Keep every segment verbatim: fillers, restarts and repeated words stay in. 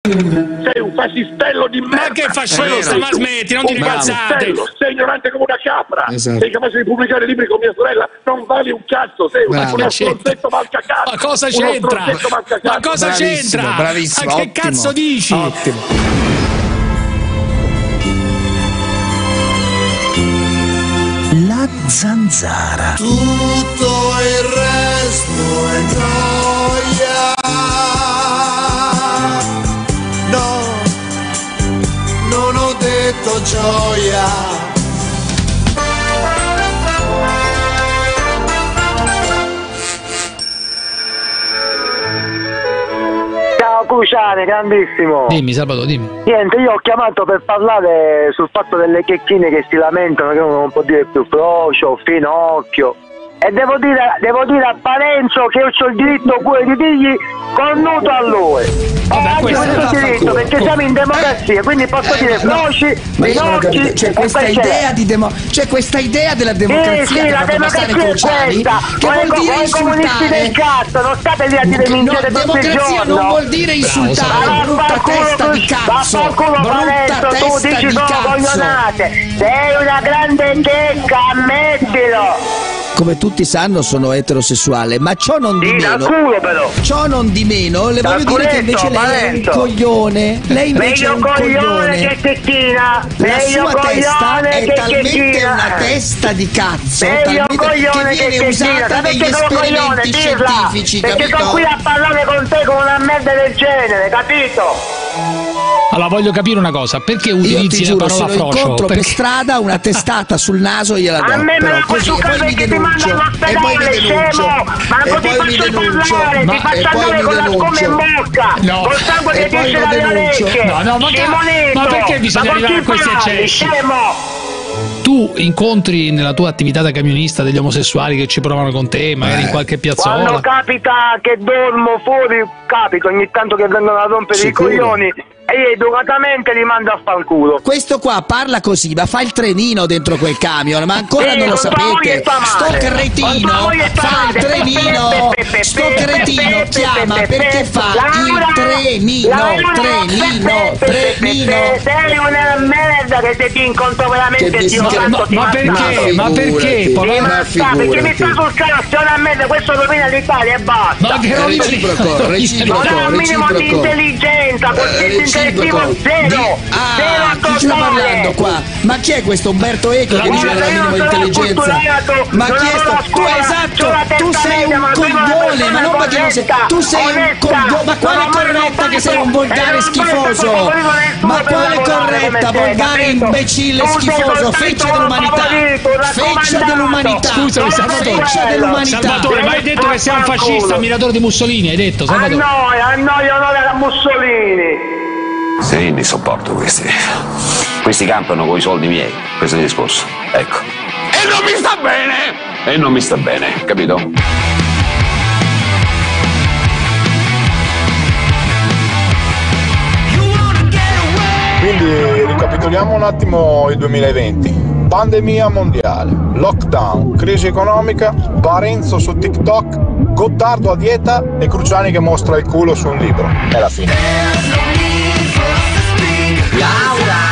Sei un fascistello di merda. Ma che fascista? Ma smetti, non ti cazzate. Sei ignorante come una capra. Esatto. Sei capace di pubblicare libri con mia sorella. Non vali un cazzo. Sei un uno stronzetto malcacazzo. Ma cosa c'entra? Ma cosa c'entra? Bravissimo. Ma che ottimo, cazzo dici? Ottimo. La zanzara. Tutto il resto è gioia. No, non ho detto gioia. Ciao Cruciani, grandissimo. Dimmi Salvatore, dimmi. Niente, io ho chiamato per parlare sul fatto delle checchine che si lamentano che uno non può dire più frocio, finocchio. E devo dire, devo dire a Parenzo che io ho il diritto pure di dirgli cornuto a lui. Vabbè, Ho questo questo diritto perché siamo in democrazia, quindi posso Eh, dire no, froci, ma io non ho capito, finocchi c'è e questa poi idea di demo- c'è questa idea della democrazia sì, che sì, ha la fatto passare democrazia è Cruciani, questa. che Voi vuol co- dire voi comunisti del insultare. cazzo, non state lì a dire No, minchiate tutto il democrazia giorno. non vuol dire insultare, Ma brutta vaffanculo testa tu- di cazzo, vaffanculo brutta Parenzo, tu testa dici di solo cazzo. coglionate. Sei una grande tecca, ammettilo. Come tutti sanno sono eterosessuale, ma ciò non di Sì, dal meno, culo però. ciò non di meno, le Dal voglio dire che culetto, invece lei è un Parenzo. coglione, lei invece è Meglio un coglione coglione. che tecchina. La Meglio sua testa coglione è che talmente tecchina. una testa di cazzo, Meglio talmente, coglione che che viene tecchina. usata Sapete negli che sono coglione, esperimenti dirla. scientifici, Perché capito? sono qui a parlare con te con una merda del genere, capito? Allora voglio capire una cosa, perché Io ti utilizzi la giuro, se parola lo frocio? incontro per Perché... strada una testata sul naso gliela do, A me me però la puoi così, e toccare poi mi perché ti mando denuncio, e poi mi all'ospedale, denuncio, scemo! Ma e non ti poi mi faccio denuncio, parlare, Ma- ti faccio e poi andare mi con la scopa in denuncio. bocca! No. Col sangue E che ti poi esce lo dalle denuncio. orecchie! No, no, ma che- Scimonetto! ma perché bisogna Ma con arrivare chi a questi parli, eccessi? scemo! Tu incontri nella tua attività da camionista degli omosessuali che ci provano con te, magari in qualche Quando piazzola? capita che dormo fuori, capita ogni tanto che vengono a rompere Sicuro. i coglioni e io educatamente li mando a fanculo. Questo qua parla così, ma fa il trenino dentro quel camion, ma ancora Sì, non lo con tua moglie sapete. sta Sto male. Con cretino tua moglie sta fa il male. trenino, Pe, pe, pe, sto pe, cretino pe, chiama pe, pe, perché pe, fa Laura, il trenino, Laura, trenino, pe, pe, pe, pe, trenino. pe, Sei una merda che se ti incontro veramente Che ti dis- ho che- fatto, ma- ti ma mazzo. perché? Ma perché? Figurati, Poi- Ti ma mazza, perché mi sta figurati. sul cazzo, è una merda, questo rovina l'Italia e basta. Ma che È non reciproco, Non reciproco, ha un minimo di reciproco. intelligenza, Eh, qualsiasi intellettivo reciproco. zero, Di- ah, zero chi sta totale. parlando qua? Ma chi è questo Umberto Eco che Ma dice che non ha io minimo non sono intelligenza? acculturato, Ma non chi è avevo sto? la Tu scuola, esatto, c'ho la tu testa sei media, un ma sono una coglione, ma non persona perché non sei. corretta, Tu sei un onesta, coglione, ma quale non ho mai corretta che sei un fatto- volgare e non schifoso? penso che volevo nessuno Ma per quale lavorare corretta, come te, volgare, capito? imbecille, Tu sei schifoso, soltanto feccia un dell'umanità, favorito, un feccia raccomandato. dell'umanità, Scusami, Non Salvatore. è feccia quello. dell'umanità. Salvatore, ma hai detto che sei un fascista, ammiratore di Mussolini, hai detto, A Salvatore. noi, a noi onore a Mussolini. Se io li sopporto questi. Questi campano con i soldi miei, questo è il discorso. Ecco. E non mi sta bene! E non mi sta bene, capito? Quindi ricapitoliamo un attimo il duemilaventi. Pandemia mondiale, lockdown, crisi economica, Parenzo su TikTok, Gottardo a dieta e Cruciani che mostra il culo su un libro. È la fine. Laura!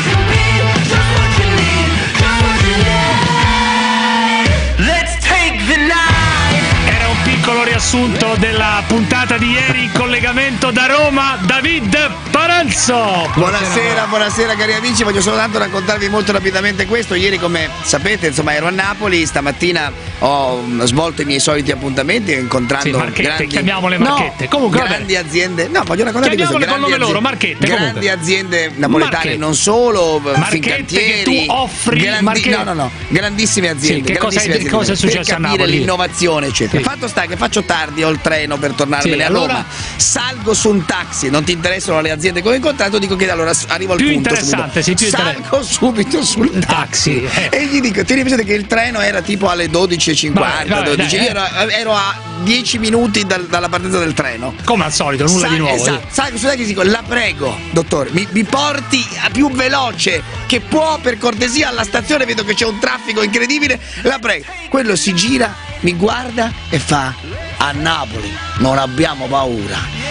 Era un piccolo riassunto della puntata di ieri in collegamento da Roma, David Parenzo. Buonasera, buonasera cari amici, voglio solo tanto raccontarvi molto rapidamente questo. Ieri, come sapete, insomma, ero a Napoli, stamattina ho mm, svolto i miei soliti appuntamenti incontrando Sì, marchette, grandi chiamiamole marchette. No, Comunque, vabbè. grandi aziende. No, voglio raccontarvi questo, Chiamiamole con grandi nome loro, aziende- marchette, grandi comunque. aziende napoletane, Marchette. non solo Marchette Fincantieri, che tu offri, grandi- marchette- no, no, no, grandissime aziende, Sì, che cosa- grandissime che cosa è aziende, successo a per capire Napoli? l'innovazione, eccetera. Sì. Fatto sta che faccio tardi, ho il treno per tornarmene Sì, a allora- Roma, salgo su un taxi, non ti interessano le aziende che ho incontrato, dico che allora arrivo al Più punto interessante, sì, più subito. Salgo subito sul Il taxi, taxi, eh. e gli dico, tieni presente che il treno era tipo alle dodici e cinquanta, Vabbè, vabbè, dodici, dai, io ero, ero a dieci minuti dal- dalla partenza del treno. Come al solito, nulla Sa- di nuovo. Esatto, salgo sul taxi e dico, la prego, dottore, mi, mi porti a più veloce che può, per cortesia, alla stazione, vedo che c'è un traffico incredibile, la prego. Quello si gira, mi guarda e fa, a Napoli non abbiamo paura.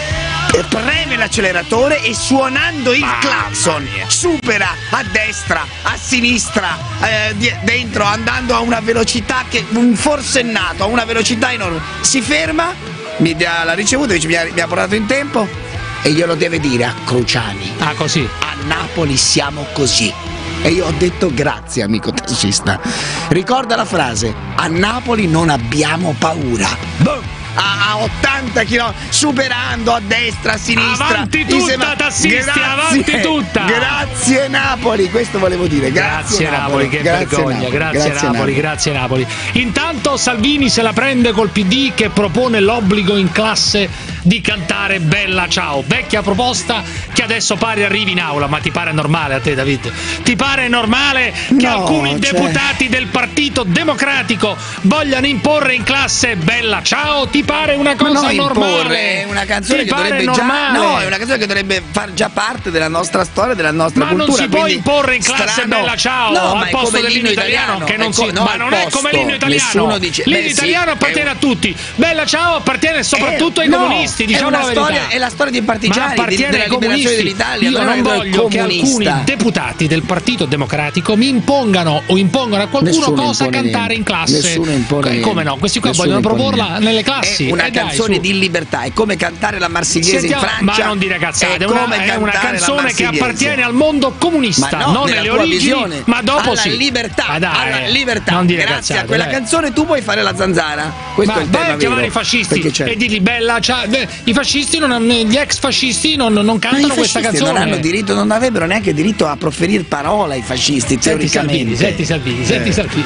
preme l'acceleratore e suonando il clacson supera a destra, a sinistra, eh, di- dentro, andando a una velocità che un forsennato, a una velocità enorme. Si ferma, mi dà la ricevuta, dice, mi ha, mi ha portato in tempo e glielo deve dire a Cruciani. Ah, così. A Napoli siamo così. E io ho detto grazie, amico tassista. Ricorda la frase: a Napoli non abbiamo paura. Boom! A, a ottanta chilometri, superando a destra, a sinistra. Avanti tutta, Sema- tassisti, grazie, avanti tutta. Grazie Napoli, questo volevo dire. Grazie, Grazie Napoli, che grazie vergogna, Napoli, grazie, grazie Napoli, grazie Napoli. Intanto Salvini se la prende col P D che propone l'obbligo in classe di cantare Bella Ciao, vecchia proposta che adesso pare arrivi in aula. Ma ti pare normale a te, David? Ti pare normale che No, alcuni cioè- deputati del Partito Democratico vogliano imporre in classe Bella Ciao? Ti pare una Ma cosa no, normale? imporre, è una canzone Ti che pare dovrebbe normale? già no, è una canzone che dovrebbe far già parte della nostra storia, della nostra Ma cultura. non si può quindi imporre in classe strano. Bella Ciao No, al ma è posto come dell'inno italiano, che non è si co- no, ma al non è posto. come l'inno italiano. Nessuno dice L'inno beh, sì, italiano appartiene è un- a tutti. Bella Ciao appartiene soprattutto Eh, ai no, comunisti, è diciamo una la verità. storia- è la storia dei partigiani, Ma appartiene della ai liberazione comunisti. dell'Italia, Io non non è del voglio che comunista. alcuni deputati del Partito Democratico mi impongano o impongano a qualcuno Nessuno cosa impone cantare niente. in classe. Nessuno impone Eh, Come no? Questi qua Nessuno vogliono impone proporla niente. nelle classi. È una Eh, dai, canzone su. di libertà, è come cantare la Marsigliese Sentiamo- in Francia. ma non dire cazzate, è è una, come è una cantare la canzone che Marsigliese. appartiene al mondo comunista, Ma no, non nella nelle tua origini, visione, ma dopo alla sì. libertà, Ma dai, alla libertà. non dire Grazie cazzate, a quella dai. canzone tu puoi fare la zanzara. Questo Ma è il vai tema a chiamare vero. i fascisti Perché c'è- e digli bella, cioè, beh, i fascisti non, gli ex fascisti non, non Ma cantano i questa fascisti canzone. non hanno diritto, non avrebbero neanche diritto a proferire parola i fascisti, Senti Salvini, teoricamente. senti Salvini, senti Eh. Salvini.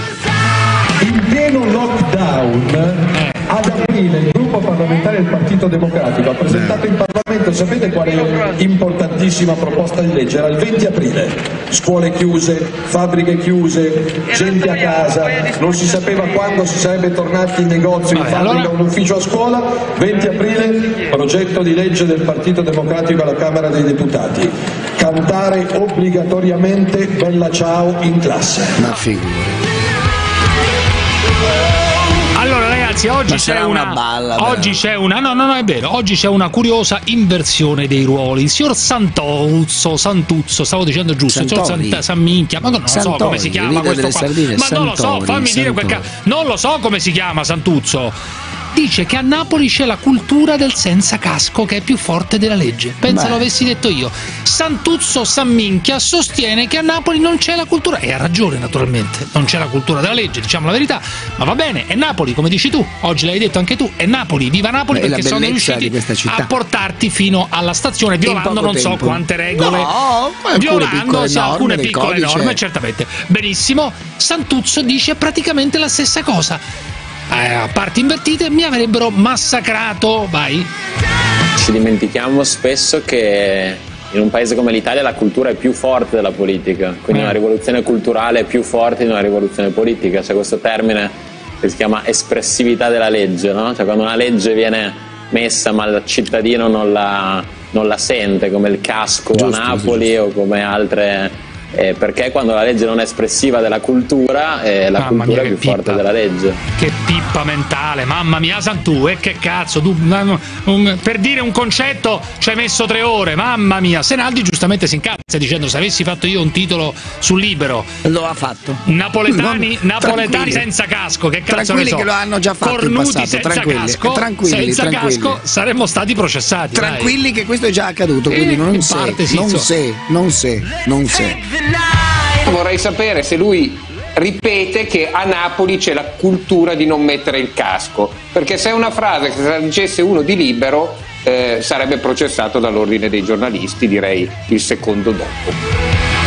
In pieno lockdown, ad aprile il gruppo parlamentare del Partito Democratico ha presentato in Parlamento, sapete quale importantissima proposta di legge? Era il venti aprile, scuole chiuse, fabbriche chiuse, gente a casa, non si sapeva quando si sarebbe tornati in negozio, in Vabbè, fabbrica, allora- un ufficio a scuola, venti aprile, progetto di legge del Partito Democratico alla Camera dei Deputati, cantare obbligatoriamente Bella Ciao in classe. Ma figura. Allora ragazzi, oggi Ma c'è sarà una, una balla, oggi c'è una no no no è vero, oggi c'è una curiosa inversione dei ruoli. Il signor Santuzzo, Santuzzo, stavo dicendo giusto, il signor Santori. Sant- San Minchia, ma non lo so Santori, come si chiama leader questo delle qua. sardine, Ma non lo so, Santori, fammi dire quel Santori. ca- non lo so come si chiama Santuzzo. Dice che a Napoli c'è la cultura del senza casco che è più forte della legge. Pensa Beh. lo avessi detto io. Santuzzo San Minchia sostiene che a Napoli non c'è la cultura, e ha ragione naturalmente, non c'è la cultura della legge, diciamo la verità, ma va bene, è Napoli, come dici tu, oggi l'hai detto anche tu, è Napoli, viva Napoli, Beh, perché la sono bellezza riusciti di questa città. a portarti fino alla stazione, In violando poco non so tempo. quante regole, No, alcune violando piccole sì, norme alcune del piccole codice. norme, certamente. Benissimo, Santuzzo dice praticamente la stessa cosa. Eh, a parti invertite mi avrebbero massacrato, vai. Ci dimentichiamo spesso che in un paese come l'Italia la cultura è più forte della politica, quindi Eh. una rivoluzione culturale è più forte di una rivoluzione politica. C'è questo termine che si chiama espressività della legge, no? Cioè quando una legge viene messa ma il cittadino non la, non la sente, come il casco Giusto, a Napoli o come altre... Eh, perché quando la legge non è espressiva della cultura, eh, la Mamma cultura mia, è più che pippa. forte della legge. Che pippa mentale, mamma mia, Santù, e che cazzo, tu, um, um, per dire un concetto ci hai messo tre ore, mamma mia. Senaldi giustamente si incazza dicendo se avessi fatto io un titolo sul Libero, Lo ha fatto. napoletani, Non- napoletani tranquilli. senza casco, che cazzo Tranquilli ne so, che lo hanno già fatto in cornuti passato, senza tranquilli, casco, tranquilli, senza tranquilli. casco saremmo stati processati. dai. Tranquilli che questo è già accaduto, Eh, quindi non in se, parte sì, non insomma. se, non se, non se. Vorrei sapere se lui ripete che a Napoli c'è la cultura di non mettere il casco, perché se è una frase che se la dicesse uno di Libero eh, sarebbe processato dall'ordine dei giornalisti, direi il secondo dopo.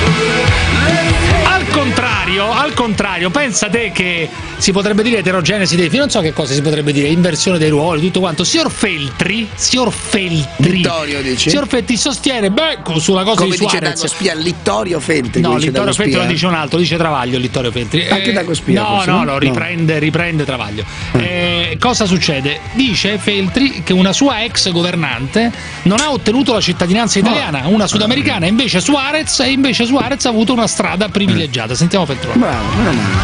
Al contrario, al contrario, pensa te che si potrebbe dire eterogenesi dei film, non so che cosa si potrebbe dire, inversione dei ruoli, tutto quanto. Signor Feltri, signor Feltri, Littorio dici? signor Feltri sostiene, beh, sulla cosa Come di dice Suarez. Dago Spia, Littorio Feltri. No, come dice Littorio Dago Feltri lo Spia. dice un altro, dice Travaglio Littorio Feltri. Anche Dago Spia, No, forse, no, no? no, No. riprende, riprende Travaglio. Eh, cosa succede? Dice Feltri che una sua ex governante non ha ottenuto la cittadinanza italiana, una sudamericana, invece Suarez, e invece Suarez ha avuto una strada privilegiata. Sentiamo Feltri. Bravo, meno male.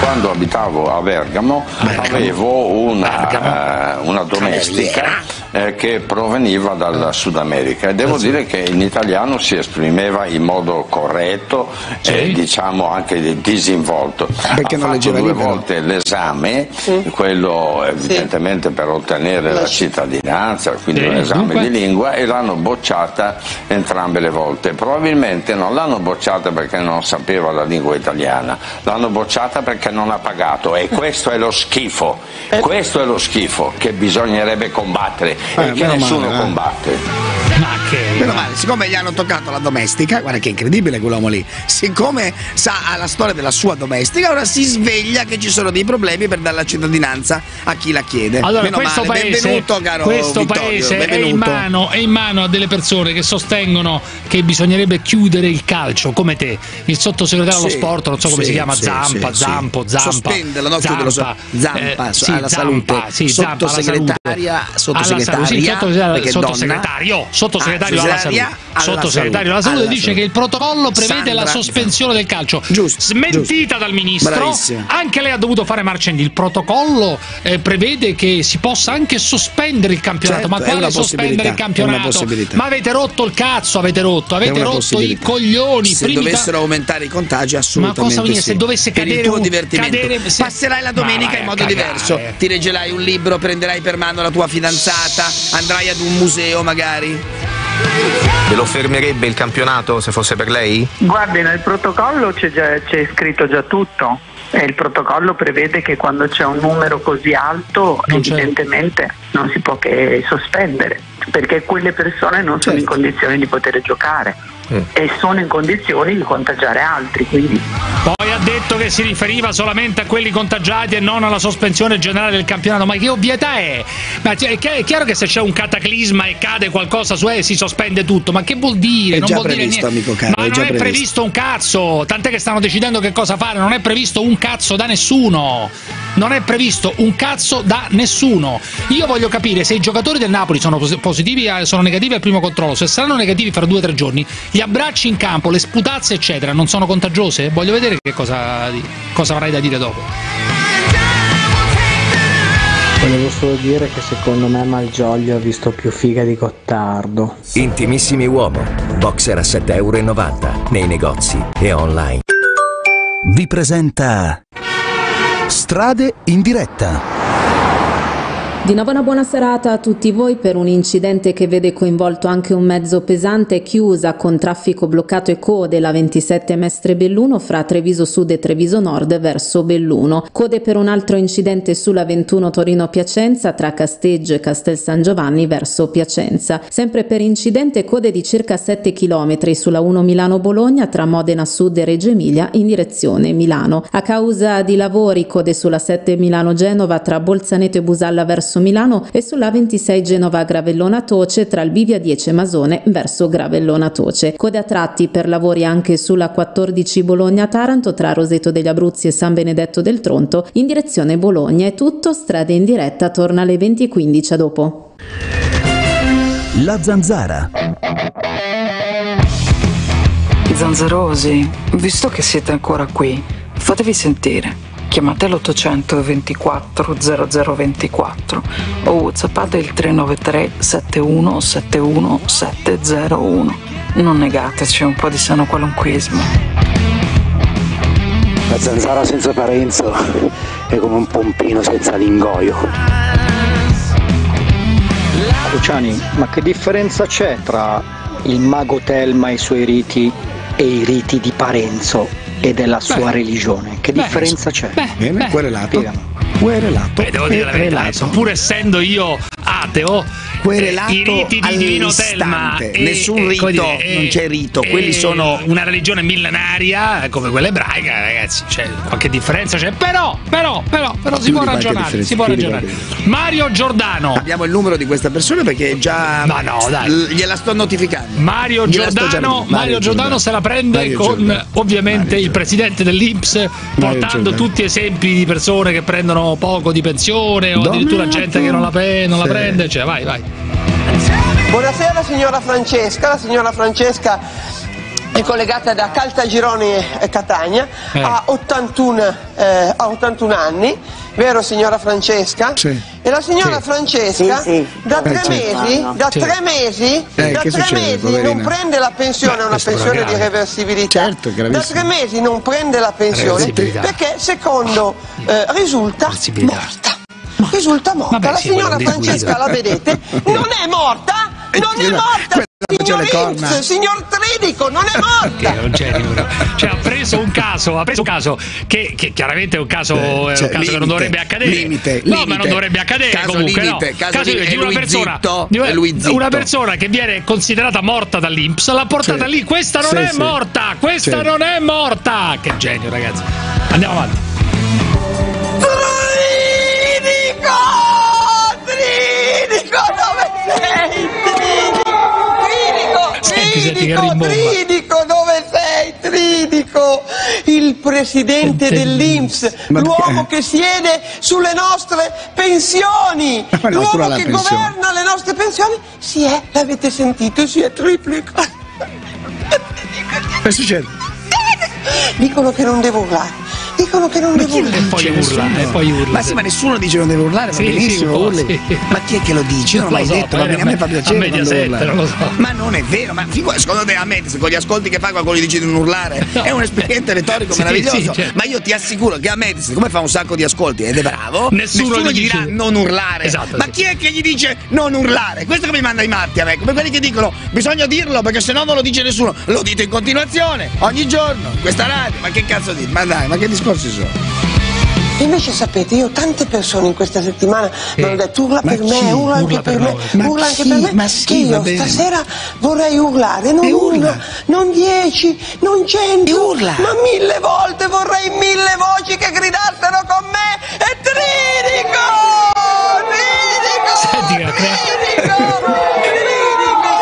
quando abitavo a Bergamo, Bergamo. avevo una, uh, una domestica eh, che proveniva dal Sud America e devo dire che in italiano si esprimeva in modo corretto sì. e diciamo anche disinvolto. Perché ha non fatto leggeva due libero. volte l'esame, sì. quello evidentemente sì. per ottenere la cittadinanza, quindi sì. un esame Dunque. di lingua, e l'hanno bocciata entrambe le volte. Probabilmente non l'hanno bocciata perché non sapeva la lingua italiana, l'hanno bocciata perché non ha pagato, e questo è lo schifo, questo è lo schifo che bisognerebbe combattere eh, e che nessuno male, combatte. Ma che... Meno male, siccome gli hanno toccato la domestica, guarda che incredibile quell'uomo lì, siccome sa la storia della sua domestica, ora si sveglia che ci sono dei problemi per dare la cittadinanza a chi la chiede. Allora, Meno questo male. paese, benvenuto, caro questo Vittorio, paese è benvenuto. in, mano, è in mano a delle persone che sostengono che bisognerebbe chiudere il calcio, come te, il sottosegretario sì, allo sport, non so come sì, si chiama, sì, Zampa, sì, Zampo, sì. Zampa. Sospendere, no, chiuderlo, Zampa, Zampa eh, sì, alla Zampa, salute, sì, Zampa, sottosegretaria, sottosegretaria, sì, sottosegretario, sottosegretario, sottosegretario ah, alla salute. alla Sottosegretario alla salute alla dice salute. che il protocollo prevede Sandra, la sospensione del calcio. Giusto, Smentita giusto. dal ministro. Bravissima. Anche lei ha dovuto fare marcia indietro. Il protocollo eh, prevede che si possa anche sospendere il campionato. Certo, ma quale sospendere il campionato? Ma avete rotto il cazzo, avete rotto, avete rotto i coglioni. Se dovessero ta... aumentare i contagi, assolutamente. Ma cosa vuol dire? Sì. Se dovesse per cadere il tuo un... divertimento, cadere... Se... passerai la domenica in modo diverso. Ti leggerai un libro, prenderai per mano la tua fidanzata, andrai ad un museo magari. Ve lo fermerebbe il campionato se fosse per lei? Guardi, nel protocollo c'è, già, c'è scritto già tutto. E il protocollo prevede che quando c'è un numero così alto, non evidentemente c'è. non si può che sospendere, perché quelle persone non sono certo. in condizioni di poter giocare mm. e sono in condizioni di contagiare altri. Quindi. Poi ha detto che si riferiva solamente a quelli contagiati e non alla sospensione generale del campionato. Ma che ovvietà è? Ma è chiaro che se c'è un cataclisma e cade qualcosa su e si sospende tutto, ma che vuol dire? È non già vuol previsto, dire niente. Amico caro, ma è non già è previsto. previsto un cazzo, tant'è che stanno decidendo che cosa fare, non è previsto un cazzo da nessuno. Non è previsto un cazzo da nessuno. Io voglio capire se i giocatori del Napoli sono positivi, sono negativi al primo controllo, se saranno negativi fra due o tre giorni, gli abbracci in campo, le sputazze eccetera non sono contagiose? Voglio vedere che cosa, cosa avrai da dire dopo. Volevo solo dire che secondo me Malgioglio ha visto più figa di Gottardo. Intimissimi Uomo, boxer a sette virgola novanta euro nei negozi e online. Vi presenta Strade in diretta. Di nuovo una buona serata a tutti voi per un incidente che vede coinvolto anche un mezzo pesante, chiusa con traffico bloccato e code la ventisette Mestre Belluno fra Treviso Sud e Treviso Nord verso Belluno. Code per un altro incidente sulla ventuno Torino Piacenza tra Casteggio e Castel San Giovanni verso Piacenza. Sempre per incidente code di circa sette chilometri sulla uno Milano Bologna tra Modena Sud e Reggio Emilia in direzione Milano. A causa di lavori code sulla sette Milano Genova tra Bolzaneto e Busalla verso Milano e sulla ventisei Genova Gravellona Toce tra il Bivia dieci Masone verso Gravellona Toce. Code a tratti per lavori anche sulla quattordici Bologna Taranto tra Roseto degli Abruzzi e San Benedetto del Tronto in direzione Bologna. È tutto, Strade in diretta torna alle venti e quindici, a dopo. La Zanzara. Zanzarosi, visto che siete ancora qui, fatevi sentire. Chiamate l'ottocento ventiquattro zero zero ventiquattro o whatsappate il tre nove tre sette uno sette uno sette zero uno. Non negateci un po' di sano qualunquismo. La zanzara senza Parenzo è come un pompino senza l'ingoio. Luciani, ma che differenza c'è tra il mago Telma e i suoi riti e i riti di Parenzo e della sua beh, religione? Che beh, differenza c'è? Beh, Bene, beh, querelato. Querelato. Beh, devo dire la verità, pur essendo io ateo, querelato i riti di Divino Telma e, nessun rito, e, dire, non c'è rito, quelli sono una religione millenaria come quella ebraica, ragazzi, c'è qualche differenza c'è, però, però, però, però si può ragionare, si può ragionare. Mario Giordano. Abbiamo il numero di questa persona perché già Ma no, dai. L- gliela sto notificando. Mario Giordano, Mario, Mario Giordano se la prende Mario con Giordano. ovviamente Mario il presidente dell'I N P S, portando tutti esempi di persone che prendono poco di pensione o addirittura gente che non la, pre- non la sì. prende, cioè vai, vai. Buonasera signora Francesca, la signora Francesca è collegata da Caltagirone e Catania, Eh. ha ottantuno, eh, ha ottantuno anni, vero signora Francesca? Sì. E la signora Sì. Francesca Sì, sì. da Eh, tre certo. mesi, da Sì. tre mesi, Eh, da che tre succede, mesi poverina? non prende la pensione, Beh, una questo è pensione di grave. reversibilità. Certo, è da gravissimo. tre mesi non prende la pensione Reversibilità. perché secondo eh, risulta morta. Risulta morta. Vabbè, la sì, signora quello Francesca, la vedete, non è morta, non è morta. Signor Inz, signor Tridico, non è morta! Che è un genio, però. Cioè, ha preso un caso, ha preso un caso che, che chiaramente è un caso, è un Cioè, caso che non limite, dovrebbe accadere. limite, no, limite. ma non dovrebbe accadere Caso comunque. limite, no. caso limite limite. di una È lui persona, zitto, di una, è lui zitto. una persona che viene considerata morta dall'I N P S, l'ha portata Sì. lì. Questa non Sì, è sì. morta, questa Sì. non è morta. Che genio, ragazzi. Andiamo avanti. Tridico! Tridico, dove sei? Tridico! Senti, senti che Tridico, rimbomba. Tridico, dove sei? Tridico! Il presidente dell'I N P S, Ma l'uomo che- che siede sulle nostre pensioni, Ma no, l'uomo sulla la che pensione. governa le nostre pensioni, si è, l'avete sentito, si è triplicato. Che succede? Dicono che non devo urlare, dicono che non devo urlare. E poi urla, e poi urla. Ma sì, ma nessuno dice non deve urlare, va Sì, sì, benissimo, un po', urli. sì. Ma chi è che lo dice? Io non l'ho Non mai lo so, detto, va poi bene, a me fa piacere a quando Mediaset, urla. non lo so. Ma non è vero, ma figu- secondo te a me, se con gli ascolti che fa qualcuno gli dice di non urlare, è un espediente retorico Sì, meraviglioso. sì, certo. Ma io ti assicuro che a me, siccome fa un sacco di ascolti ed è bravo, Nessuno nessuno, gli gli dirà dice- non urlare. Esatto, ma sì. chi è che gli dice non urlare? Questo che mi manda i matti a me, come quelli che dicono bisogna dirlo perché se no non lo dice nessuno. Lo dite in continuazione, ogni giorno, in questa radio. Ma che cazzo dite? Ma dai, ma che discorsi sono? Invece sapete, io tante persone in questa settimana mi hanno detto urla Ma per chi? me, urla anche Urla per per me, noi. Ma urla anche chi? per me, Ma che sì, va io bene. stasera vorrei urlare, non E urla. una, non dieci, non cento, E urla. ma mille volte vorrei mille voci che gridassero con me e Tridico! Tridico! Senti che ha creato- Tridico! Tridico!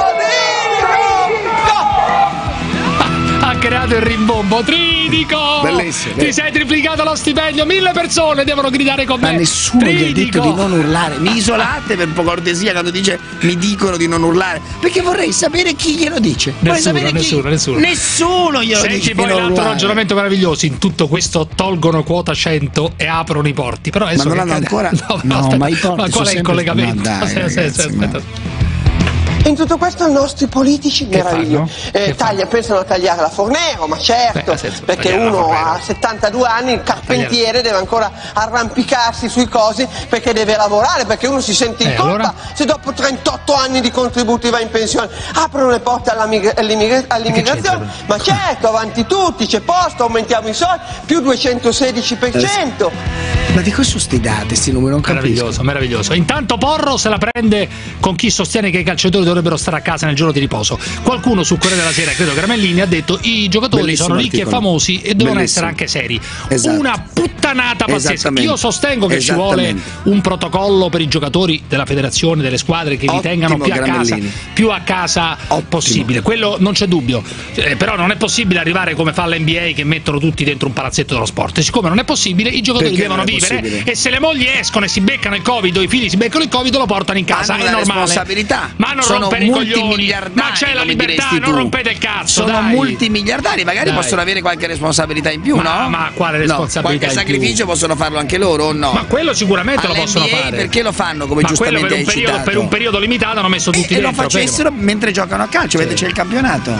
Tridico! Ha creato il rimbombo. Tridico! Bellissimo, Ti eh. sei triplicato lo stipendio, mille persone devono gridare con Ma me. nessuno gli ha detto Tridico! di non urlare. Mi isolate per cortesia quando dice mi dicono di non urlare. Perché vorrei sapere chi glielo dice. Vorrei Nessuno, sapere nessuno, chi. nessuno. Nessuno glielo Senti dice. poi di non l'altro urlare. ragionamento meraviglioso. In tutto questo tolgono quota cento e aprono i porti. Però adesso Ma non che hanno accade- ancora- No, no, aspetta, ma i porti ma sono qual è il sempre- collegamento? ma dai, Aspetta, aspetta, ragazzi, ma- aspetta. In tutto questo i nostri politici meravigliosi eh, taglia- pensano a tagliare la Fornero, ma certo, Beh, nel senso, perché tagliare la uno Fornero. ha settantadue anni, il carpentiere deve ancora arrampicarsi sui cosi perché deve lavorare, perché uno si sente in Eh, colpa allora? se dopo trentotto anni di contributi va in pensione. Aprono le porte alla migra- all'immigra- all'immigrazione, ma certo, avanti tutti, c'è posto, aumentiamo i soldi, più duecentosedici per cento. Ma di cosa sono sti dati, sti numeri? Non capisco. Meraviglioso, meraviglioso. Intanto Porro se la prende con chi sostiene che i calciatori dovrebbero stare a casa nel giorno di riposo. Qualcuno sul Corriere della Sera, credo Gramellini, ha detto i giocatori Bellissimo sono ricchi articolo. e famosi e devono Bellissimo. essere anche seri. Esatto. Una puttanata pazzesca. Esattamente. Io sostengo che ci vuole Esattamente. un protocollo per i giocatori della federazione, delle squadre che li Ottimo, tengano più a casa, Gramellini. più a casa possibile. Quello non c'è dubbio. Eh, però non è possibile arrivare come fa l'N B A che mettono tutti dentro un palazzetto dello sport. E siccome non è possibile, i giocatori Perché devono non è vivere possibile? e se le mogli escono e si beccano il Covid o i figli si beccano il Covid lo portano in casa. Hanno è una normale. responsabilità. Ma non Sono rompere i coglioni. multimiliardari, Ma c'è la come libertà, diresti non tu. rompete il cazzo. Sono dai. multimiliardari, magari Dai. possono avere qualche responsabilità in più, Ma- no? ma quale No, responsabilità qualche in più? sacrificio possono farlo anche loro o no? Ma quello sicuramente lo All'N B A possono fare. perché lo fanno come Ma quello giustamente per un, hai periodo, citato? per un periodo limitato hanno messo tutti e, e lo dentro. facessero mentre giocano a calcio, vedete c'è il campionato.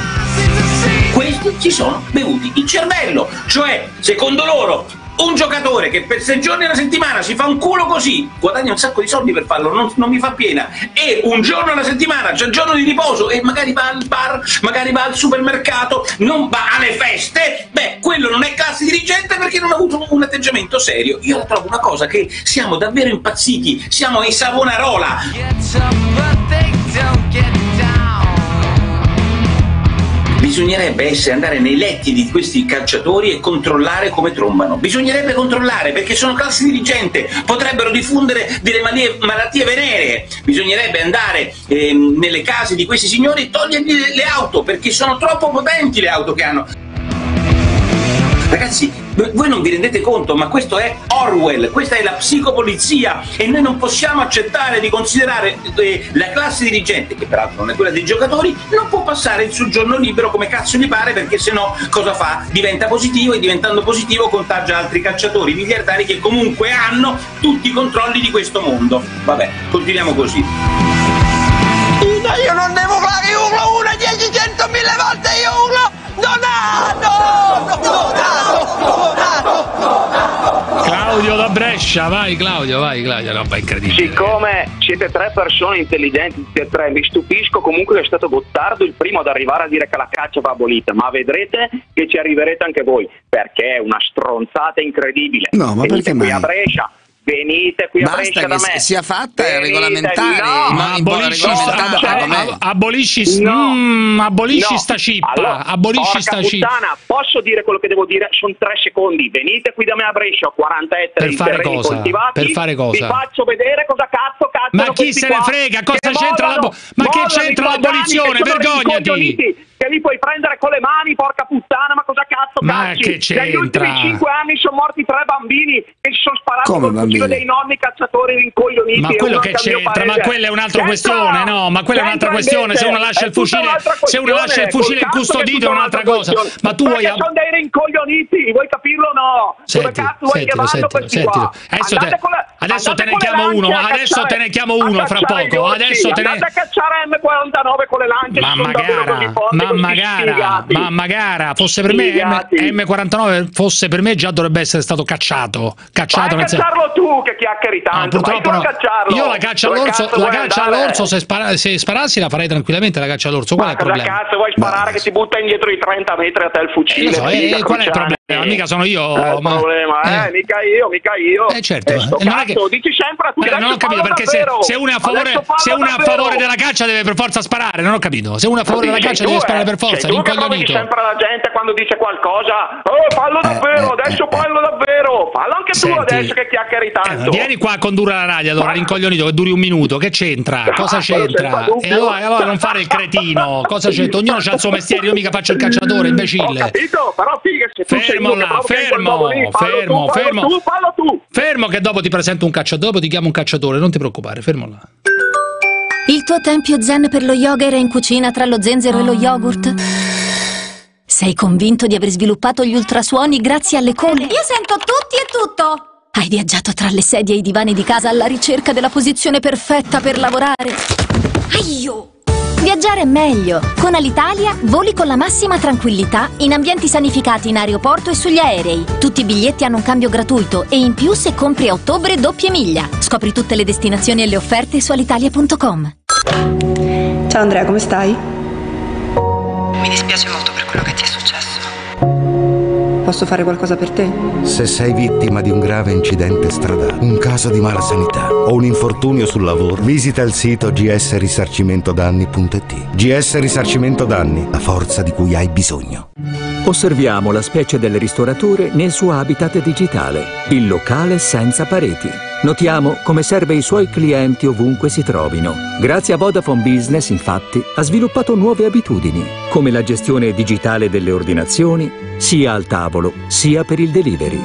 Questi si sono bevuti il cervello, cioè secondo loro un giocatore che per sei giorni alla settimana si fa un culo così guadagna un sacco di soldi per farlo, non, non mi fa piena, e un giorno alla settimana c'è il giorno di riposo e magari va al bar, magari va al supermercato, non va alle feste, beh quello non è classe dirigente perché non ha avuto un atteggiamento serio. Io la trovo una cosa che siamo davvero impazziti, siamo ai Savonarola. Bisognerebbe essere andare nei letti di questi calciatori e controllare come trombano. Bisognerebbe controllare perché sono classe dirigente, potrebbero diffondere delle malie- malattie venere. Bisognerebbe andare ehm, nelle case di questi signori e togliergli le, le auto perché sono troppo potenti le auto che hanno. Ragazzi, Voi non vi rendete conto, ma questo è Orwell, questa è la psicopolizia e noi non possiamo accettare di considerare eh, la classe dirigente, che peraltro non è quella dei giocatori, non può passare il suo giorno libero come cazzo gli pare, perché sennò cosa fa? Diventa positivo e diventando positivo contagia altri calciatori miliardari che comunque hanno tutti i controlli di questo mondo. Vabbè, continuiamo così. Io non devo urlare, urlo una, dieci, cento, mille volte io urlo Donato! Donato! Donato! Donato! Claudio da Brescia, vai Claudio, vai Claudio, roba incredibile. Siccome siete tre persone intelligenti, tutti e tre, mi stupisco comunque che è stato Gottardo il primo ad arrivare a dire che la caccia va abolita, ma vedrete che ci arriverete anche voi, perché è una stronzata incredibile. No, ma venite perché qui mai? a Brescia. Venite qui a Basta Brescia che da me. sia fatta e Venite, regolamentare. no, Ma abolisci no, sta, no, ab- abolisci, no, mm, abolisci no. sta cippa, Allora, abolisci porca sta cippa. puttana, posso dire quello che devo dire? Sono tre secondi. Venite qui da me a Brescia, ho quaranta ettari Per di fare terreni cosa? coltivati. Per fare cosa? Vi faccio vedere cosa cazzo cazzo. Ma chi se ne frega? Cosa c'entra l'abo- ma che c'entra l'abolizione? Vergognati! Che li puoi prendere con le mani, porca puttana, ma cosa cazzo Ma cazzi? che c'entra? Negli ultimi cinque anni sono morti tre bambini che si sono sparati Come col fucile bambini? dei nonni cacciatori rincoglioniti. Ma e quello uno che anche a mio c'entra, ma paese. quella è un'altra C'entra! questione, no, ma quella è un'altra C'entra questione, se invece, uno lascia è il tutta fucile, un'altra se uno lascia il questione, fucile col cazzo incustodito che è tutta un'altra un'altra cosa, questione. ma tu vuoi Perché sono dei rincoglioniti, vuoi capirlo o no? Dove Senti, cazzo vuoi che sentilo, vanno sentilo, questi sentilo. qua? Adesso te, Andate con le- adesso te andate ne con le chiamo lance uno, a adesso cacciare- te ne chiamo a uno fra cacciare i poco, orsi, adesso te ne... andate a cacciare M quarantanove con le lance. Ma sono davvero così magara, forti, ma così magara, sfigati. ma magara, fosse per me Sfigati. M quarantanove fosse per me già dovrebbe essere stato cacciato, cacciato Vai a nel senso- cacciarlo tu che chiacchieri No, tanto. purtroppo vai no. tu a cacciarlo. Io la caccia Dove all'orso, cazzo la vuoi caccia andare? all'orso se, spara- se sparassi la farei tranquillamente la caccia all'orso. Qual è Ma il cosa problema? cazzo vuoi sparare che ti butta indietro i trenta metri a te il Eh, fucile? lo so, eh, figa, qual è il Cruciani? problema? Mica sono io. Eh, il ma- problema, eh, eh. mica io, mica io. Eh, certo, Eh, sto eh, non è che- cazzo, dici sempre a tutti. Eh, non ho adesso capito fallo perché se, davvero. se uno è a favore, Adesso fallo se uno è a davvero. favore della caccia deve per forza sparare, non ho capito. Se uno è a favore Sei della caccia tu, deve eh. sparare per forza, Sei tu che provochi rincoglionito. sempre la gente quando dice qualcosa. Oh, fallo davvero, adesso fallo davvero. Fallo anche tu Senti, adesso che chiacchieri tanto. Eh, vieni qua a condurre la radio allora, rincoglionito, che duri un minuto. Che c'entra? Cosa Ah, quello c'entra? senza dubbio. E allora, e allora non fare il cretino. Cosa c'entra? Ognuno ha il suo mestiere, io mica faccio il cacciatore, Ho imbecille. capito, però figa, se tu sei Fermo uno che là, provoca in quel fermo, modo lì, fallo fermo, tu, fallo fermo. tu, fallo tu. Fermo che dopo ti presento un cacciatore, dopo ti chiamo un cacciatore, non ti preoccupare, fermo là. Il tuo tempio zen per lo yoga era in cucina tra lo zenzero e lo yogurt? Sei convinto di aver sviluppato gli ultrasuoni grazie alle cone? Io sento tutti e tutto. Hai viaggiato tra le sedie e i divani di casa alla ricerca della posizione perfetta per lavorare? Aio. Viaggiare è meglio. Con Alitalia voli con la massima tranquillità in ambienti sanificati in aeroporto e sugli aerei. Tutti i biglietti hanno un cambio gratuito e in più se compri a ottobre doppie miglia. Scopri tutte le destinazioni e le offerte su alitalia punto com. Ciao Andrea, come stai? Mi dispiace molto per quello che ti è successo. Posso fare qualcosa per te? Se sei vittima di un grave incidente stradale, un caso di mala sanità o un infortunio sul lavoro, visita il sito g s risarcimento danni punto i t. G S Risarcimento Danni, la forza di cui hai bisogno. Osserviamo la specie del ristoratore nel suo habitat digitale, il locale senza pareti. Notiamo come serve i suoi clienti ovunque si trovino. Grazie a Vodafone Business, infatti, ha sviluppato nuove abitudini, come la gestione digitale delle ordinazioni, sia al tavolo, sia per il delivery.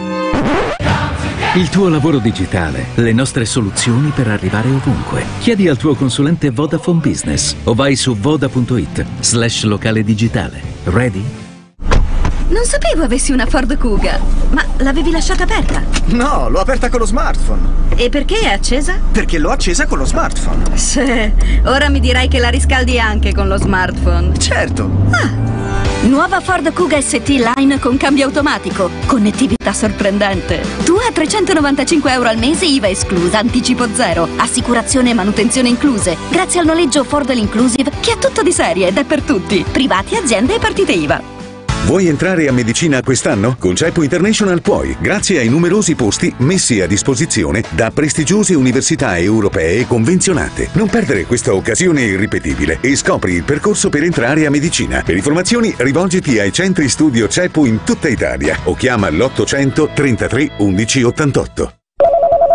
Il tuo lavoro digitale, le nostre soluzioni per arrivare ovunque. Chiedi al tuo consulente Vodafone Business o vai su voda punto it slash locale digitale. Ready? Non sapevo avessi una Ford Kuga. Ma l'avevi lasciata aperta? No, l'ho aperta con lo smartphone. E perché è accesa? Perché l'ho accesa con lo smartphone. Sì, ora mi dirai che la riscaldi anche con lo smartphone. Certo. Ah. Nuova Ford Kuga S T Line con cambio automatico. Connettività sorprendente. Tu a trecentonovantacinque euro al mese, I V A esclusa, anticipo zero, assicurazione e manutenzione incluse. Grazie al noleggio Ford All-Inclusive che ha tutto di serie ed è per tutti. Privati, aziende e partite I V A. Vuoi entrare a medicina quest'anno? Con Ceppo International puoi, grazie ai numerosi posti messi a disposizione da prestigiose università europee convenzionate. Non perdere questa occasione irripetibile e scopri il percorso per entrare a medicina. Per informazioni rivolgiti ai centri studio Ceppo in tutta Italia o chiama l'ottocento trentatré undici ottantotto.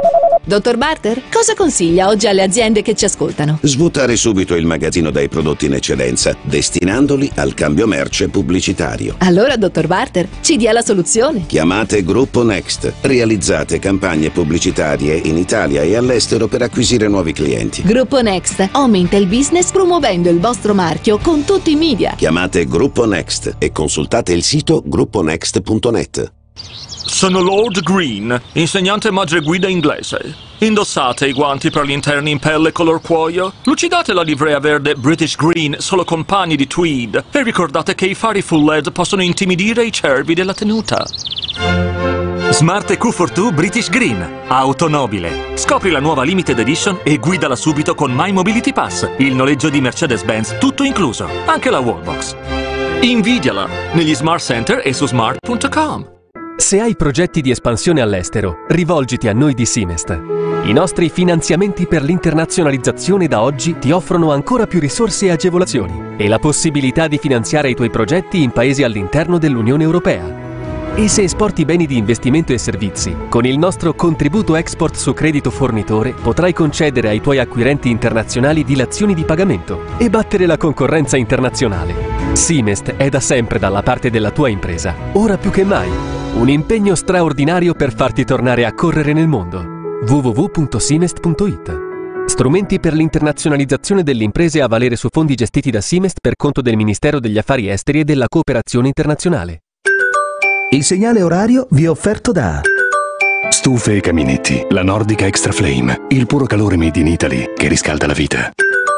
Dottor Barter, cosa consiglia oggi alle aziende che ci ascoltano? Svuotare subito il magazzino dai prodotti in eccedenza, destinandoli al cambio merce pubblicitario. Allora, dottor Barter, ci dia la soluzione. Chiamate Gruppo Next. Realizzate campagne pubblicitarie in Italia e all'estero per acquisire nuovi clienti. Gruppo Next aumenta il business promuovendo il vostro marchio con tutti i media. Chiamate Gruppo Next e consultate il sito gruppo next punto net. Sono Lord Green, insegnante madre guida inglese. Indossate i guanti per gli interni in pelle color cuoio, lucidate la livrea verde British Green solo con panni di tweed e ricordate che i fari full L E D possono intimidire i cervi della tenuta. Smart E Q quarantadue British Green, auto nobile. Scopri la nuova Limited Edition e guidala subito con My Mobility Pass, il noleggio di Mercedes-Benz tutto incluso, anche la Wallbox. Invidiala negli Smart Center e su smart punto com. Se hai progetti di espansione all'estero, rivolgiti a noi di Simest. I nostri finanziamenti per l'internazionalizzazione da oggi ti offrono ancora più risorse e agevolazioni e la possibilità di finanziare i tuoi progetti in paesi all'interno dell'Unione Europea. E se esporti beni di investimento e servizi, con il nostro contributo export su credito fornitore potrai concedere ai tuoi acquirenti internazionali dilazioni di pagamento e battere la concorrenza internazionale. Simest è da sempre dalla parte della tua impresa, ora più che mai. Un impegno straordinario per farti tornare a correre nel mondo. w w w punto simest punto i t. Strumenti per l'internazionalizzazione delle imprese a valere su fondi gestiti da Simest per conto del Ministero degli Affari Esteri e della Cooperazione Internazionale. Il segnale orario vi è offerto da Stufe e Caminetti, la Nordica Extra Flame, il puro calore made in Italy che riscalda la vita.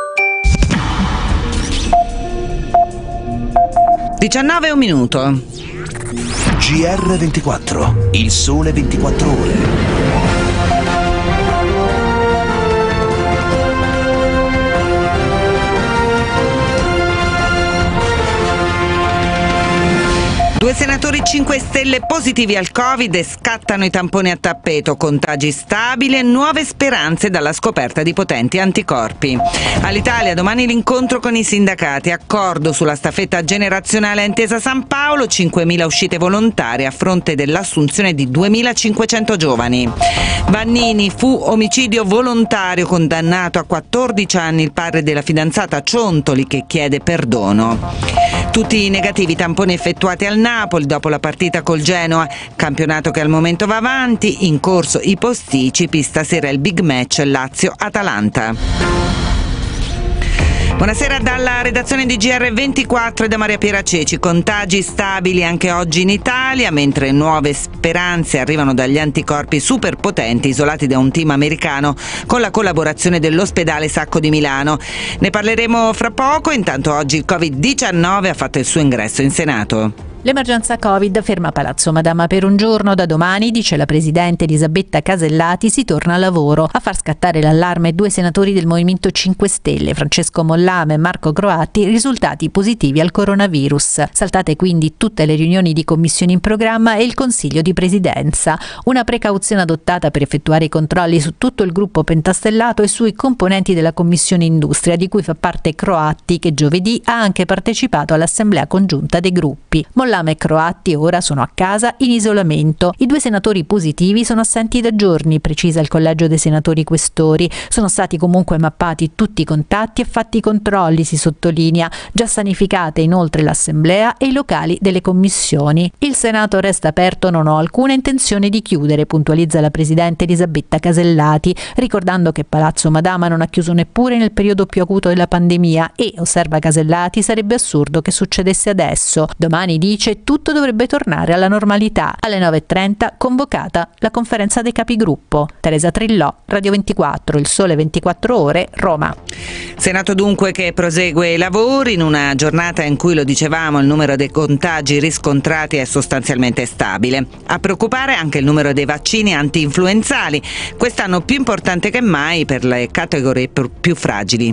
diciannove e un minuto. G R ventiquattro, il sole ventiquattro ore. Due senatori cinque Stelle positivi al Covid e scattano i tamponi a tappeto, contagi stabili e nuove speranze dalla scoperta di potenti anticorpi. All'Italia domani l'incontro con i sindacati, accordo sulla staffetta generazionale a Intesa San Paolo, cinquemila uscite volontarie a fronte dell'assunzione di duemilacinquecento giovani. Vannini, fu omicidio volontario, condannato a quattordici anni il padre della fidanzata Ciontoli che chiede perdono. Tutti i negativi tamponi effettuati al Napoli dopo la partita col Genoa, campionato che al momento va avanti, in corso i posticipi, stasera il big match Lazio-Atalanta. Buonasera dalla redazione di G R ventiquattro e da Maria Piera Ceci. Contagi stabili anche oggi in Italia, mentre nuove speranze arrivano dagli anticorpi superpotenti isolati da un team americano con la collaborazione dell'ospedale Sacco di Milano. Ne parleremo fra poco, intanto oggi il covid diciannove ha fatto il suo ingresso in Senato. L'emergenza Covid ferma Palazzo Madama per un giorno. Da domani, dice la presidente Elisabetta Casellati, si torna al lavoro. A far scattare l'allarme due senatori del Movimento cinque Stelle, Francesco Mollame e Marco Croatti, risultati positivi al coronavirus. Saltate quindi tutte le riunioni di commissioni in programma e il Consiglio di Presidenza. Una precauzione adottata per effettuare i controlli su tutto il gruppo pentastellato e sui componenti della Commissione Industria, di cui fa parte Croatti, che giovedì ha anche partecipato all'assemblea congiunta dei gruppi. Mollame e Croatti ora sono a casa in isolamento. I due senatori positivi sono assenti da giorni, precisa il Collegio dei Senatori Questori. Sono stati comunque mappati tutti i contatti e fatti i controlli, si sottolinea. Già sanificate inoltre l'assemblea e i locali delle commissioni. Il Senato resta aperto, non ho alcuna intenzione di chiudere, puntualizza la presidente Elisabetta Casellati, ricordando che Palazzo Madama non ha chiuso neppure nel periodo più acuto della pandemia e, osserva Casellati, sarebbe assurdo che succedesse adesso. Domani, dice, tutto dovrebbe tornare alla normalità. Alle nove e trenta convocata la conferenza dei capigruppo. Teresa Trillò, Radio ventiquattro, il sole ventiquattro ore, Roma. Senato dunque che prosegue i lavori in una giornata in cui, lo dicevamo, il numero dei contagi riscontrati è sostanzialmente stabile. A preoccupare anche il numero dei vaccini anti-influenzali, quest'anno più importante che mai per le categorie più fragili.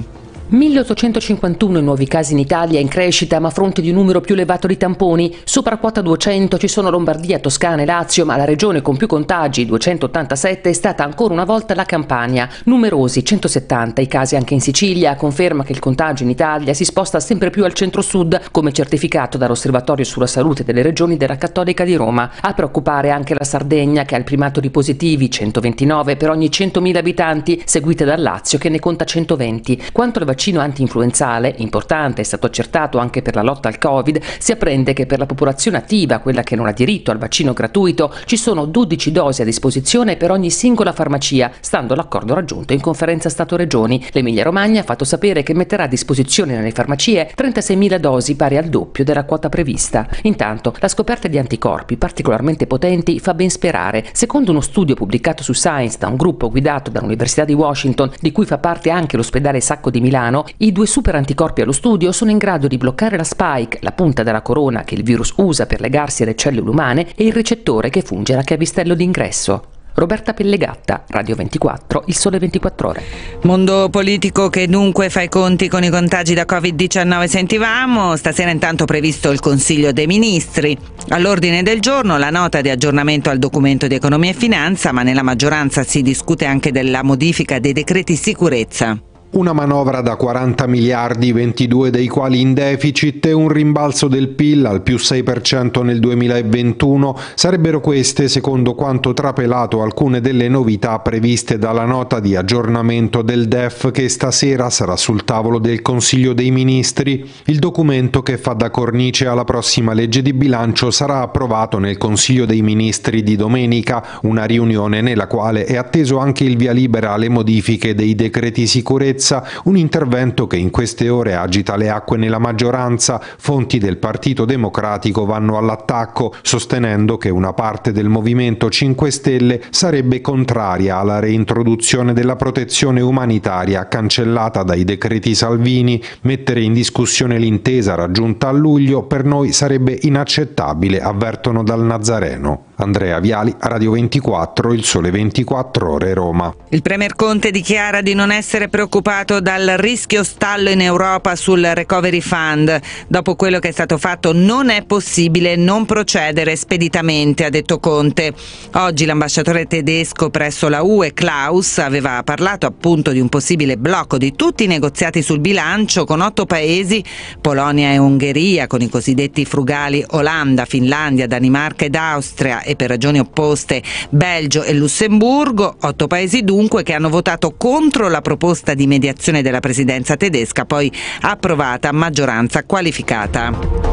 milleottocentocinquantuno i nuovi casi in Italia, in crescita ma a fronte di un numero più elevato di tamponi. Sopra quota duecento ci sono Lombardia, Toscana e Lazio, ma la regione con più contagi, duecentottantasette, è stata ancora una volta la Campania. Numerosi, centosettanta i casi anche in Sicilia, conferma che il contagio in Italia si sposta sempre più al centro-sud, come certificato dall'Osservatorio sulla salute delle regioni della Cattolica di Roma. A preoccupare anche la Sardegna, che ha il primato di positivi, centoventinove per ogni centomila abitanti, seguita dal Lazio che ne conta centoventi. Quanto al vaccino anti-influenzale, importante, è stato accertato anche per la lotta al Covid, si apprende che per la popolazione attiva, quella che non ha diritto al vaccino gratuito, ci sono dodici dosi a disposizione per ogni singola farmacia, stando all'accordo raggiunto in conferenza Stato-Regioni. L'Emilia-Romagna ha fatto sapere che metterà a disposizione nelle farmacie trentaseimila dosi, pari al doppio della quota prevista. Intanto, la scoperta di anticorpi particolarmente potenti fa ben sperare. Secondo uno studio pubblicato su Science da un gruppo guidato dall'Università di Washington, di cui fa parte anche l'ospedale Sacco di Milano, i due super anticorpi allo studio sono in grado di bloccare la spike, la punta della corona che il virus usa per legarsi alle cellule umane, e il recettore che funge da chiavistello d'ingresso. Roberta Pellegatta, Radio ventiquattro, Il Sole ventiquattro Ore. Mondo politico che dunque fa i conti con i contagi da covid diciannove. Sentivamo, stasera intanto previsto il Consiglio dei Ministri. All'ordine del giorno la nota di aggiornamento al documento di economia e finanza, ma nella maggioranza si discute anche della modifica dei decreti sicurezza. Una manovra da quaranta miliardi, ventidue dei quali in deficit, e un rimbalzo del P I L al più sei per cento nel duemilaventuno. Sarebbero queste, secondo quanto trapelato, alcune delle novità previste dalla nota di aggiornamento del D E F che stasera sarà sul tavolo del Consiglio dei Ministri. Il documento, che fa da cornice alla prossima legge di bilancio, sarà approvato nel Consiglio dei Ministri di domenica, una riunione nella quale è atteso anche il via libera alle modifiche dei decreti sicurezza. Un intervento che in queste ore agita le acque nella maggioranza. Fonti del Partito Democratico vanno all'attacco, sostenendo che una parte del Movimento cinque Stelle sarebbe contraria alla reintroduzione della protezione umanitaria cancellata dai decreti Salvini. Mettere in discussione l'intesa raggiunta a luglio per noi sarebbe inaccettabile, avvertono dal Nazareno. Andrea Viali, Radio ventiquattro, Il Sole ventiquattro Ore, Roma. Il Premier Conte dichiara di non essere preoccupato dal rischio stallo in Europa sul Recovery Fund. Dopo quello che è stato fatto non è possibile non procedere speditamente, ha detto Conte. Oggi l'ambasciatore tedesco presso la U E, Klaus, aveva parlato appunto di un possibile blocco di tutti i negoziati sul bilancio con otto paesi, Polonia e Ungheria, con i cosiddetti frugali Olanda, Finlandia, Danimarca ed Austria, e per ragioni opposte Belgio e Lussemburgo. Otto paesi dunque che hanno votato contro la proposta di mediazione della presidenza tedesca, poi approvata a maggioranza qualificata.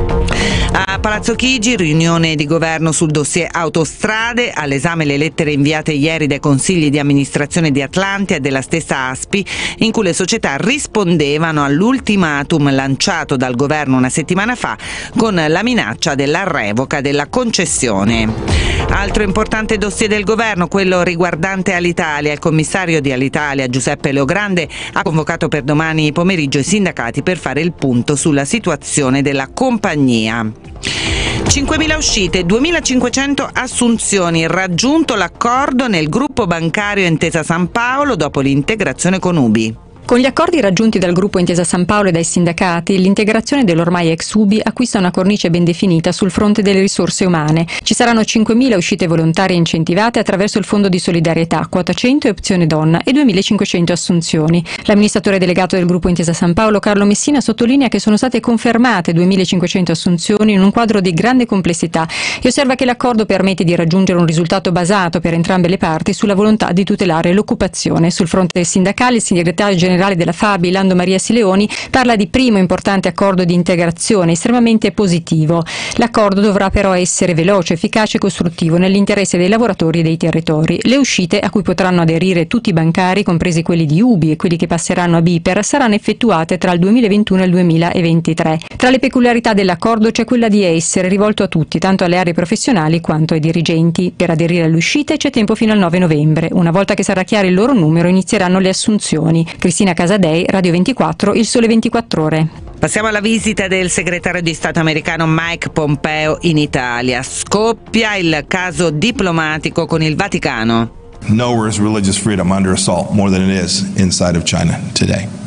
A Palazzo Chigi, riunione di governo sul dossier autostrade, all'esame le lettere inviate ieri dai consigli di amministrazione di Atlantia e della stessa Aspi, in cui le società rispondevano all'ultimatum lanciato dal governo una settimana fa con la minaccia della revoca della concessione. Altro importante dossier del governo, quello riguardante Alitalia. Il commissario di Alitalia, Giuseppe Leogrande, ha convocato per domani pomeriggio i sindacati per fare il punto sulla situazione della compagnia. cinquemila uscite, duemilacinquecento assunzioni, raggiunto l'accordo nel gruppo bancario Intesa San Paolo dopo l'integrazione con Ubi. Con gli accordi raggiunti dal gruppo Intesa San Paolo e dai sindacati, l'integrazione dell'ormai ex Ubi acquista una cornice ben definita sul fronte delle risorse umane. Ci saranno cinquemila uscite volontarie incentivate attraverso il Fondo di Solidarietà, quota cento e opzione donna, e duemilacinquecento assunzioni. L'amministratore delegato del gruppo Intesa San Paolo, Carlo Messina, sottolinea che sono state confermate duemilacinquecento assunzioni in un quadro di grande complessità e osserva che l'accordo permette di raggiungere un risultato basato per entrambe le parti sulla volontà di tutelare l'occupazione. Sul fronte sindacale, il segretario generale della Fabi, Lando Maria Sileoni, parla di primo importante accordo di integrazione estremamente positivo. L'accordo dovrà però essere veloce, efficace e costruttivo nell'interesse dei lavoratori e dei territori. Le uscite, a cui potranno aderire tutti i bancari, compresi quelli di Ubi e quelli che passeranno a Biper, saranno effettuate tra il duemilaventuno e il duemilaventitré. Tra le peculiarità dell'accordo c'è quella di essere rivolto a tutti, tanto alle aree professionali quanto ai dirigenti. Per aderire alle uscite c'è tempo fino al nove novembre. Una volta che sarà chiaro il loro numero, inizieranno le assunzioni. Cristina Casadei, Radio ventiquattro, Il Sole ventiquattro Ore. Passiamo alla visita del segretario di Stato americano Mike Pompeo in Italia. Scoppia il caso diplomatico con il Vaticano. Nowhere is religious freedom under assault more than it is inside of China today.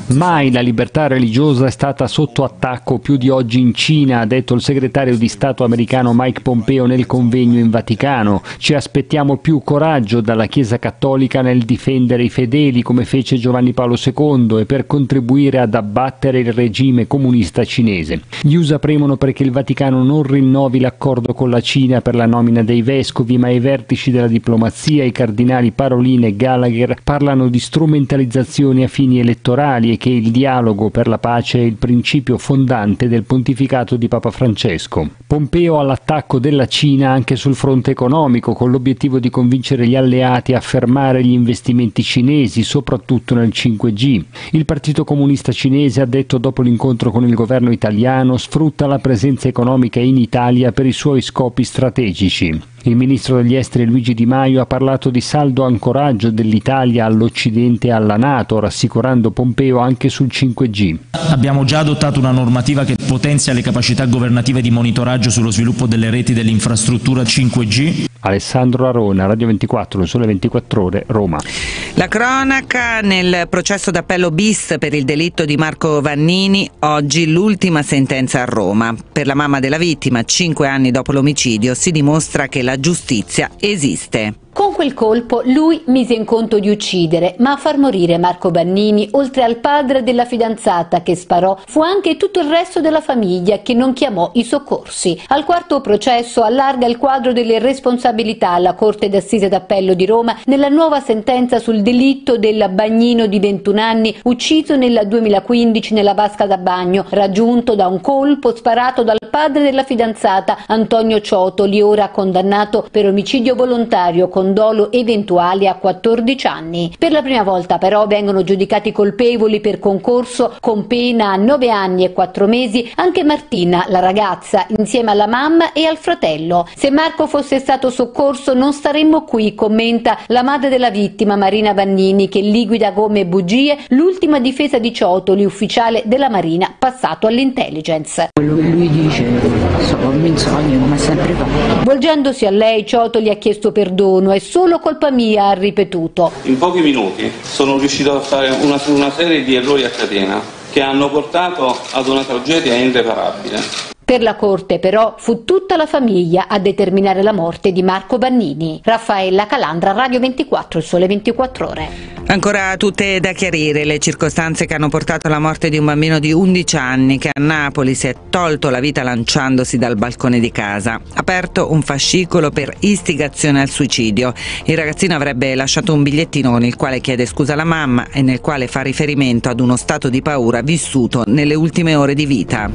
Mai la libertà religiosa è stata sotto attacco più di oggi in Cina, ha detto il segretario di Stato americano Mike Pompeo nel convegno in Vaticano. Ci aspettiamo più coraggio dalla Chiesa Cattolica nel difendere i fedeli, come fece Giovanni Paolo secondo, e per contribuire ad abbattere il regime comunista cinese. Gli U S A premono perché il Vaticano non rinnovi l'accordo con la Cina per la nomina dei vescovi, ma i vertici della diplomazia, i cardinali Parolin e Gallagher, parlano di strumentalizzazioni a fini elettorali e che il dialogo per la pace è il principio fondante del pontificato di Papa Francesco. Pompeo all'attacco della Cina anche sul fronte economico, con l'obiettivo di convincere gli alleati a fermare gli investimenti cinesi, soprattutto nel cinque G. Il Partito Comunista Cinese, ha detto dopo l'incontro con il governo italiano, sfrutta la presenza economica in Italia per i suoi scopi strategici. Il ministro degli esteri Luigi Di Maio ha parlato di saldo ancoraggio dell'Italia all'Occidente e alla NATO, rassicurando Pompeo anche sul cinque G. Abbiamo già adottato una normativa che potenzia le capacità governative di monitoraggio sullo sviluppo delle reti dell'infrastruttura cinque G. Alessandro Arona, Radio ventiquattro, il Sole ventiquattro Ore, Roma. La cronaca nel processo d'appello bis per il delitto di Marco Vannini, oggi l'ultima sentenza a Roma. Per la mamma della vittima, cinque anni dopo l'omicidio, si dimostra che la giustizia esiste. Con quel colpo lui mise in conto di uccidere, ma a far morire Marco Vannini, oltre al padre della fidanzata che sparò, fu anche tutto il resto della famiglia che non chiamò i soccorsi. Al quarto processo allarga il quadro delle responsabilità alla Corte d'Assise d'Appello di Roma nella nuova sentenza sul delitto del bagnino di ventuno anni ucciso nel duemilaquindici nella vasca da bagno, raggiunto da un colpo sparato dal padre della fidanzata Antonio Ciotoli, ora condannato per omicidio volontario con dolo eventuale a quattordici anni. Per la prima volta però vengono giudicati colpevoli per concorso con pena a nove anni e quattro mesi anche Martina, la ragazza, insieme alla mamma e al fratello. Se Marco fosse stato soccorso non staremmo qui, commenta la madre della vittima Marina Vannini, che liquida come bugie l'ultima difesa di Ciotoli, ufficiale della Marina passato all'intelligence. Quello che lui dice sono menzogne come sempre fatto. Volgendosi a lei, Ciotoli ha chiesto perdono. È solo colpa mia, ha ripetuto. In pochi minuti sono riuscito a fare una, una serie di errori a catena che hanno portato ad una tragedia irreparabile. Per la Corte però fu tutta la famiglia a determinare la morte di Marco Vannini. Raffaella Calandra, Radio ventiquattro, il Sole ventiquattro Ore. Ancora tutte da chiarire le circostanze che hanno portato alla morte di un bambino di undici anni che a Napoli si è tolto la vita lanciandosi dal balcone di casa. Aperto un fascicolo per istigazione al suicidio. Il ragazzino avrebbe lasciato un bigliettino con il quale chiede scusa alla mamma e nel quale fa riferimento ad uno stato di paura vissuto nelle ultime ore di vita.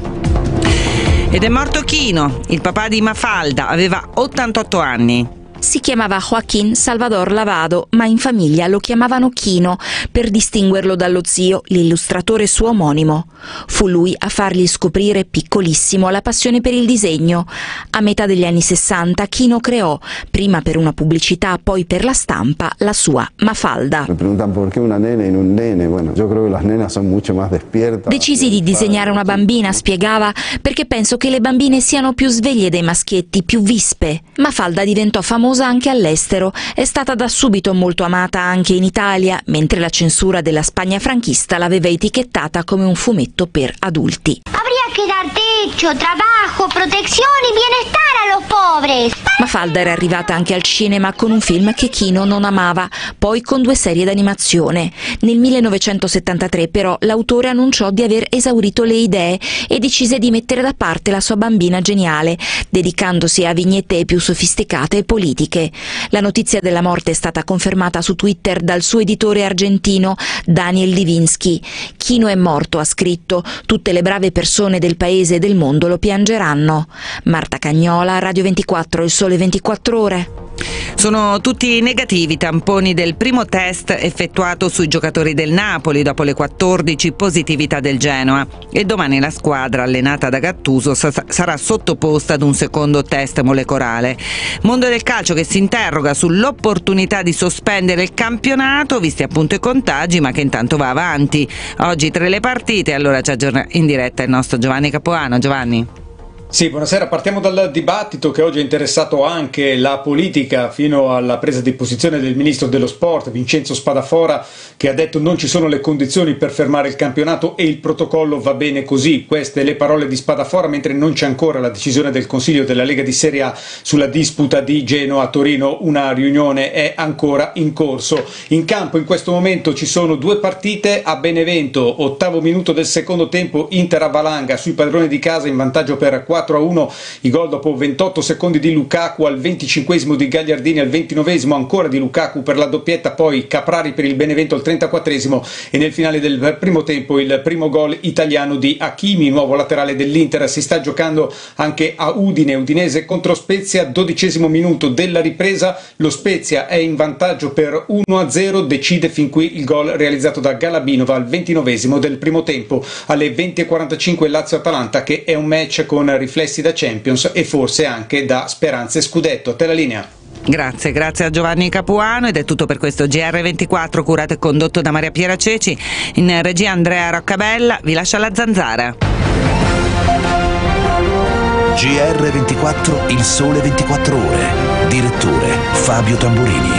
Ed è morto Chino, il papà di Mafalda, aveva ottantotto anni. Si chiamava Joaquín Salvador Lavado, ma in famiglia lo chiamavano Chino per distinguerlo dallo zio, l'illustratore suo omonimo. Fu lui a fargli scoprire piccolissimo la passione per il disegno. A metà degli anni sessanta Chino creò, prima per una pubblicità, poi per la stampa, la sua Mafalda. Mi preguntan perché una nena in un nene. Bueno, yo creo que las nenas son mucho más despiertas. Decisi di disegnare una bambina, spiegava, perché penso che le bambine siano più sveglie dei maschietti, più vispe. Mafalda diventò famosa anche all'estero, è stata da subito molto amata anche in Italia, mentre la censura della Spagna franchista l'aveva etichettata come un fumetto per adulti. Habría que dar techo, trabajo, protección y bienestar a los pobres. Mafalda era arrivata anche al cinema con un film che Chino non amava, poi con due serie d'animazione. Nel millenovecentosettantatré però l'autore annunciò di aver esaurito le idee e decise di mettere da parte la sua bambina geniale, dedicandosi a vignette più sofisticate e politiche. La notizia della morte è stata confermata su Twitter dal suo editore argentino Daniel Livinsky. Chino è morto, ha scritto, tutte le brave persone del paese e del mondo lo piangeranno. Marta Cagnola, Radio ventiquattro, il Sole ventiquattro Ore. Sono tutti negativi i tamponi del primo test effettuato sui giocatori del Napoli dopo le quattordici positività del Genoa e domani la squadra allenata da Gattuso sa- sarà sottoposta ad un secondo test molecolare. Mondo del calcio che si interroga sull'opportunità di sospendere il campionato visti appunto i contagi, ma che intanto va avanti. Oggi tre le partite, allora ci aggiorna in diretta il nostro Giovanni Capuano. Giovanni. Sì, buonasera. Partiamo dal dibattito che oggi ha interessato anche la politica fino alla presa di posizione del ministro dello sport Vincenzo Spadafora, che ha detto non ci sono le condizioni per fermare il campionato e il protocollo va bene così. Queste le parole di Spadafora, mentre non c'è ancora la decisione del Consiglio della Lega di Serie A sulla disputa di Genoa-Torino. Una riunione è ancora in corso. In campo in questo momento ci sono due partite a Benevento, ottavo minuto del secondo tempo, Inter-Avalanga sui padroni di casa in vantaggio per quattro a uno, i gol dopo ventotto secondi di Lukaku, al venticinquesimo di Gagliardini, al ventinovesimo ancora di Lukaku per la doppietta, poi Caprari per il Benevento al trentaquattresimo e nel finale del primo tempo il primo gol italiano di Hakimi, nuovo laterale dell'Inter. Si sta giocando anche a Udine, Udinese contro Spezia, dodicesimo minuto della ripresa, lo Spezia è in vantaggio per uno a zero, decide fin qui il gol realizzato da Galabinova al ventinovesimo del primo tempo. Alle venti e quarantacinque Lazio-Atalanta, che è un match con riflessi da Champions e forse anche da speranze scudetto. A te la linea. Grazie, grazie a Giovanni Capuano, ed è tutto per questo G R ventiquattro, curato e condotto da Maria Piera Ceci, in regia Andrea Roccabella. Vi lascia la zanzara. G R ventiquattro, il sole ventiquattro ore. Direttore Fabio Tamburini.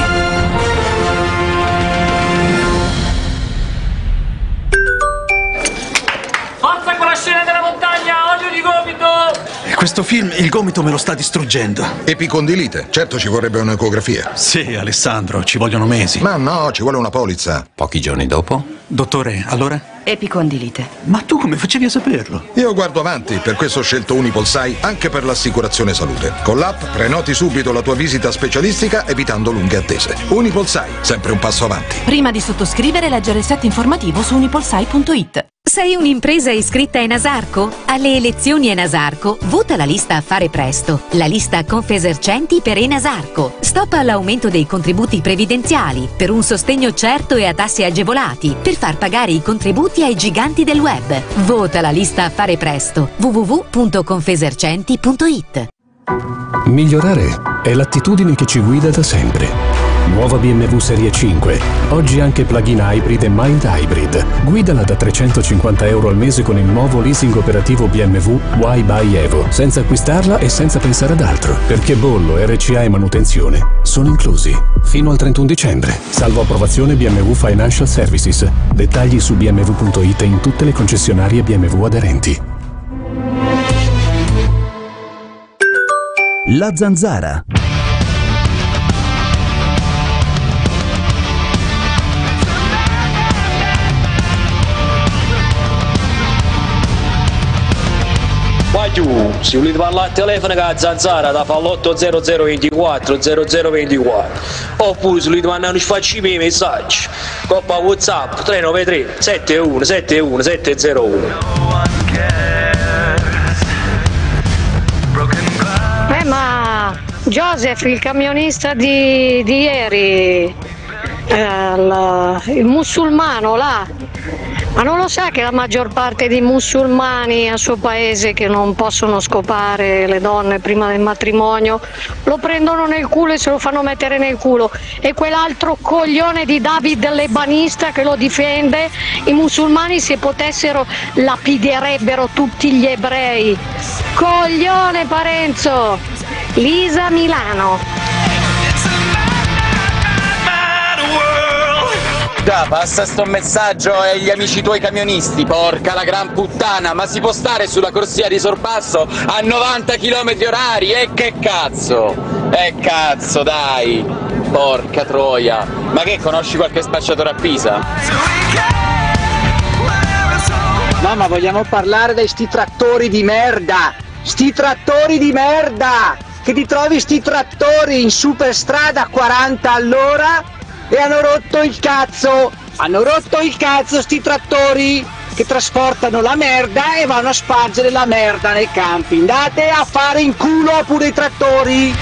Forza con la scena della montagna, olio di gomito! Questo film il gomito me lo sta distruggendo. Epicondilite, certo ci vorrebbe un'ecografia. Sì, Alessandro, ci vogliono mesi. Ma no, ci vuole una polizza. Pochi giorni dopo? Dottore, allora? Epicondilite. Ma tu come facevi a saperlo? Io guardo avanti, per questo ho scelto Unipolsai anche per l'assicurazione salute. Con l'app prenoti subito la tua visita specialistica evitando lunghe attese. Unipolsai, sempre un passo avanti. Prima di sottoscrivere, leggere il set informativo su unipolsai punto it. Sei un'impresa iscritta a Enasarco? Alle elezioni Enasarco vota la lista Fare Presto, la lista Confesercenti per Enasarco. Stop all'aumento dei contributi previdenziali, per un sostegno certo e a tassi agevolati, per far pagare i contributi ai giganti del web. Vota la lista Fare Presto, w w w punto confesercenti punto it. Migliorare è l'attitudine che ci guida da sempre. Nuova B M W Serie cinque, oggi anche plug-in hybrid e mild hybrid. Guidala da trecentocinquanta euro al mese con il nuovo leasing operativo B M W Why Buy Evo, senza acquistarla e senza pensare ad altro, perché bollo, R C A e manutenzione sono inclusi. Fino al trentuno dicembre, salvo approvazione B M W Financial Services. Dettagli su b m w punto it e in tutte le concessionarie B M W aderenti. La zanzara. Vai tu, se volete parlare al telefono con la zanzara da fa l'otto zero zero ventiquattro zero zero ventiquattro, oppure se volete mandare un sfaccimi messaggi coppa WhatsApp tre nove tre sette uno sette uno sette zero uno. Eh ma Joseph, il camionista di, di ieri, eh, la, il musulmano là, ma non lo sa che la maggior parte dei musulmani a suo paese, che non possono scopare le donne prima del matrimonio, lo prendono nel culo e se lo fanno mettere nel culo, e quell'altro coglione di David Lebanista che lo difende, i musulmani se potessero lapiderebbero tutti gli ebrei. Coglione Parenzo! Lisa Milano. Da, passa sto messaggio agli amici tuoi camionisti, porca la gran puttana, ma si può stare sulla corsia di sorpasso a novanta chilometri orari? E che cazzo? E cazzo, dai! Porca troia! Ma che, conosci qualche spacciatore a Pisa? No, ma vogliamo parlare dei sti trattori di merda! Sti trattori di merda! Che ti trovi sti trattori in superstrada a quaranta all'ora e hanno rotto il cazzo! Hanno rotto il cazzo sti trattori che trasportano la merda e vanno a spargere la merda nei campi. Andate a fare in culo pure i trattori!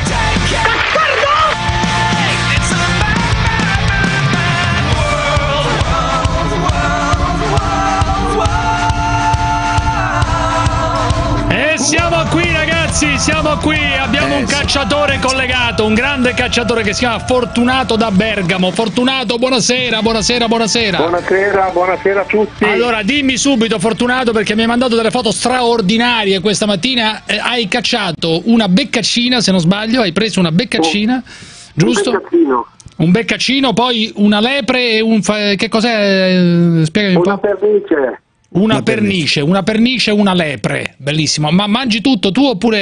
Siamo qui ragazzi, siamo qui, abbiamo eh, un cacciatore collegato, un grande cacciatore che si chiama Fortunato da Bergamo. Fortunato, buonasera, buonasera, buonasera. Buonasera, buonasera a tutti. Allora, dimmi subito Fortunato, perché mi hai mandato delle foto straordinarie questa mattina, eh, hai cacciato una beccaccina, se non sbaglio, hai preso una beccaccina, oh, giusto? Un beccaccino. Un beccaccino, poi una lepre e un... che cos'è? Spiegami un po'. Una pernice. Una, una pernice, una pernice e una lepre, bellissimo. Ma mangi tutto tu oppure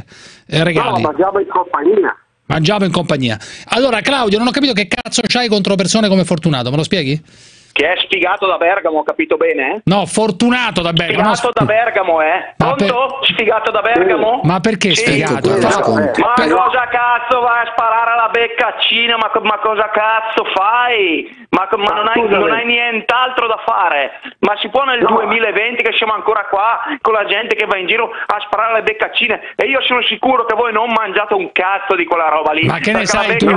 eh, regali? No, mangiamo in compagnia. Mangiamo in compagnia. Allora Claudio, non ho capito che cazzo c'hai contro persone come Fortunato, me lo spieghi? Che è sfigato da Bergamo, ho capito bene? Eh? No, Fortunato da Bergamo. Sfigato no, da Bergamo, eh? Pronto? Per... Sfigato da Bergamo? Ma perché sì, sfigato? Ma cosa cazzo vai a sparare alla beccaccina? Ma, ma cosa cazzo fai? Ma, ma non, hai, non hai nient'altro da fare? Ma si può nel no. duemilaventi che siamo ancora qua con la gente che va in giro a sparare alle beccaccine? E io sono sicuro che voi non mangiate un cazzo di quella roba lì. Ma che ne sai tu?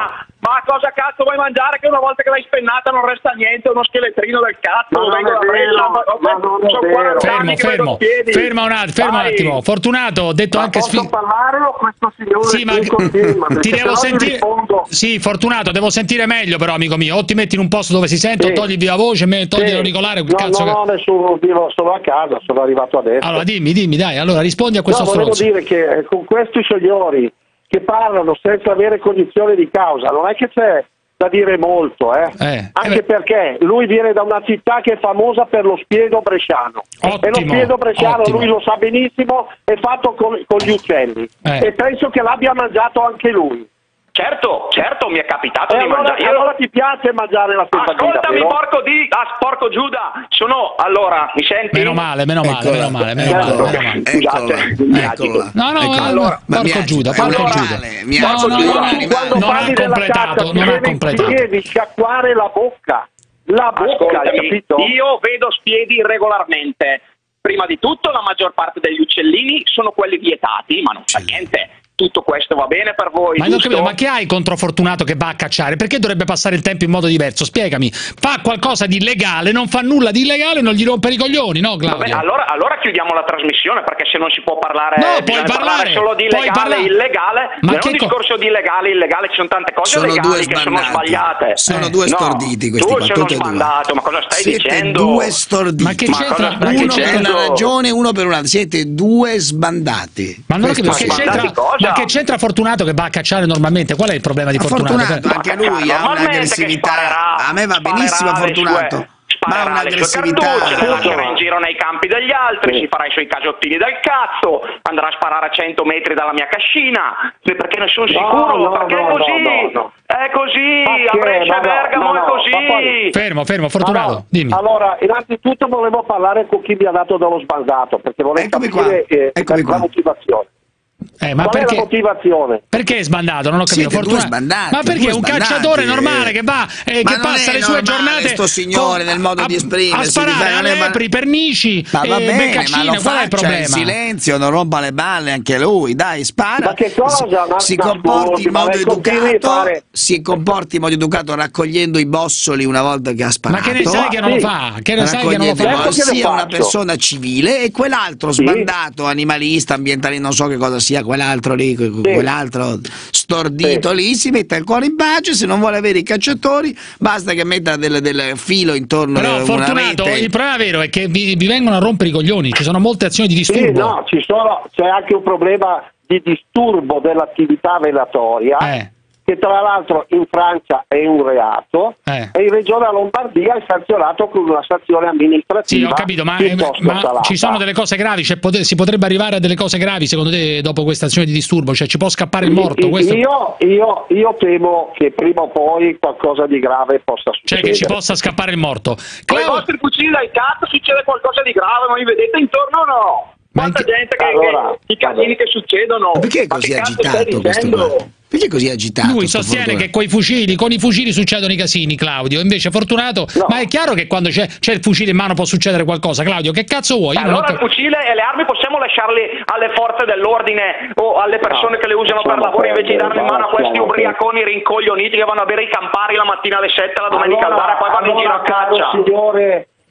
Ma cosa cazzo vuoi mangiare che una volta che l'hai spennata non resta niente, uno scheletrino del cazzo? Ma non è vero, ma non è vero. Fermo, fermo, ferma un attimo, ferma un attimo. Fortunato, ho detto ma anche posso parlare o questo signore sì, ma continua, ti devo sentire. Sì, Fortunato, devo sentire meglio però, amico mio. O ti metti in un posto dove si sente, sì. o togli via voce, togli sì. l'auricolare, no, cazzo. No, no, che... nessun motivo, sono a casa, sono arrivato adesso. Allora, dimmi, dimmi, dai, allora rispondi a questo no, stronzo. Volevo dire che con questi signori che parlano senza avere cognizione di causa, non è che c'è da dire molto, eh? Eh, anche eh perché lui viene da una città che è famosa per lo spiedo bresciano. Ottimo, e lo spiedo bresciano, ottimo. Lui lo sa benissimo, è fatto con, con gli uccelli. Eh. E penso che l'abbia mangiato anche lui. Certo, certo, mi è capitato e di allora, mangiare. Io... Allora ti piace mangiare la stefatina? Ascoltami, porco di, ah, porco Giuda. Sono, allora, mi senti? Meno male, meno male, eccola, meno male, meno eccola, male. Meno male. Scusate, eccola. No, no, eccola. Allora, porco Giuda, porco Giuda. No, no, no, quando non ha completato, non ha completato. Devi sciacquare la bocca. La bocca, hai capito? Io vedo spiedi regolarmente. Prima di tutto, la maggior parte degli uccellini sono quelli vietati, ma non fa niente. Tutto questo va bene per voi? Ma, non capito, ma che hai contro Fortunato che va a cacciare? Perché dovrebbe passare il tempo in modo diverso? Spiegami. Fa qualcosa di illegale, non fa nulla di illegale, non gli rompere i coglioni, no Claudio? Vabbè, allora, allora chiudiamo la trasmissione, perché se non si può parlare, no, puoi parlare, parlare solo di legale e illegale. Ma non è un discorso di legale e illegale, ci sono tante cose sono legali che sono sbagliate. Sono eh. due storditi no, questi tu qua. sei uno sbandato, ma cosa stai Siete dicendo? due storditi. Ma che c'entra? Ma uno per una ragione, uno per un'altra. Siete due sbandati. Ma non che c'entra Fortunato che va a cacciare normalmente? Qual è il problema di Fortunato? Fortunato anche lui ha un'aggressività. A me va benissimo Fortunato. Ma un'aggressività sparerà in giro nei campi degli altri, sì. si farà i suoi casottini del cazzo, andrà a sparare a cento metri dalla mia cascina, perché ne sono no, sicuro, no, perché no, è così, no, no. è così, perché? a Brescia e Bergamo no, no, è così. poi... Fermo, fermo, Fortunato, no, dimmi. Allora, innanzitutto volevo parlare con chi mi ha dato dello sbandato, perché volevo Eccomi capire eh, la motivazione. Eh, ma Qual perché, è la motivazione? Perché è sbandato? Non ho capito. Due sbandati, ma perché un sbandati, cacciatore eh. normale che va eh, che passa le sue giornate sto signore nel modo a, di esprimersi a sparare a lepri, pernici, ma va eh, bene, beccacine, ma lo qual è il problema? In silenzio, non rompa le balle anche lui, dai, spara. Ma che cosa? Si, si comporti in modo educato, fare... si comporti in modo educato raccogliendo i bossoli una volta che ha sparato. Ma che ne sai che non sì. lo fa? Che ne sai che non lo fa? Sia una persona civile e quell'altro sì. sbandato, animalista, ambientalista, non so che cosa sia quell'altro lì, sì. quell'altro stordito sì. lì, si mette il cuore in pace. Se non vuole avere i cacciatori basta che metta del, del filo intorno. Però a una Fortunato, rete. il problema vero è che vi, vi vengono a rompere i coglioni, ci sono molte azioni di disturbo. Sì, no, ci sono, c'è anche un problema di disturbo dell'attività venatoria, eh. che tra l'altro in Francia è un reato eh. e in Regione Lombardia è sanzionato con una sanzione amministrativa. Sì, ho capito, ma, ma ci sono delle cose gravi, cioè, pot- si potrebbe arrivare a delle cose gravi secondo te dopo questa azione di disturbo? Cioè ci può scappare il morto? Io, questo... io, io, io temo che prima o poi qualcosa di grave possa succedere. Cioè che ci possa scappare il morto. Con i vostri fucili dal cazzo succede qualcosa di grave, ma mi vedete intorno o no? Quanta che... gente che, allora, che i casini che succedono. Ma perché è così agitato questo qua? Perché è così agitato? Lui sostiene che coi fucili, con i fucili succedono i casini, Claudio. Invece Fortunato, no. ma è chiaro che quando c'è, c'è il fucile in mano può succedere qualcosa. Claudio, che cazzo vuoi? Io allora non ho... il fucile e le armi possiamo lasciarli alle forze dell'ordine o alle persone no, che le usano per lavoro, invece di darle in mano a questi ubriaconi rincoglioniti che vanno a bere i campari la mattina alle sette, la domenica allora, al bar e poi vanno allora, in giro a caccia. Signore,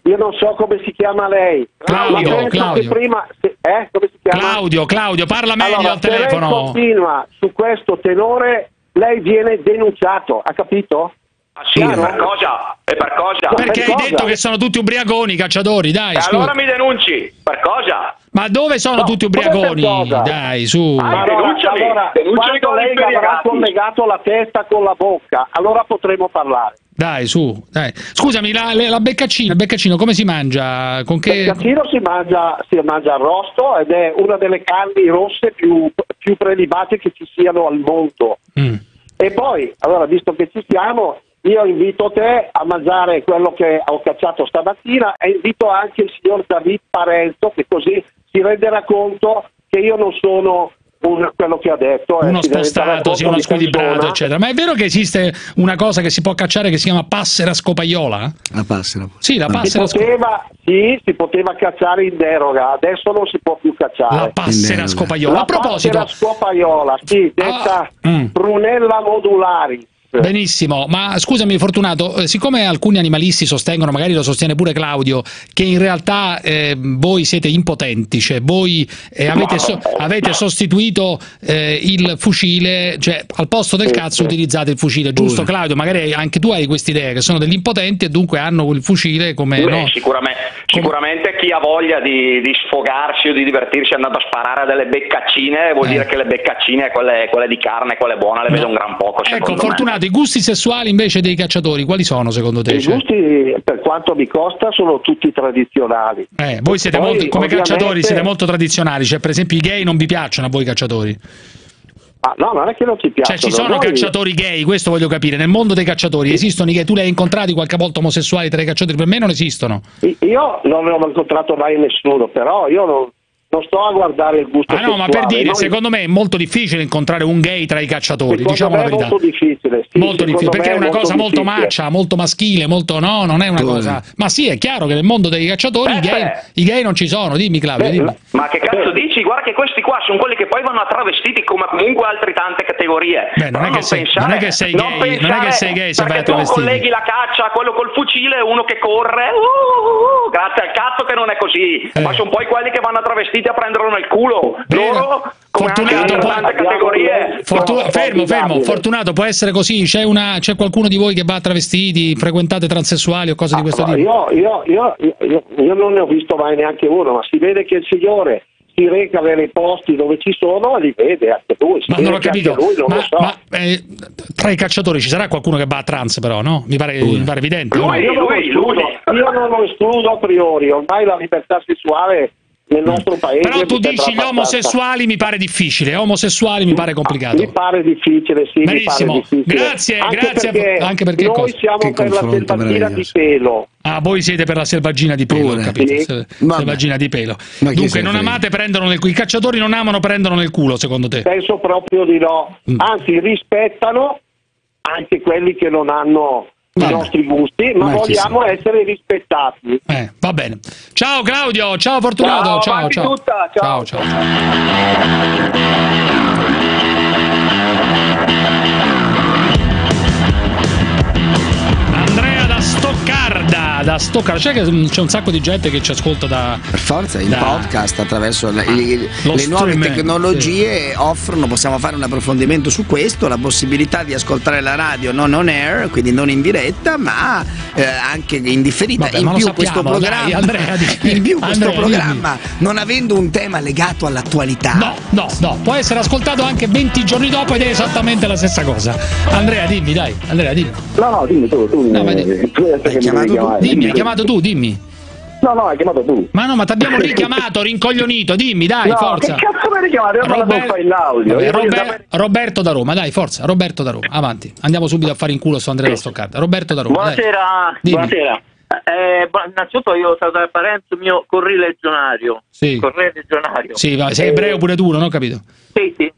io non so come si chiama lei. Claudio, ma Claudio. Che prima, se, eh, come si chiama? Claudio, Claudio, parla meglio allora, al telefono. Se lei continua su questo tenore, lei viene denunciato, ha capito? Ah, sì, per cosa? E per cosa? Perché per hai cosa? detto che sono tutti ubriaconi, i cacciatori, dai. E scusa. allora mi denunci, per cosa? Ma dove sono No, tutti come ubriaconi? per cosa? Dai, su. Ah, Allora, denunciami, allora denunciami quando con lei i avrà spiegati. collegato la testa con la bocca, allora potremo parlare. Dai, su. Dai. Scusami, la, la beccaccina, il beccaccino come si mangia? Con che... Il beccaccino si mangia, si mangia arrosto ed è una delle carni rosse più, più prelibate che ci siano al mondo. Mm. E poi, allora, visto che ci siamo, io invito te a mangiare quello che ho cacciato stamattina e invito anche il signor David Parenzo, che così si renderà conto che io non sono un, quello che ha detto. Uno eh, si renderà spostato, conto sì, uno di squilibrato, persona. eccetera. Ma è vero che esiste una cosa che si può cacciare che si chiama passera scopaiola? La passera. Sì, la Si passera scopaiola. poteva, sì, si poteva cacciare in deroga, adesso non si può più cacciare. La passera scopaiola. La A proposito, passera scopaiola, sì, detta Ah, mm. Prunella modularis. benissimo, ma scusami Fortunato, eh, siccome alcuni animalisti sostengono, magari lo sostiene pure Claudio, che in realtà eh, voi siete impotenti, cioè voi eh, avete, so- avete sostituito eh, il fucile, cioè al posto del cazzo utilizzate il fucile, giusto Pure. Claudio? Magari anche tu hai queste idee, che sono degli impotenti e dunque hanno quel fucile come... Beh, no? sicuramente, sicuramente chi ha voglia di, di sfogarsi o di divertirsi andando a sparare a delle beccaccine vuol Eh. dire che le beccaccine, quelle, quelle di carne, quelle buone, le No. vedo un gran poco. Ecco, secondo me. Fortunato, i gusti sessuali invece dei cacciatori, quali sono secondo te? I Cioè, gusti, per quanto mi costa, sono tutti tradizionali. eh, voi siete Poi, molto, come ovviamente- cacciatori siete molto tradizionali, cioè per esempio i gay non vi piacciono a voi cacciatori? Ah, no, non è che non ci piacciono. Cioè ci sono Noi- cacciatori gay, questo voglio capire, nel mondo dei cacciatori esistono i gay, tu li hai incontrati qualche volta omosessuali tra i cacciatori? Per me non esistono. Io non ne ho incontrato mai nessuno, però io non, non sto a guardare il gusto Ah no, ma per sessuale. dire, Noi- secondo me è molto difficile incontrare un gay tra i cacciatori, secondo diciamo me la è verità. molto difficile, sì, Molto secondo difficile, perché me è una cosa molto difficile. maccia, molto maschile, molto no, non è una Pure. cosa. Ma sì, è chiaro che nel mondo dei cacciatori i, gay, beh. i gay non ci sono, dimmi Claudio, Beh, dimmi. Ma che cazzo dici? Guarda che questi qua sono quelli che poi vanno a travestiti come comunque altre tante categorie. Beh, non Però è che sei- pensare- non è che sei non gay, non è che pensare- sei gay se vai a perché tu travestiti. colleghi la caccia a quello col fucile e uno che corre, uh, uh, uh, grazie al cazzo che non è così. Eh. Ma sono poi quelli che vanno a travestiti a prenderlo nel culo. Bene. Loro, come anche Fortunato, altre può- tante categorie. Fortu- No, fermo, fermo, formidabile. Fortunato, può essere così? C'è, una, c'è qualcuno di voi che va a travestiti, frequentate transessuali o cose di questo Ah, tipo? io, io, io, io, io non ne ho visto mai neanche uno, ma si vede che il signore si reca nei posti dove ci sono e li vede anche lui. Si Ma vede non ho che capito, anche lui non ma, lo so. ma, eh, tra i cacciatori ci sarà qualcuno che va a trans però, no? Mi pare, mi pare evidente. o no? Lui, io, non lo lui, escludo, lui. io non lo escludo a priori, ormai la libertà sessuale nel nostro paese... Però tu mi sembra dici gli abbastanza- omosessuali mi pare difficile, omosessuali mi pare complicato. Mi pare difficile, sì, Benissimo, mi pare difficile. grazie, anche grazie, perché anche perché noi cosa? siamo Che per la confronto selvaggina di meraviglioso. pelo. Ah, voi siete per la selvaggina di pelo, ho Pure. capito. Sì. Se- Vabbè. Selvaggina di pelo. Ma chi Dunque, se ne non frega? amate prendono nel culo. I cacciatori non amano prendono nel culo, secondo te? Penso proprio di no. Mm. Anzi, rispettano anche quelli che non hanno Vabbè. i nostri gusti, ma, Ma chi vogliamo essere rispettati. Eh, va bene. Ciao Claudio, ciao Fortunato, Ciao, ciao, avanti ciao. tutta, ciao. ciao, ciao. Andrea da Stoccarda, da Stoccarda. C'è, che c'è un sacco di gente che ci ascolta da... Per forza, il Da- podcast attraverso le, il- Lo le nuove streaming, tecnologie offrono, possiamo fare un approfondimento su questo, la possibilità di ascoltare la radio non on air, quindi non in diretta, ma eh, anche in differita. Vabbè, in ma lo più sappiamo, questo dai, programma, Andrea, di- in più questo Andrea, programma, non avendo un tema legato all'attualità. No, no, no, può essere ascoltato anche venti giorni dopo ed è esattamente la stessa cosa. Andrea, dimmi, dai, Andrea, dimmi. No, no, dimmi tu, tu, No, ma di- eh, tu adesso che mi chiamato devi tu? chiamare. Dimmi, hai chiamato tu, dimmi. No, no, hai chiamato tu. Ma no, ma ti abbiamo richiamato, rincoglionito, dimmi, dai, no, forza. che cazzo mi hai richiamato? Io non Robert- la fare in audio. Vabbè, Io voglio Robert- sapere- Roberto da Roma, dai, forza, Roberto da Roma, avanti. Andiamo subito a fare in culo su Andrea da Stoccarda. Roberto da Roma. dai. Buonasera, Dimmi. buonasera. Eh, bu- innanzitutto io saluto il Parenzo, mio corrilegionario. Sì. Corrilegionario. Sì, va, sei ebreo pure tu, non ho capito. Sì, sì.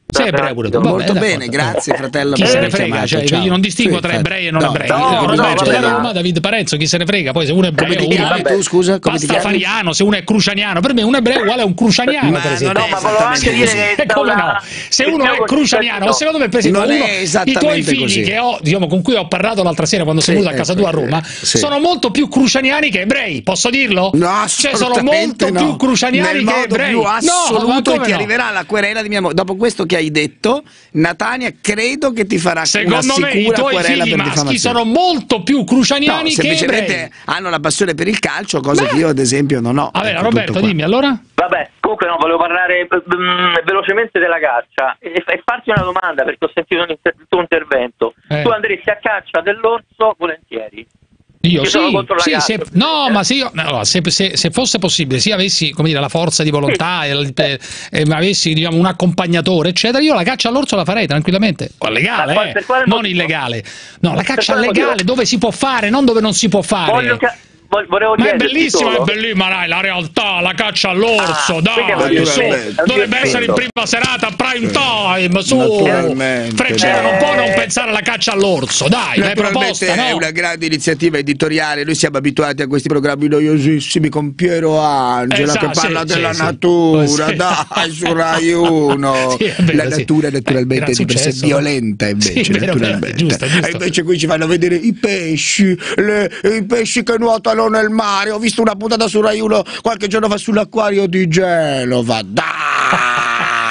Sei ebreo pure tu. Molto bene, grazie fratello. Chi se ne frega, cioè, io non distingo sì, tra ebrei e non no, ebrei. no, no, no, Roma, David Parenzo, chi se ne frega, poi se uno è ebreo, come ti chiami tu, scusa, come ti chiami? Pastafariano, se uno è crucianiano, per me un ebreo è uguale a un crucianiano, ma per esempio. non è esattamente così. Come no? Se uno è crucianiano, secondo me per esempio non uno, è i tuoi figli così. che ho, diciamo, con cui ho parlato l'altra sera quando sono Sì, venuto a casa ecco, tua a Roma, sì. sono molto più crucianiani che ebrei, posso dirlo? No, cioè sono molto no. più crucianiani Nel che modo ebrei. più assoluto, no, e ti no? arriverà la querela di mia moglie. Dopo questo che hai detto, Natania credo che ti farà Secondo una me sicura i tuoi querela figli per maschi diffamazione. sono molto più crucianiani No, che semplicemente ebrei. hanno la passione per il calcio, cosa Beh. che io ad esempio non ho. Vabbè, Ecco, Roberto, tutto qua. dimmi allora. Vabbè, comunque no, volevo parlare mm, velocemente della caccia e, e farti una domanda perché ho sentito un inter- il tuo intervento. Eh. Tu andresti a caccia dell'orso volentieri? Io Io sì, sono contro la sì caccia, se, no, ma se, io, no, se, se, se fosse possibile, se avessi come dire, la forza di volontà e, e, e avessi diciamo, un accompagnatore, eccetera, io la caccia all'orso la farei tranquillamente. Legale, Ma eh, per quale non motivo? illegale. No, la Per caccia quale legale motivo? dove si può fare, non dove non si può fare. Voglio ca- vol- volevo Ma è chiederti bellissima, solo- è bellissima, dai, la realtà, la caccia all'orso, Ah, dai, perché su, naturalmente. dovrebbe essere in Naturalmente. prima serata, prime time, su, Naturalmente. Freccero, non Eh. può non pensare alla caccia all'orso, dai, l'hai Naturalmente proposta, è no? una grande iniziativa editoriale, noi siamo abituati a questi programmi noiosissimi con Piero Angela Esatto, che parla sì, della sì, natura, sì. dai, su Rai uno. Sì, è vero, la sì. natura naturalmente Eh, è di per sé successo, violenta invece, Sì, vero, vero, naturalmente. giusto, giusto. E invece qui ci fanno vedere i pesci, le- i pesci che nuotano nel mare. Ho visto una puntata su Rai uno qualche giorno fa sull'acquario di Genova, dai!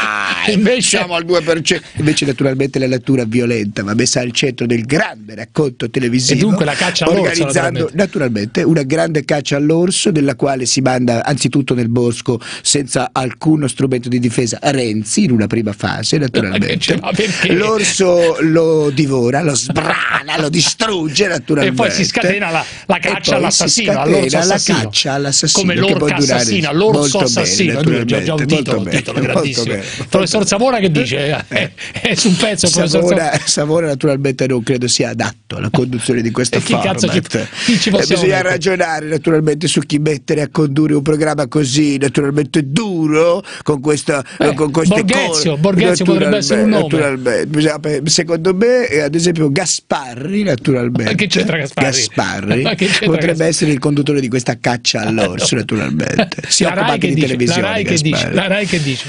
Invece siamo al due per cento. Invece naturalmente la natura violenta va messa al centro del grande racconto televisivo, E dunque la caccia all'orso, organizzando naturalmente una grande caccia all'orso nella quale si manda anzitutto nel bosco senza alcuno strumento di difesa Renzi in una prima fase naturalmente. Ma perché? L'orso lo divora, lo sbrana, lo distrugge E naturalmente. poi si scatena la, la E caccia poi si all'assassino, scatena all'orso la assassino. caccia all'assassino, Come che può l'orca durare assassina, l'orso molto bene, assassino. Già, già un naturalmente, titolo, molto un titolo bene, grandissimo. molto bene. Professor Savona che dice? È, è su un pezzo il professor Savona. Savona, Savona naturalmente non credo sia adatto alla conduzione di questo E chi cazzo ci- format. chi ci E possiamo bisogna mettere? ragionare naturalmente su chi mettere a condurre un programma così naturalmente duro con questa Eh, con queste Borghezio, cose. Borghezio potrebbe essere un nome. Naturalmente, bisogna- secondo me eh, ad esempio Gasparri naturalmente. Ma che c'entra Gasparri? Gasparri Ma che c'entra potrebbe Gasparri? essere il conduttore di questa caccia all'orso naturalmente. Si La occupa Rai anche che di dice? televisione. La Rai che dice? Gasparri. La Rai che dice?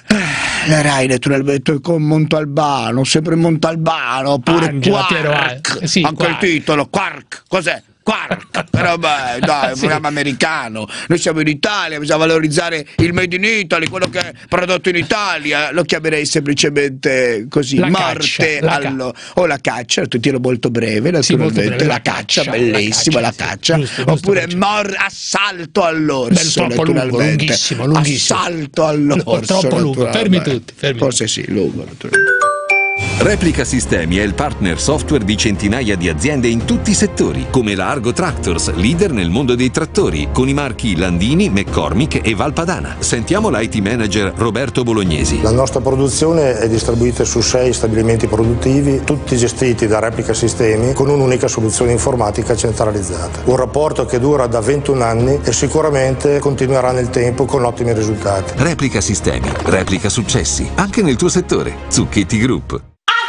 La Rai naturalmente con Montalbano, sempre Montalbano, oppure Angela, Piero Quark, Angela. Sì, anche Quark. il titolo, Quark, cos'è? Quark, però beh, dai, è un Sì. programma americano, noi siamo in Italia, bisogna valorizzare il made in Italy, quello che è prodotto in Italia, lo chiamerei semplicemente così, La morte caccia, la ca- allo, o la caccia, il titolo molto breve Sì, molto naturalmente, breve, la la caccia, caccia, bellissima la la caccia, caccia, sì, giusto, giusto, oppure giusto. mor- assalto all'orso, Beh, troppo lungo, naturalmente. lunghissimo, lunghissimo. Assalto all'orso, Troppo lungo, fermi naturalmente. tutti, fermi Forse sì, lungo naturalmente. Replica Sistemi è il partner software di centinaia di aziende in tutti i settori, come la Argo Tractors, leader nel mondo dei trattori, con i marchi Landini, McCormick e Valpadana. Sentiamo l'I T manager Roberto Bolognesi. La nostra produzione è distribuita su sei stabilimenti produttivi, tutti gestiti da Replica Sistemi, con un'unica soluzione informatica centralizzata. Un rapporto che dura da ventuno anni e sicuramente continuerà nel tempo con ottimi risultati. Replica Sistemi, replica successi, anche nel tuo settore. Zucchetti Group.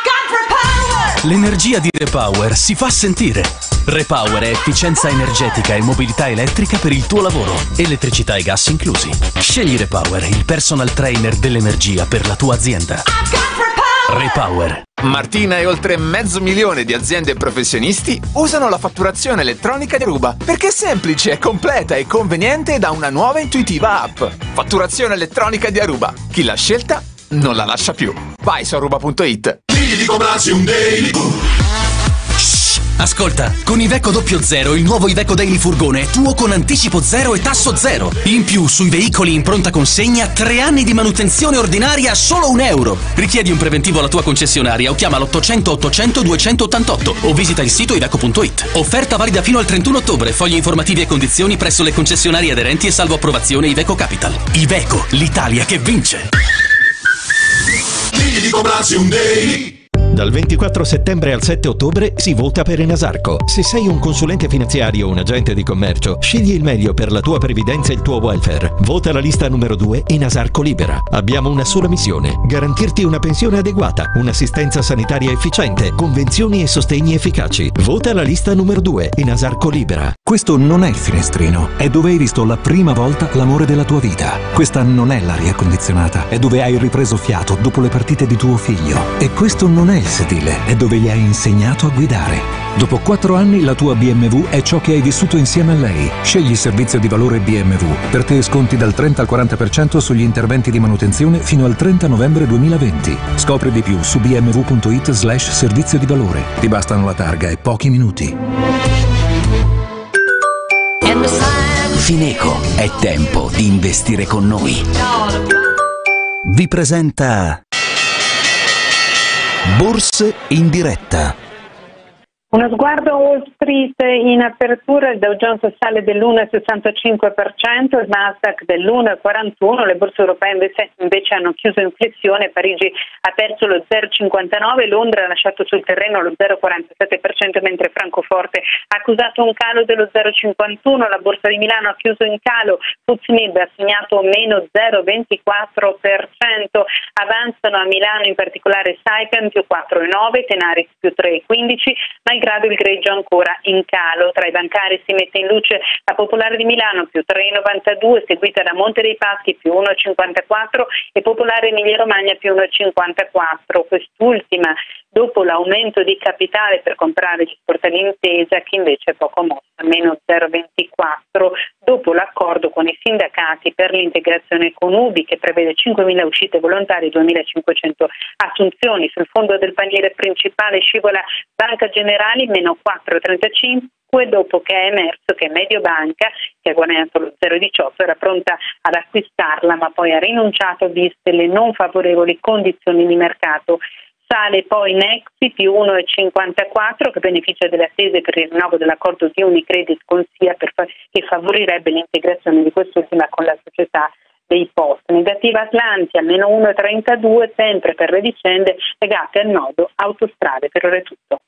L'energia di Repower si fa sentire. Repower è efficienza energetica e mobilità elettrica per il tuo lavoro, elettricità e gas inclusi. Scegli Repower, il personal trainer dell'energia per la tua azienda. Repower. Martina e oltre mezzo milione di aziende e professionisti usano la fatturazione elettronica di Aruba perché è semplice, completa e conveniente da una nuova e intuitiva app. Fatturazione elettronica di Aruba. Chi l'ha scelta non la lascia più. Vai su aruba punto it. Di comprarsi un Daily. Ascolta, con Iveco doppio zero, il nuovo Iveco Daily Furgone è tuo con anticipo zero e tasso zero. In più, sui veicoli in pronta consegna, tre anni di manutenzione ordinaria a solo un euro. Richiedi un preventivo alla tua concessionaria o chiama l'ottocento ottocento duecentottantotto o visita il sito iveco punto it. Offerta valida fino al trentuno ottobre, fogli informativi e condizioni presso le concessionarie aderenti e salvo approvazione Iveco Capital. Iveco, l'Italia che vince. Di comprarsi un Daily. Dal ventiquattro settembre al sette ottobre si vota per Enasarco. Se sei un consulente finanziario o un agente di commercio, scegli il meglio per la tua previdenza e il tuo welfare. Vota la lista numero due Enasarco Libera. Abbiamo una sola missione: garantirti una pensione adeguata, un'assistenza sanitaria efficiente, convenzioni e sostegni efficaci. Vota la lista numero due Enasarco Libera. Questo non è il finestrino, è dove hai visto la prima volta l'amore della tua vita. Questa non è l'aria condizionata, è dove hai ripreso fiato dopo le partite di tuo figlio. E questo non è il sedile, è dove gli hai insegnato a guidare. Dopo quattro anni la tua B M W è ciò che hai vissuto insieme a lei. Scegli il servizio di valore B M W. Per te sconti dal trenta al quaranta per cento sugli interventi di manutenzione fino al trenta novembre duemilaventi. Scopri di più su bmw.it slash servizio di valore. Ti bastano la targa e pochi minuti. Fineco, è tempo di investire con noi. Vi presenta Borse in diretta. Uno sguardo a Wall Street in apertura, il Dow Jones sale dell'uno virgola sessantacinque per cento, il Nasdaq dell'uno virgola quarantuno, le borse europee invece, invece hanno chiuso in flessione, Parigi ha perso lo zero virgola cinquantanove, Londra ha lasciato sul terreno lo zero virgola quarantasette per cento, mentre Francoforte ha accusato un calo dello zero virgola cinquantuno, la borsa di Milano ha chiuso in calo, F T S E M I B ha segnato meno zero virgola ventiquattro per cento, avanzano a Milano in particolare Saipem più quattro virgola nove, Tenaris più tre virgola quindici, ma grado il greggio ancora in calo. Tra i bancari si mette in luce la Popolare di Milano più tre virgola novantadue, seguita da Monte dei Paschi più uno virgola cinquantaquattro e Popolare Emilia Romagna più uno virgola cinquantaquattro. Quest'ultima dopo l'aumento di capitale per comprare gli sportelli Intesa, che invece è poco mossa, meno zero virgola ventiquattro, dopo l'accordo con i sindacati per l'integrazione con U B I, che prevede cinquemila uscite volontarie e duemilacinquecento assunzioni. Sul fondo del paniere principale scivola Banca Generali meno quattro virgola trentacinque, dopo che è emerso che Mediobanca, che ha guadagnato lo zero virgola diciotto, era pronta ad acquistarla ma poi ha rinunciato viste le non favorevoli condizioni di mercato. Sale poi Nexi più uno virgola cinquantaquattro, che beneficia delle attese per il rinnovo dell'accordo di Unicredit con S I A per fa- che favorirebbe l'integrazione di quest'ultima con la società dei post. Negativa Atlantia meno uno virgola trentadue, sempre per le vicende legate al nodo autostrade. Per ora è tutto.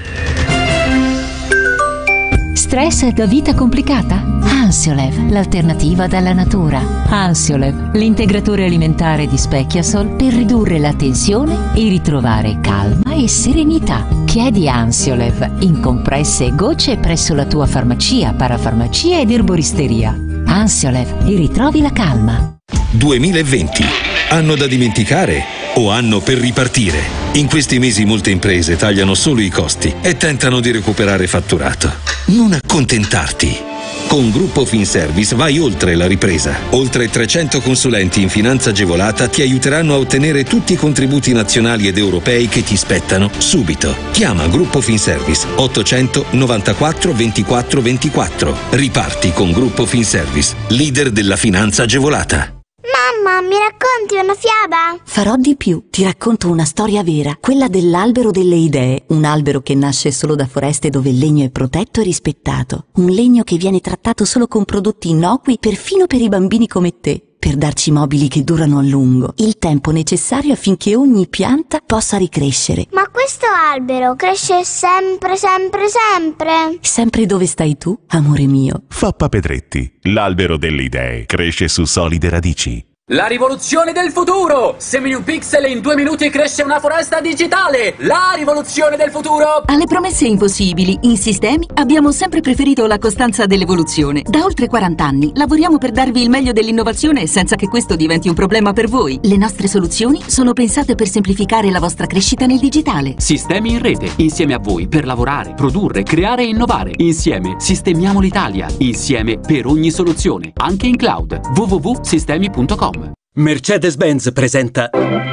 Stress da vita complicata? Ansiolev, l'alternativa dalla natura. Ansiolev, l'integratore alimentare di Specchiasol per ridurre la tensione e ritrovare calma e serenità. Chiedi Ansiolev in compresse e gocce presso la tua farmacia, parafarmacia ed erboristeria. Ansiolev, e ritrovi la calma. duemilaventi. Anno da dimenticare o anno per ripartire? In questi mesi molte imprese tagliano solo i costi e tentano di recuperare fatturato. Non accontentarti. Con Gruppo Finservice vai oltre la ripresa. Oltre trecento consulenti in finanza agevolata ti aiuteranno a ottenere tutti i contributi nazionali ed europei che ti spettano subito. Chiama Gruppo Finservice ottocento novantaquattro ventiquattro ventiquattro. Riparti con Gruppo Finservice, leader della finanza agevolata. Mamma, mi racconti una fiaba? Farò di più. Ti racconto una storia vera, quella dell'albero delle idee. Un albero che nasce solo da foreste dove il legno è protetto e rispettato. Un legno che viene trattato solo con prodotti innocui, perfino per i bambini come te, per darci mobili che durano a lungo, il tempo necessario affinché ogni pianta possa ricrescere. Ma questo albero cresce sempre, sempre, sempre? Sempre dove stai tu, amore mio. Fappa Pedretti, l'albero delle idee, cresce su solide radici. La rivoluzione del futuro! Semini un pixel e in due minuti cresce una foresta digitale! La rivoluzione del futuro! Alle promesse impossibili, in Sistemi abbiamo sempre preferito la costanza dell'evoluzione. Da oltre quaranta anni lavoriamo per darvi il meglio dell'innovazione senza che questo diventi un problema per voi. Le nostre soluzioni sono pensate per semplificare la vostra crescita nel digitale. Sistemi in rete, insieme a voi per lavorare, produrre, creare e innovare. Insieme sistemiamo l'Italia. Insieme per ogni soluzione, anche in cloud. w w w punto sistemi punto com. Mercedes-Benz presenta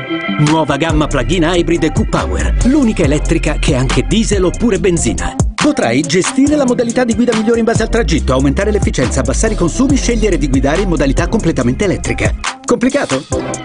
nuova gamma plug-in hybrid e Q-Power, l'unica elettrica che è anche diesel oppure benzina. Potrai gestire la modalità di guida migliore in base al tragitto, aumentare l'efficienza, abbassare i consumi, scegliere di guidare in modalità completamente elettrica. Complicato?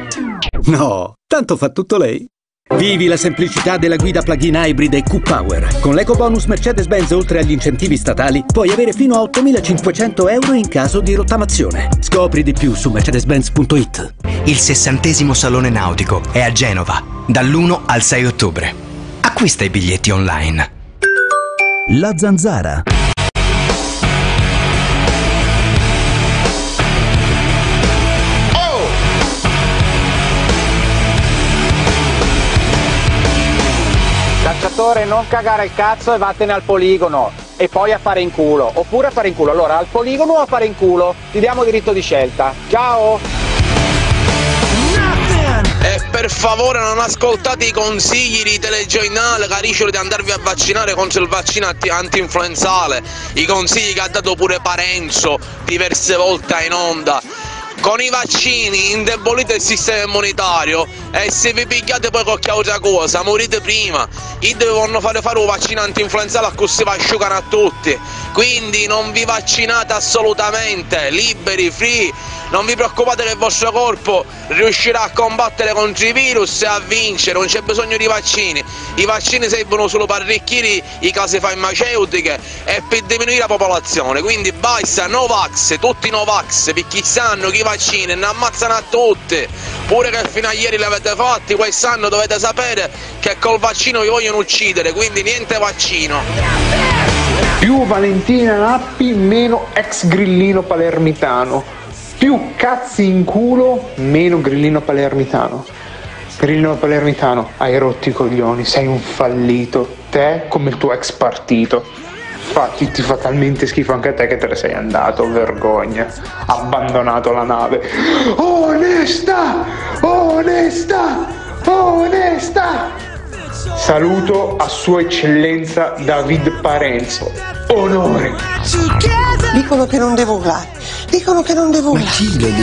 No, tanto fa tutto lei. Vivi la semplicità della guida plug-in hybrid e Q-Power. Con l'EcoBonus Mercedes-Benz, oltre agli incentivi statali, puoi avere fino a ottomilacinquecento euro in caso di rottamazione. Scopri di più su mercedes benz punto it. Il sessantesimo Salone Nautico è a Genova, dall'uno al sei ottobre. Acquista i biglietti online. La Zanzara. Cacciatore, non cagare il cazzo e vattene al poligono e poi a fare in culo, oppure a fare in culo. Allora, al poligono o a fare in culo? Ti diamo diritto di scelta. Ciao! E per favore non ascoltate i consigli di telegiornale cariccioli di andarvi a vaccinare contro il vaccino anti-influenzale, i consigli che ha dato pure Parenzo diverse volte in onda. Con i vaccini indebolite il sistema immunitario e se vi pigliate poi qualche altra cosa morite prima. I devono fare fare un vaccino anti-influenzale a cui si va a asciugare a tutti. Quindi non vi vaccinate assolutamente, liberi, free. Non vi preoccupate che il vostro corpo riuscirà a combattere contro i virus e a vincere, non c'è bisogno di vaccini. I vaccini servono solo per arricchire i case farmaceutiche e per diminuire la popolazione. Quindi basta Novax, tutti Novax, per chi sanno che i vaccini ne ammazzano a tutti. Pure che fino a ieri li avete fatti, quest'anno dovete sapere che col vaccino vi vogliono uccidere, quindi niente vaccino. Più Valentina Nappi, meno ex grillino palermitano. Più cazzi in culo, meno grillino palermitano. Grillino palermitano, hai rotto i coglioni, sei un fallito, te come il tuo ex partito. Infatti ti fa talmente schifo anche a te che te ne sei andato, vergogna, abbandonato la nave. Onesta, onesta, onesta. Saluto a sua eccellenza David Parenzo, onore. Dicono che non devo urlare, dicono che non devo urlare. Ma chi lo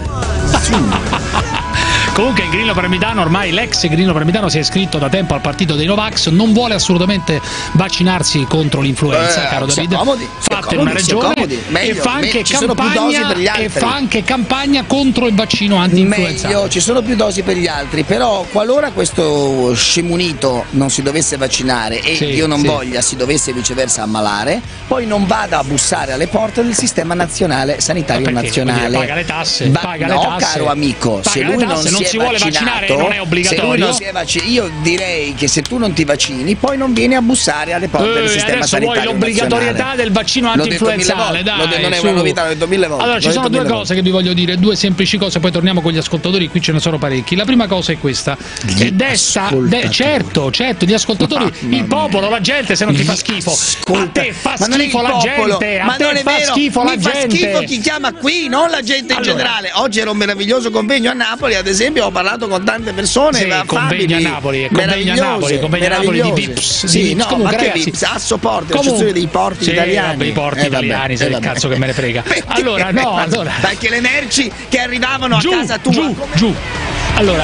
dice? Comunque il Grillo Palermitano, ormai l'ex Grillo Palermitano si è iscritto da tempo al partito dei Novax, non vuole assolutamente vaccinarsi contro l'influenza, eh, caro David. Comodi, Fate una ragione meglio, e fa anche campagna e fa anche campagna contro il vaccino anti-influenzale. Meglio, ci sono più dosi per gli altri, però qualora questo scemunito non si dovesse vaccinare e Sì, Dio non sì. voglia si dovesse viceversa ammalare, poi non vada a bussare alle porte del sistema nazionale sanitario Ma perché? nazionale. Paga le tasse, Va- paga no, le tasse. caro amico, Paga se le lui tasse, non, non si, si è vuole vaccinato, vaccinare, non è obbligatorio. se lui non si è vac- io direi che se tu non ti vaccini, poi non vieni a bussare alle porte Eh, del sistema adesso sanitario vuoi l'obbligatorietà nazionale. del vaccino L'ho detto mille anti-influenzale, volte, dai, l'ho detto- non è su. una novità, l'ho detto mille volte. Allora, ci l'ho sono detto due mille cose che vi voglio dire, due semplici cose, poi torniamo con gli ascoltatori, qui ce ne sono parecchi. La prima cosa è questa, Gli e desta, de, certo, certo, gli ascoltatori, Mamma il popolo, la gente, se non ti fa schifo. A te fa Ma non è il schifo la popolo, gente, a ma te non è fa vero, schifo la mi fa gente. schifo chi chiama qui, non la gente in Allora. generale. Oggi era un meraviglioso convegno a Napoli, ad esempio, ho parlato con tante persone Sì, affabili, convegno a Napoli, convegno a meravigliose, Napoli, convegno a Napoli di meravigliose. Vips, Sì, di Vips. no, Comunque, ma che ragazzi, Vips? Asso Porti, comunque- l'associazione dei porti Sì, italiani. vabbè, i porti Eh, vabbè, italiani, se eh, il vabbè. cazzo che me ne frega. Allora, no, allora. Perché le merci che arrivavano Giù, a casa tua. giù, giù. Allora,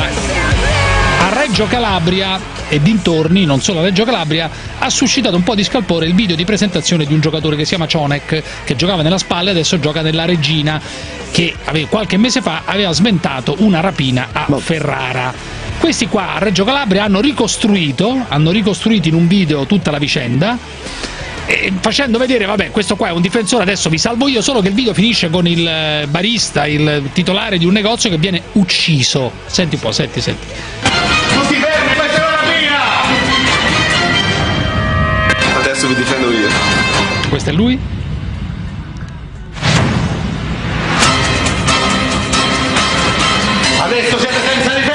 a Reggio Calabria e dintorni, non solo a Reggio Calabria, ha suscitato un po' di scalpore il video di presentazione di un giocatore che si chiama Cionek, che giocava nella Spalla e adesso gioca nella Regina, che aveva, qualche mese fa aveva smentato una rapina a Ferrara. Questi qua a Reggio Calabria hanno ricostruito, hanno ricostruito in un video tutta la vicenda, e facendo vedere, vabbè, questo qua è un difensore, adesso vi salvo io, solo che il video finisce con il eh, barista, il titolare di un negozio che viene ucciso. Senti un po', senti, senti. Tutti fermi, questa è una rapina! Adesso vi difendo io. Questo è lui? Adesso siete senza difesa!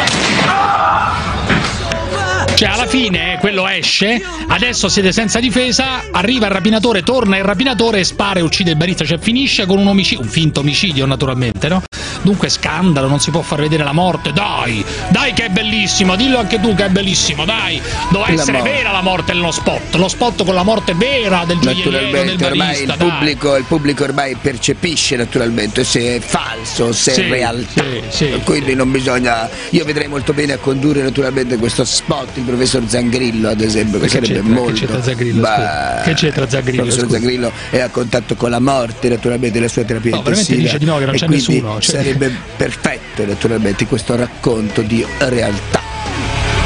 Cioè alla fine quello esce, adesso siete senza difesa, arriva il rapinatore, torna il rapinatore e spara e uccide il barista, cioè finisce con un omicidio, un finto omicidio naturalmente, no? Dunque scandalo, non si può far vedere la morte, dai, dai che è bellissimo, dillo anche tu che è bellissimo, dai, doveva La essere morte. vera la morte nello spot, lo spot con la morte vera del gioielliero, del Naturalmente ormai barista, il dai. pubblico, il pubblico ormai percepisce naturalmente se è falso, se Sì, è realtà, sì, sì. quindi non bisogna, io vedrei molto bene a condurre naturalmente questo spot il professor Zangrillo ad esempio, che Che sarebbe c'entra- molto che c'entra Zangrillo, Bah, scusa? Che c'entra Zangrillo, il professor scusa? Zangrillo è a contatto con la morte naturalmente, la sua terapia No, veramente intensiva dice di no, che non e c'è quindi nessuno, cioè- sarebbe perfetto naturalmente questo racconto di realtà.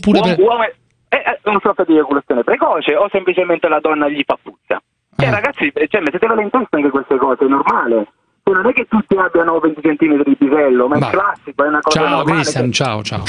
oppure Uom- per... uomo- eh, eh, non so per dire eiaculazione precoce o semplicemente la donna gli fa puzza. Eh, ragazzi, cioè, mettetevele in testa anche queste cose, è normale. Cioè, non è che tutti abbiano venti centimetri di pisello, ma Va. è classico, è una cosa Ciao normale. Cristian, ciao, ciao.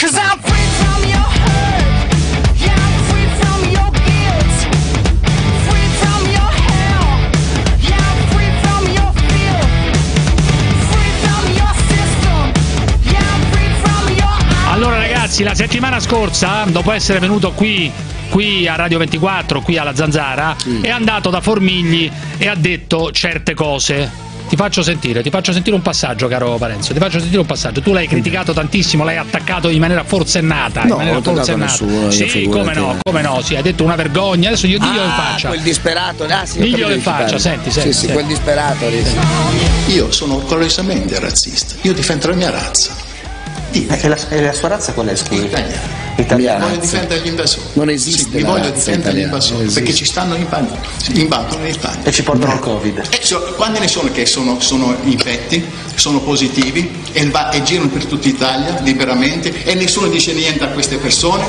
Allora ragazzi, la settimana scorsa, dopo essere venuto qui, qui a Radio ventiquattro, qui alla Zanzara, mm. è andato da Formigli e ha detto certe cose. Ti faccio sentire, ti faccio sentire un passaggio, caro Parenzo, ti faccio sentire un passaggio. Tu l'hai criticato tantissimo, l'hai attaccato in maniera forsennata. No, in maniera non ho forsennata. nessuno, sì, come no, come no, sì, hai detto una vergogna. Adesso io diglielo ah, in faccia. quel disperato, ah, sì, diglielo in faccia, senti, senti. Sì, sì, senti. quel disperato. Sì. Io sono orgogliosamente razzista, io difendo la mia razza. E la, e la sua razza qual è, scusi? Italiana. Italiana. Voglio difendere gli invasori. Non esiste. Sì, mi voglio difendere gli invasori perché ci stanno in bagno, in banco nel bagno. E ci portano il Covid. E cioè, quante ne sono che sono, sono infetti, sono positivi e, va, e girano per tutta Italia liberamente e nessuno dice niente a queste persone?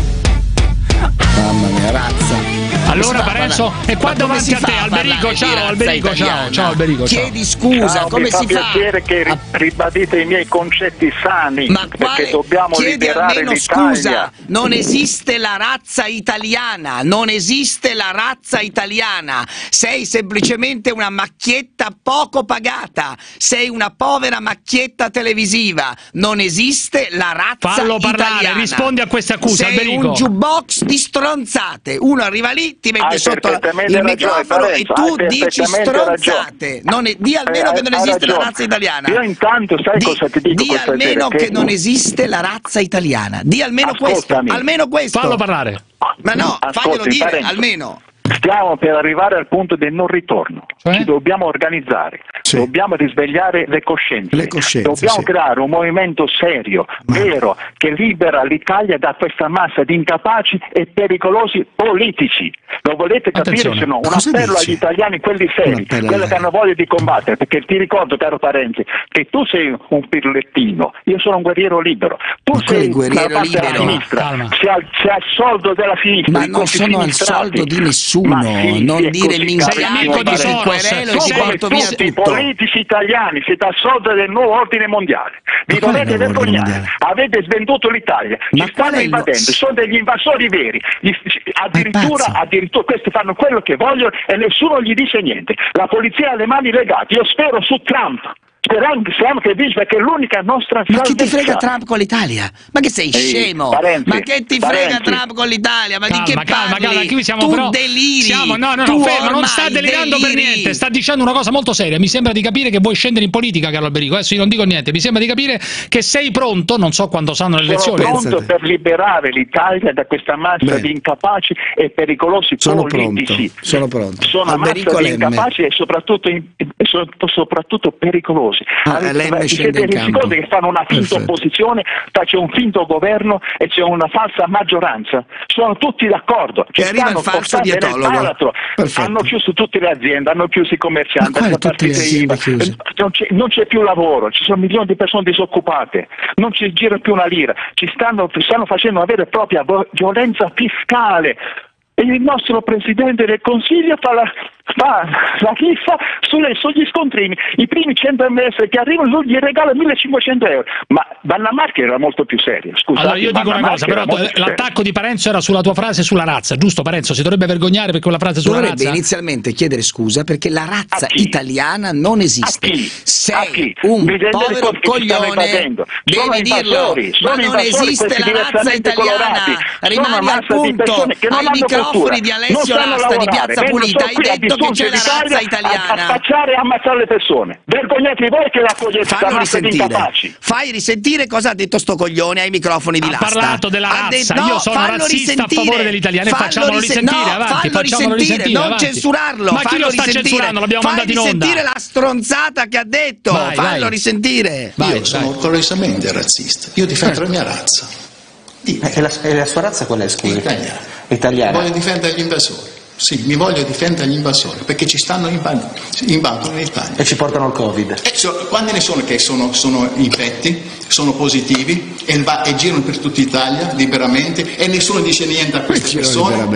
Mamma mia, razza. Allora Parenzo, e qua davanti a te, Alberico, ciao, Alberico, ciao, ciao Alberico, ciao. Chiedi scusa, ciao, come mi si fa fa? piacere che ribadite i miei concetti sani, Ma perché quale, dobbiamo chiedi liberare almeno l'Italia. scusa, non esiste la razza italiana, non esiste la razza italiana, sei semplicemente una macchietta poco pagata, sei una povera macchietta televisiva, non esiste la razza Fallo italiana. parlare, rispondi a queste accuse, sei Alberico. un jukebox di stronzate, uno arriva lì, ti mette Hai sotto il perfettamente microfono ragione, e tu Parenzo, hai dici perfettamente stronzate, non è, di almeno Eh, che non hai esiste la ragione. razza italiana. Io intanto sai di, cosa ti dico di questa almeno sera? che non esiste la razza italiana, di almeno questo, Ascoltami. almeno questo. Fallo parlare. Ma no, Ascolti, faglielo dire, Parenzo. almeno. Stiamo per arrivare al punto del non ritorno. Cioè? Ci dobbiamo organizzare, Sì. dobbiamo risvegliare le coscienze, Le coscienze, dobbiamo sì. creare un movimento serio, vero, che libera l'Italia da questa massa di incapaci e pericolosi politici. Lo volete capire Attenzione. se no? Un Cosa appello dici? agli italiani, quelli Un seri, appello quelli agli- che hanno voglia di combattere, perché ti ricordo, caro Parenzi, che tu sei un pirlettino, io sono un guerriero libero, tu Ma quale sei guerriero dalla parte della libero? sinistra, Calma. sei al, sei al soldo della sinistra, Ma i non conti sono al sinistrati. soldo di nessuno, Ma sì, non è dire così, minchiate, caro amico di Parenzi. ti Soros. querelo e Sono ti come porto via tutti i tutto. politici italiani, siete al soldo del nuovo ordine mondiale. Vi Ma qual è dovete il nuovo ordine vergognare. mondiale? Avete svenduto l'Italia. Ma Ci qual stanno è il nu- invadendo, sono degli invasori veri. Gli- addirittura, pazzo. addirittura questi fanno quello che vogliono e nessuno gli dice niente. La polizia ha le mani legate. Io spero su Trump. Sperando Trump che vince perché è l'unica nostra Ma che ti salvezza. frega Trump con l'Italia? Ma che sei Ehi, scemo? Parenzi, Ma che ti frega Parenzi. Trump con l'Italia? Ma Calma, di che calma, parli? calma, qui siamo tu però, deliri. siamo, no, no, tu no, fermo, non ormai sta delirando deliri. per niente, sta dicendo una cosa molto seria. Mi sembra di capire che vuoi scendere in politica, caro Alberico. Adesso io non dico niente, mi sembra di capire che sei pronto, non so quando saranno le Sono elezioni. pronto Pensate. per liberare l'Italia da questa massa Bene. di incapaci e pericolosi Sono politici. pronto, sono pronto. Sono una Alberico massa di Lemme. incapaci e soprattutto, in- e so- soprattutto pericolosi. Ah, Avete- Lemme vi scende siete in resi campo. conto che fanno una finta Perfetto. opposizione, poi c'è un finto governo e c'è una falsa maggioranza. Sono tutti d'accordo. Ci E arriva stanno il falso portando nel dietologo. baratro. Perfetto. Hanno chiuso tutte le aziende, hanno chiuso i commercianti, Ma quali le tutte le partite aziende I V A. chiuse? Non c'è, non c'è più lavoro, ci sono milioni di persone disoccupate, non ci gira più una lira, ci stanno, stanno facendo una vera e propria vo- violenza fiscale. E il nostro Presidente del Consiglio fa la, fa la riffa sulle- sugli scontrini. I primi cento emme esse che arrivano lui gli regala millecinquecento euro. Ma Vanna Marchi era molto più seria. Scusate, Allora io dico Vanna una cosa, Marchi però era molto più seria. l'attacco di Parenzo era sulla tua frase sulla razza, giusto Parenzo? Si dovrebbe vergognare per quella frase sulla Dovrebbe razza? inizialmente chiedere scusa perché la razza A chi? italiana non esiste. A chi? Sei A chi? un Vi rendete povero conto che ci stanno coglione, invadendo? Sono devi dirlo. invasori, sono Ma non invasori, esiste questi la razza diversamente italiana. colorati. Sono una Rimani al massa di punto. persone che non Ai hanno cultura, microfoni di non Alessio sanno Lasta di lavorare, Piazza vengono Pulita hai qui a detto che c'è la distruggere razza l'Italia, a, a italiana. spacciare e ammazzare le persone. Vergognatevi voi che raccogliete questa Fallo massa di risentire. incapaci. Fai risentire cosa ha detto sto coglione ai microfoni di Ha Lasta. parlato della Ha razza, detto- io no, sono fallo razzista a risentire. favore degli italiani, Fallo facciamolo risen- risentire, no, avanti, fallo facciamolo risentire, risentire, non avanti. censurarlo. Ma chi fallo lo sta risentire. censurando? L'abbiamo Fai mandato in onda. risentire la stronzata che ha detto. Vai, fallo vai. risentire. Vai, Io sono vai. orgogliosamente razzista, io difendo la mia razza. E la, e la sua razza qual è, scusi? Italiana. Italiana. Voglio difendere gli invasori. Sì, mi voglio difendere gli invasori perché ci stanno in bagno, in banco nel bagno. E ci portano il Covid. E so- quante ne sono che sono, sono infetti, sono positivi e, va- e girano per tutta Italia liberamente e nessuno dice niente a queste Girano persone? liberamente.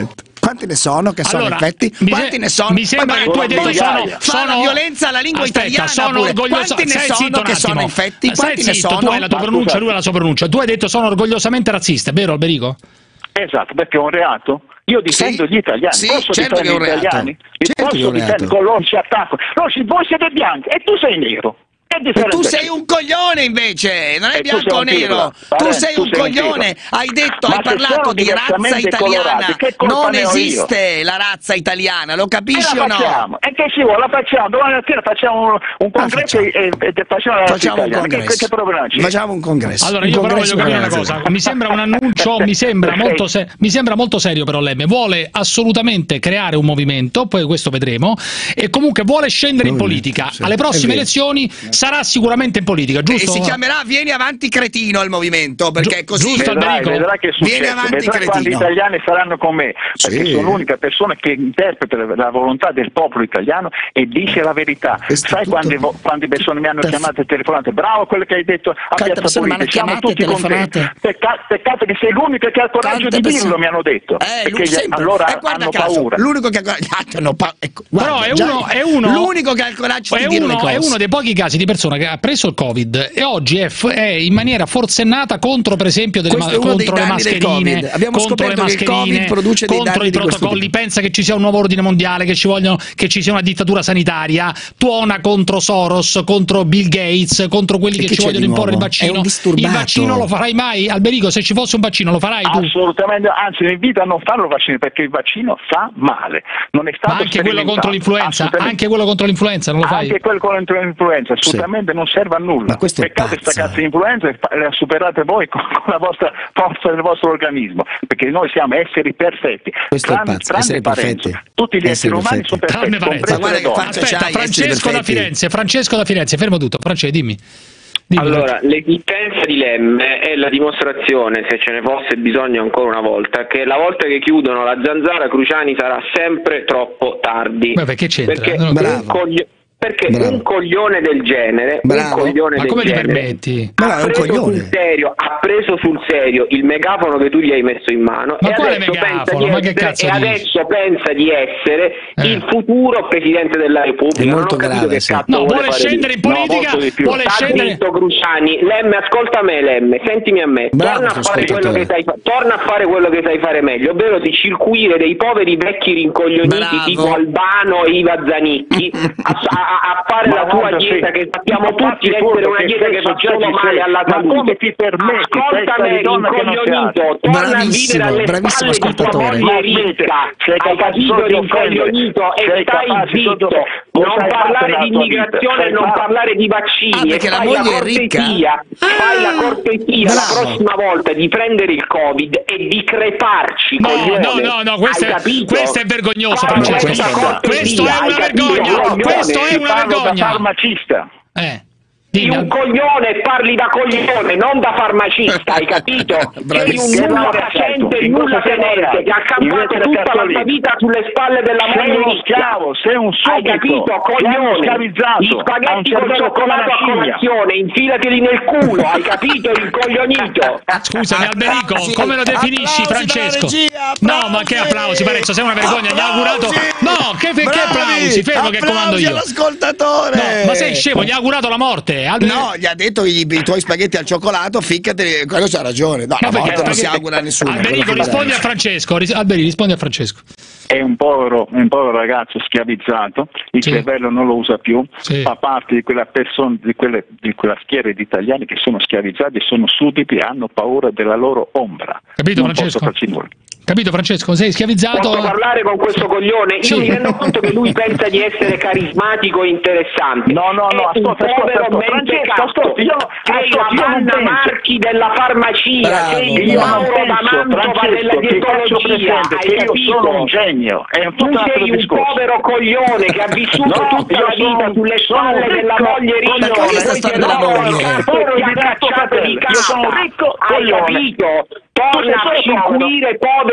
Quanti ne sono che sono allora, infetti? Quanti ne sono? Mi sembra che tu hai detto sono, fa la violenza alla lingua aspetta, italiana. Sono pure. orgoglioso. Quanti ne Sei sono zitto che sono infetti? Quanti Sei ne zitto, sono? tu hai la tua pronuncia, lui ha la sua pronuncia. Tu hai detto sono orgogliosamente razzista, è vero Alberico? Esatto, perché è un reato. Io difendo sì, gli italiani, sì, posso certo difendere gli italiani? Li certo posso difendere con loro ci attacco. No, voi siete bianchi e tu sei nero. E tu sei un coglione invece, non è e bianco o nero, tu sei tu un sei coglione, un hai detto, Ma hai parlato di razza italiana, non esiste la razza italiana, lo capisci o no? Facciamo. E che ci vuole, la facciamo, domani mattina facciamo un, un congresso e, e, e facciamo la facciamo un italiana. congresso. Che, che problema c'è? Facciamo un congresso. Allora un io congresso però voglio capire una cosa, mi sembra un annuncio, mi sembra molto, se, mi sembra molto serio però Lemme, vuole assolutamente creare un movimento, poi questo vedremo, e comunque vuole scendere in politica, sì, alle prossime elezioni sarà sicuramente in politica, giusto? E si chiamerà Vieni Avanti Cretino il movimento, perché è così. Giusto, vedrai, vedrai che succede, Vieni avanti vedrai Cretino. quando gli italiani saranno con me, perché Sì. sono l'unica persona che interpreta la volontà del popolo italiano e dice la verità. Sai quante, quante persone mi hanno chiamato e telefonato? Bravo quello che hai detto a Piazza Pulita, siamo tutti con te. Pecca- peccato che sei l'unico che ha il coraggio di dirlo, mi hanno detto. Eh, perché gli- allora hanno caso, paura. L'unico che ha hanno pa- ecco, Però guarda, è uno, già, è uno l'unico che ha il coraggio è di dire uno, le cose. è uno dei pochi casi di persona che ha preso il Covid e oggi è, f- è in maniera forsennata contro per esempio delle Questo ma- è uno dei contro le danni del mascherine, Covid. Abbiamo contro le scoperto che il mascherine, Covid produce dei contro danni i di questo protocolli, tipo. pensa che ci sia un nuovo ordine mondiale, che ci vogliono che ci sia una dittatura sanitaria, tuona contro Soros, contro Bill Gates, contro quelli E che che ci c'è vogliono di imporre il nuovo? È vaccino. un disturbato. Il vaccino lo farai mai? Alberico, se ci fosse un vaccino lo farai tu? Assolutamente, anzi mi invito a non farlo il vaccino perché il vaccino fa male, non è stato Ma anche quello sperimentato. contro l'influenza, Assolutamente. anche quello contro l'influenza non lo fai? Anche quello contro l'influenza, assolutamente non serve a nulla. Peccato sta cazzo di influenza e fa- la superate voi con, con la vostra forza del vostro organismo, perché noi siamo esseri perfetti. Questo è tranne, pazzo, tranne esseri Parenzo. perfetti. Tutti gli esseri Esseri umani perfetti. sono perfetti, Tranne Parenzo. comprese le donne. Aspetta, Francesco da Firenze, Francesco da Firenze, fermo tutto. Francesco, dimmi. dimmi Allora, l'esistenza di Lemme è la dimostrazione, se ce ne fosse bisogno ancora una volta, che la volta che chiudono la Zanzara Cruciani sarà sempre troppo tardi. Ma perché c'entra? Perché Non- un, Bravo. cogli- perché Bravo. un coglione del genere, Bravo. un coglione Ma del come ti genere permetti? ha, Bravo, è un preso coglione. sul serio, ha preso sul serio il megafono che tu gli hai messo in mano Ma e quale adesso, pensa megafono? di, Ma che essere, cazzo e dici? adesso pensa di essere Eh. il futuro Presidente della Repubblica. È Non molto ho capito grave, che sì. cazzo No, vuole vuole fare scendere lì. in politica, molto di più. vuole Sta scendere. zitto Cruciani, Lemme, ascolta me Lemme, sentimi a me, Bravo, torna a, fare quello ascoltatore. che sai fa- torna a fare quello che sai fare meglio, ovvero di circuire dei poveri vecchi rincoglioniti Bravo. tipo Albano e Iva Zanicchi a, a- a fare Ma la tua guarda, dieta sì. che sappiamo Ma tutti fatti essere pure, una che dieta che spesso fa solo già ci male sei. alla Ma salute. come ti permetti? Ascolta Testa me, di donna che non si rincoglionito, alza. torna a Bravissimo, vivere alle bravissimo spalle di tua ascoltatore. moglie ricca, Sei hai capace capito solo di offendere. rincoglionito e Sei stai capace solo zitto, di- non sai parlare fatto di nella tua immigrazione vita. e non Sai parlare di vaccini Ah, e perché la fai moglie la è ricca? cortesia, fai la Ah, cortesia la bravo. prossima volta di prendere il Covid e di creparci, No, coglione. no, no, no, questo Hai è, capito? questo è vergognoso, Fai Francesco. questa cortesia, Questo è hai una capito, vergogna. coglione? Questo è Ti una parlo da vergogna. farmacista. Eh. Sei Dimmi, un coglione e parli da coglione, non da farmacista, hai capito? Sei un Bravissimo. nulla facente, In nulla cosa sei tenente, laureato? che ha In campato lettere tutta la sua cattoliche. vita sulle spalle della Sei moglie uno ricca. schiavo, sei un Hai suddito, capito, sei uno coglione? schiavizzato, Gli ha un spaghetti cervello con come cioccolato una a scimmia. colazione, infilateli nel culo, hai capito, rincoglionito? Scusami Alberico, Applausi. come lo definisci Applausi Francesco? dalla regia, No, ma che applausi, Parenzo, sei una vergogna, gli ha augurato. No, che, che Bravi. applausi, fermo che comando Applausi io. all'ascoltatore. No, ma sei scemo, gli ha augurato la morte. Albe- No, gli ha detto i, i tuoi spaghetti al cioccolato, ficcati, quello c'ha ragione. No, Ma la perché- morte non si perché- augura a nessuno. Alberico, quello che rispondi a deve. Francesco. ris- Alberi, rispondi a Francesco. È un povero, un povero ragazzo schiavizzato, il Sì. cervello non lo usa più, Sì. fa parte di quella, persona, di, quelle, di quella schiera di italiani che sono schiavizzati, sono sudditi e hanno paura della loro ombra. Capito, non Francesco? posso farci nulla. Capito Francesco? Sei schiavizzato. Posso parlare con questo coglione? Io Sì. mi rendo conto che lui pensa di essere carismatico e interessante. No, no, no, È un ascolta, ascolta, povero ascolta. mentecatto. Francesco, ascolta, io- sei ascolta, la io non Vanna penso. Marchi della farmacia, Bravo, sei il bravo. Mauro da Mantova della Francesco, ti faccio dietologia, presente hai che io capito? sono un genio, è un Tu tutto un altro sei un discorso. povero coglione che ha vissuto No, tutta io la vita sono- sulle sono spalle ricco della moglie ricca. Ma perché sta storia della moglie? Povero Ti di ha cacciato di Io sono un casa, ricco hai coglione. capito? Tu sei Torna a solo comodo. circuire poveri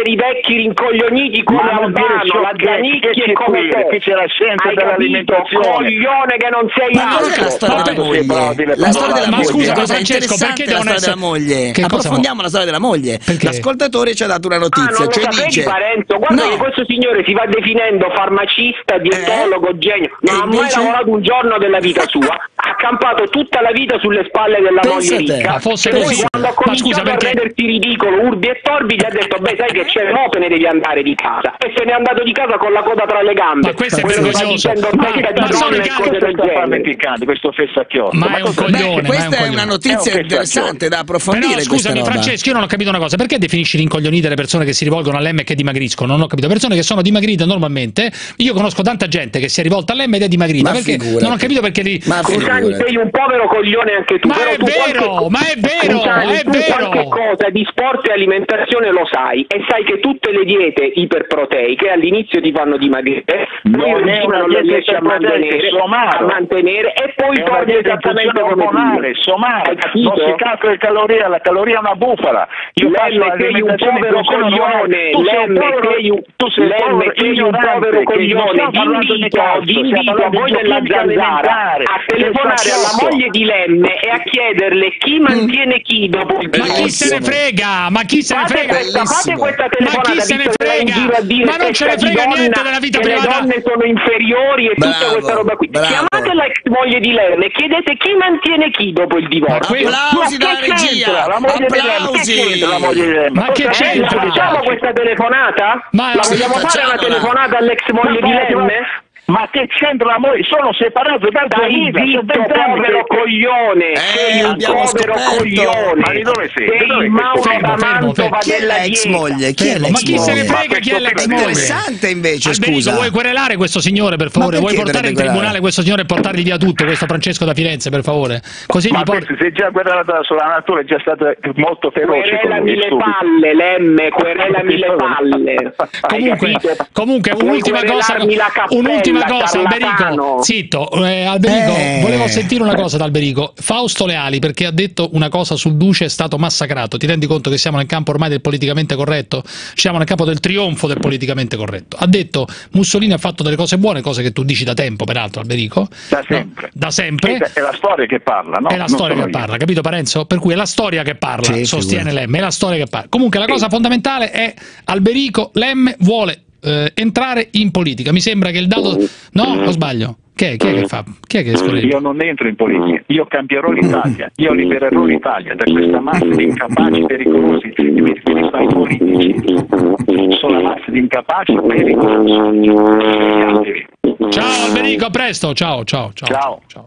poveri vecchi rincoglioniti come Ma non dire Albano, la sciocchezze, Zanicchi che e come qui, te. qui c'è la scienza Hai dell'alimentazione. capito? Coglione che non sei Ma altro. cos'è la storia Ma- della moglie? La storia della Ma moglie, scusa, cosa Francesco, interessante perché è la devono storia essere- della moglie. Che cosa- Approfondiamo la storia della moglie. Perché? L'ascoltatore ci ha dato una Ah, notizia, non lo cioè sapevi, dice Parenzo? Guarda no. che questo signore si va definendo farmacista, dietologo, genio. Non E ha mai invece? lavorato un giorno della vita sua. Ha campato tutta la vita sulle spalle della Pensa moglie te. ricca. Ma fosse Poi così- quando ha ma cominciato scusa, perché- a rendersi ridicolo, urbi e torbi, gli ha detto: beh, sai che c'è, mo te ne devi andare di casa. E se n'è andato di casa con la coda tra le gambe. Ma questo è Quello che sta vergognoso. dicendo Ma- festa di ma sono donne i e cani- cose del sta genere. farneticando questo fessacchiotto? Ma è un cosa- coglione. Beh, questa ma è un una coglione. notizia È un interessante da approfondire. Però questa scusami roba. Francesco, io non ho capito una cosa, perché definisci rincoglionite le persone che si rivolgono all'M e che dimagriscono? Non ho capito, persone che sono dimagrite normalmente, io conosco tanta gente che si è rivolta all'M ed è dimagrita, Ma perché figurati. non ho capito perché li... Ma Cruciani, figurati. sei un povero coglione anche tu. Ma però è tu vero, qualche- ma è vero, Cruciani, è tu vero. qualche cosa di sport e alimentazione lo sai, e sai che tutte le diete iperproteiche all'inizio ti fanno dimagrire, Non poi è il regime una non lo dieta riesci a iperproteica, mantenere, somaro. a mantenere e poi È una torni dieta esattamente infusione come ormonale, prima. somaro. Hai capito? Non si calcola le calorie, la caloria è una bufala. Io Lemme, faccio sei un l'alimentazione povero infusione ormonale. coglione, Tu sei un Lemme, povero, sei un- tu sei un Lemme, povero sei un ignorante, povero che non coglione. stiamo parlando di Invito, calcio, vi stiamo invito parlando voi di della giochi zanzara alimentari, a telefonare alla fessacchiotto. moglie di Lemme e a chiederle chi mantiene chi dopo il Ma chi se ne frega? Ma chi se ne Fate frega? questa, fate questa Ma telefonata, chi se ne visto che vai in frega? giro a dire Ma non ce ne festa di frega donna, niente della vita che privata. le donne sono inferiori e tutta Bravo, questa roba qui. bravo. Chiamate la ex moglie di Lemme e chiedete chi mantiene chi dopo il divorzio. Applausi Ma dalla che c'entra? regia. La moglie di Lemme, che Applausi. c'entra la moglie di Lemme? Ma che Cosa c'entra? c'entra? Facciamo questa telefonata? Ma- La sì, vogliamo fare una facciamola. telefonata all'ex moglie di Lemme? Ma che c'entra la moglie? Sono separato da tua Dai vita, zitto, sono vent'anni povero che- coglione, Eh, sei un abbiamo povero scoperto. coglione. Ma di dove sei? Di Sei dove il è questo Mauro fermo, da fermo, Mantova fermo. Chi è della l'ex dieta. moglie? Chi è Fermo, l'ex ma chi se ne moglie? frega chi è l'ex È moglie? interessante invece, Alberico, scusa. vuoi querelare questo signore per favore? Ma Vuoi perché portare in dovrebbe tribunale querelare? questo signore e portargli via tutto, questo Francesco da Firenze, per favore? Così Ma gli porti... questo, sei già guardata sulla natura, è già stata molto feroce. con Querelami lui, le subito. palle, Lemme, querelami le palle. Hai Comunque, capito? comunque Puoi un'ultima cosa, querelarmi la cappella, un'ultima cosa, ciarlatano. Alberico, zitto, eh, Alberico, Eh. volevo sentire una cosa da Alberico. Fausto Leali, perché ha detto una cosa sul Duce, è stato massacrato. Ti rendi conto che siamo nel campo ormai del politicamente corretto? Siamo nel campo del trionfo del politicamente corretto. Ha detto Mussolini ha fatto delle cose buone, cose che tu dici da tempo, peraltro, Alberico. Da sempre. No? Da sempre. È, è la storia che parla, no? È la Non storia sono che io. parla, capito Parenzo? Per cui è la storia che parla, Sì, sostiene figurati. Lemme, è la storia che parla. Comunque la cosa fondamentale è Alberico Lemme vuole eh, entrare in politica. Mi sembra che il dato... No? O sbaglio? Chi è, chi è che fa? Chi è che scorre? Io non entro in politica, io cambierò l'Italia, io libererò l'Italia da questa massa di incapaci pericolosi e mi riferisco ai politici. Sono la massa di incapaci pericolosi. Svegliatevi. Ciao Alberico, a presto. Ciao, ciao, ciao. Ciao. ciao.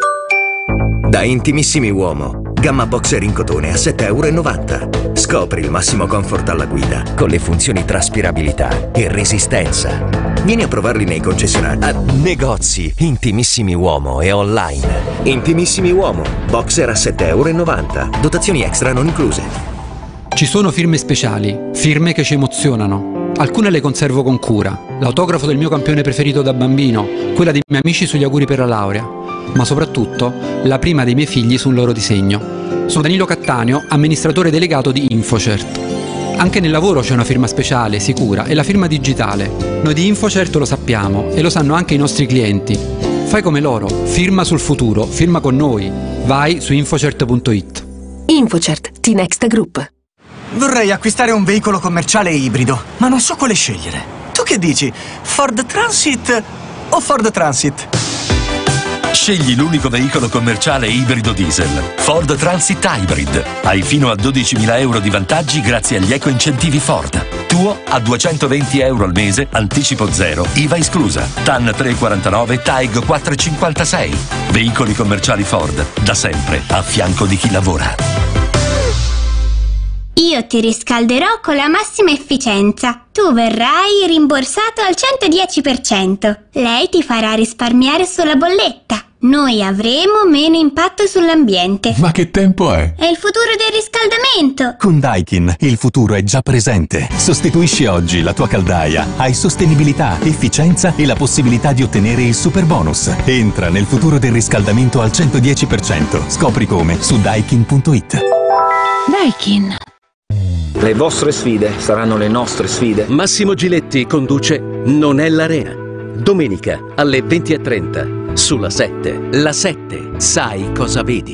Da Intimissimi Uomo, gamma boxer in cotone a sette e novanta euro. Scopri il massimo comfort alla guida con le funzioni traspirabilità e resistenza. Vieni a provarli nei concessionari, a negozi Intimissimi Uomo e online. Intimissimi Uomo, boxer a sette e novanta euro. Dotazioni extra non incluse. Ci sono firme speciali, firme che ci emozionano. Alcune le conservo con cura. L'autografo del mio campione preferito da bambino, quella dei miei amici sugli auguri per la laurea, ma soprattutto la prima dei miei figli su un loro disegno. Sono Danilo Cattaneo, amministratore delegato di Infocert. Anche nel lavoro c'è una firma speciale, sicura, è la firma digitale. Noi di Infocert lo sappiamo e lo sanno anche i nostri clienti. Fai come loro, firma sul futuro, firma con noi. Vai su infocert punto it. Infocert, T-Next Group. Vorrei acquistare un veicolo commerciale ibrido, ma non so quale scegliere. Tu che dici? Ford Transit o Ford Transit? Scegli l'unico veicolo commerciale ibrido diesel, Ford Transit Hybrid. Hai fino a dodicimila euro di vantaggi grazie agli eco-incentivi Ford. Tuo a duecentoventi euro al mese, anticipo zero, I V A esclusa. T A N tre virgola quarantanove, T A E G quattro virgola cinquantasei. Veicoli commerciali Ford, da sempre a fianco di chi lavora. Io ti riscalderò con la massima efficienza. Tu verrai rimborsato al centodieci per cento. Lei ti farà risparmiare sulla bolletta. Noi avremo meno impatto sull'ambiente. Ma che tempo è? È il futuro del riscaldamento. Con Daikin il futuro è già presente. Sostituisci oggi la tua caldaia. Hai sostenibilità, efficienza e la possibilità di ottenere il super bonus. Entra nel futuro del riscaldamento al centodieci per cento. Scopri come su daikin punto it. Daikin. Le vostre sfide saranno le nostre sfide. Massimo Giletti conduce Non è l'Arena. Domenica alle venti e trenta sulla sette. La sette. Sai cosa vedi.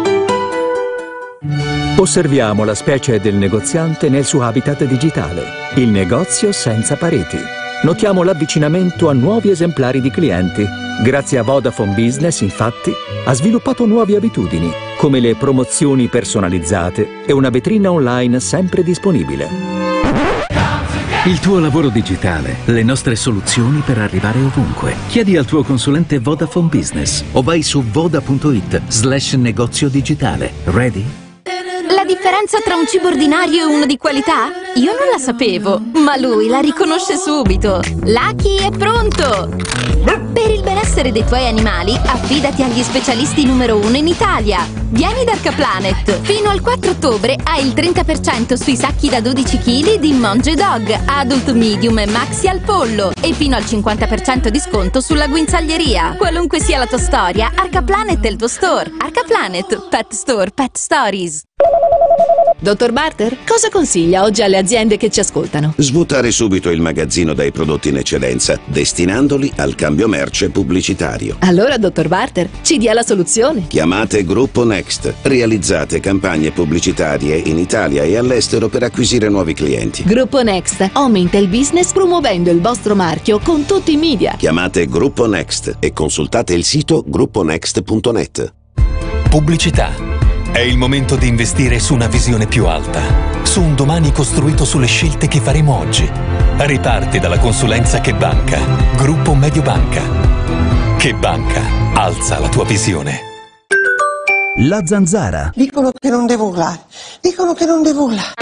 Osserviamo la specie del negoziante nel suo habitat digitale, il negozio senza pareti. Notiamo l'avvicinamento a nuovi esemplari di clienti. Grazie a Vodafone Business, infatti, ha sviluppato nuove abitudini, come le promozioni personalizzate e una vetrina online sempre disponibile. Il tuo lavoro digitale, le nostre soluzioni per arrivare ovunque. Chiedi al tuo consulente Vodafone Business o vai su voda punto it slash negozio digitale. Ready? La differenza tra un cibo ordinario e uno di qualità? Io non la sapevo, ma lui la riconosce subito. Lucky è pronto! Per il benessere dei tuoi animali, affidati agli specialisti numero uno in Italia. Vieni da Arcaplanet. Fino al quattro ottobre hai il trenta per cento sui sacchi da dodici chili di Monge Dog, Adult, Medium e Maxi al pollo e fino al cinquanta per cento di sconto sulla guinzaglieria. Qualunque sia la tua storia, Arcaplanet è il tuo store. Arcaplanet, Pet Store, Pet Stories. Dottor Barter, cosa consiglia oggi alle aziende che ci ascoltano? Svuotare subito il magazzino dai prodotti in eccedenza, destinandoli al cambio merce pubblicitario. Allora, dottor Barter, ci dia la soluzione. Chiamate Gruppo Next. Realizzate campagne pubblicitarie in Italia e all'estero per acquisire nuovi clienti. Gruppo Next aumenta il business promuovendo il vostro marchio con tutti i media. Chiamate Gruppo Next e consultate il sito gruppo next punto net. Pubblicità. È il momento di investire su una visione più alta, su un domani costruito sulle scelte che faremo oggi. Riparti dalla consulenza Che Banca, Gruppo Mediobanca. Che Banca alza la tua visione. La zanzara. Dicono che non devo urlare. Dicono che non devo urlare.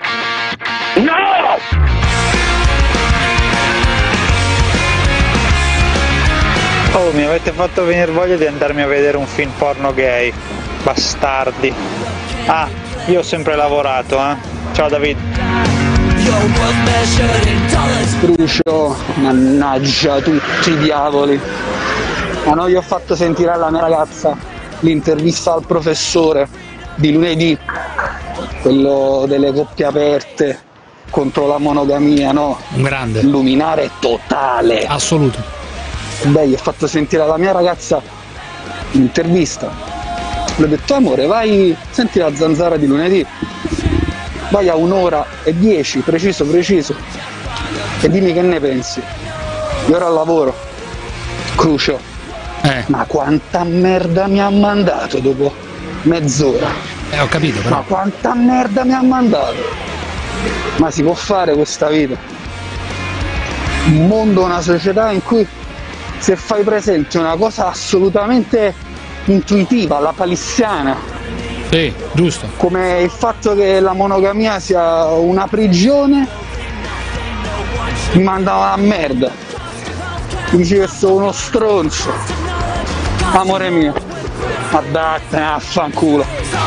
No! Oh, mi avete fatto venire voglia di andarmi a vedere un film porno gay. Bastardi. Ah, io ho sempre lavorato, eh. Ciao David. Crucio, mannaggia tutti i diavoli. Ma no, io ho fatto sentire alla mia ragazza l'intervista al professore di lunedì, quello delle coppie aperte contro la monogamia, no? Un grande. Luminare totale. Assoluto. Beh, gli ho fatto sentire alla mia ragazza l'intervista. Le ho detto, amore, vai, senti la zanzara di lunedì, vai a un'ora e dieci, preciso, preciso, e dimmi che ne pensi. Io ora al lavoro, Crucio, eh. ma quanta merda mi ha mandato dopo mezz'ora. Eh, ho capito, però. Ma quanta merda mi ha mandato. Ma si può fare questa vita? Un mondo, una società in cui se fai presente una cosa assolutamente intuitiva, la palissiana. Sì, giusto. Come il fatto che la monogamia sia una prigione, mi mandava a merda. Mi dici che sono uno stronzo. Amore mio, ma dattene a fanculo.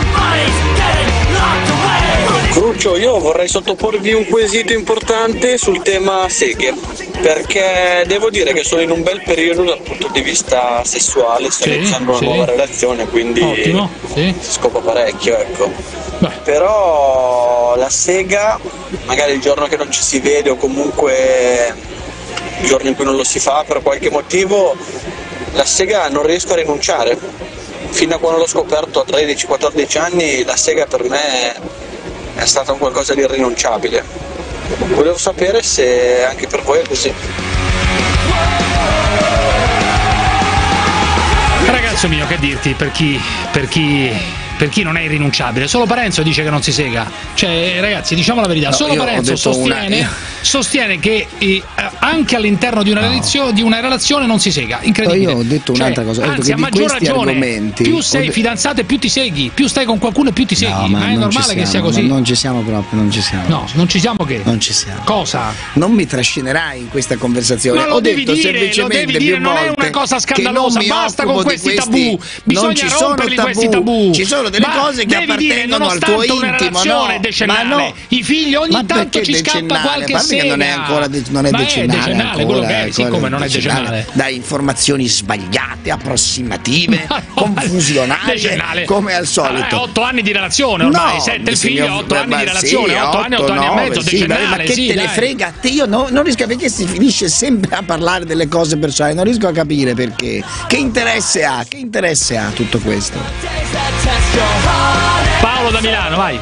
Cruccio, io vorrei sottoporvi un quesito importante sul tema seghe, perché devo dire che sono in un bel periodo dal punto di vista sessuale, sto sì, iniziando una sì. nuova relazione, quindi Ottimo, sì. si scopa parecchio, ecco. Beh. Però la sega, magari il giorno che non ci si vede o comunque il giorno in cui non lo si fa per qualche motivo, la sega non riesco a rinunciare. Fino a quando l'ho scoperto a tredici quattordici anni, la sega per me è stata un qualcosa di irrinunciabile. Volevo sapere se anche per voi è così. Ragazzo mio, che dirti, per chi, per chi, per chi non è irrinunciabile? Solo Parenzo dice che non si sega. Cioè, ragazzi, diciamo la verità, No, solo io ho Parenzo detto sostiene, una- sostiene che eh, anche all'interno di una, No. relazio- di una relazione non si sega. Incredibile. Io ho detto Cioè, un'altra cosa, ho detto anzi, che a di maggior questi ragione, argomenti- più sei ho de- fidanzato e più ti segui, più stai con qualcuno e più ti segui. No, ma, è non ci normale che sia siamo, così. Non, non ci siamo proprio, non ci siamo. No, non ci siamo che? Non ci siamo. Cosa? Non mi trascinerai in questa conversazione. Ma lo ho devi detto dire, lo semplicemente devi dire, più non è volte una cosa che non scandalosa, mi basta occupo con di questi questi- tabù, bisogna non ci sono romperli questi tabù. Ci sono solo delle ma cose che appartengono al tuo intimo, una relazione no? decennale, Ma no. i figli ogni Ma tanto ci decennale? scappa qualche Ma sega. che non è ancora de- non è ma decennale, è decennale ancora, quello che è, sì, come non è decennale. Dai informazioni sbagliate, approssimative, confusionarie, decennale. come al solito. Allora, otto anni di relazione ormai, no, sette il figlio, signor, otto anni di sì, relazione, otto anni, otto anni e mezzo, sì, decennale, ma che sì, te dai. ne frega a te? Io no, non riesco a perché si finisce sempre a parlare delle cose personali, non riesco a capire perché. Che interesse ha? Che interesse ha tutto questo? Paolo da Milano, vai.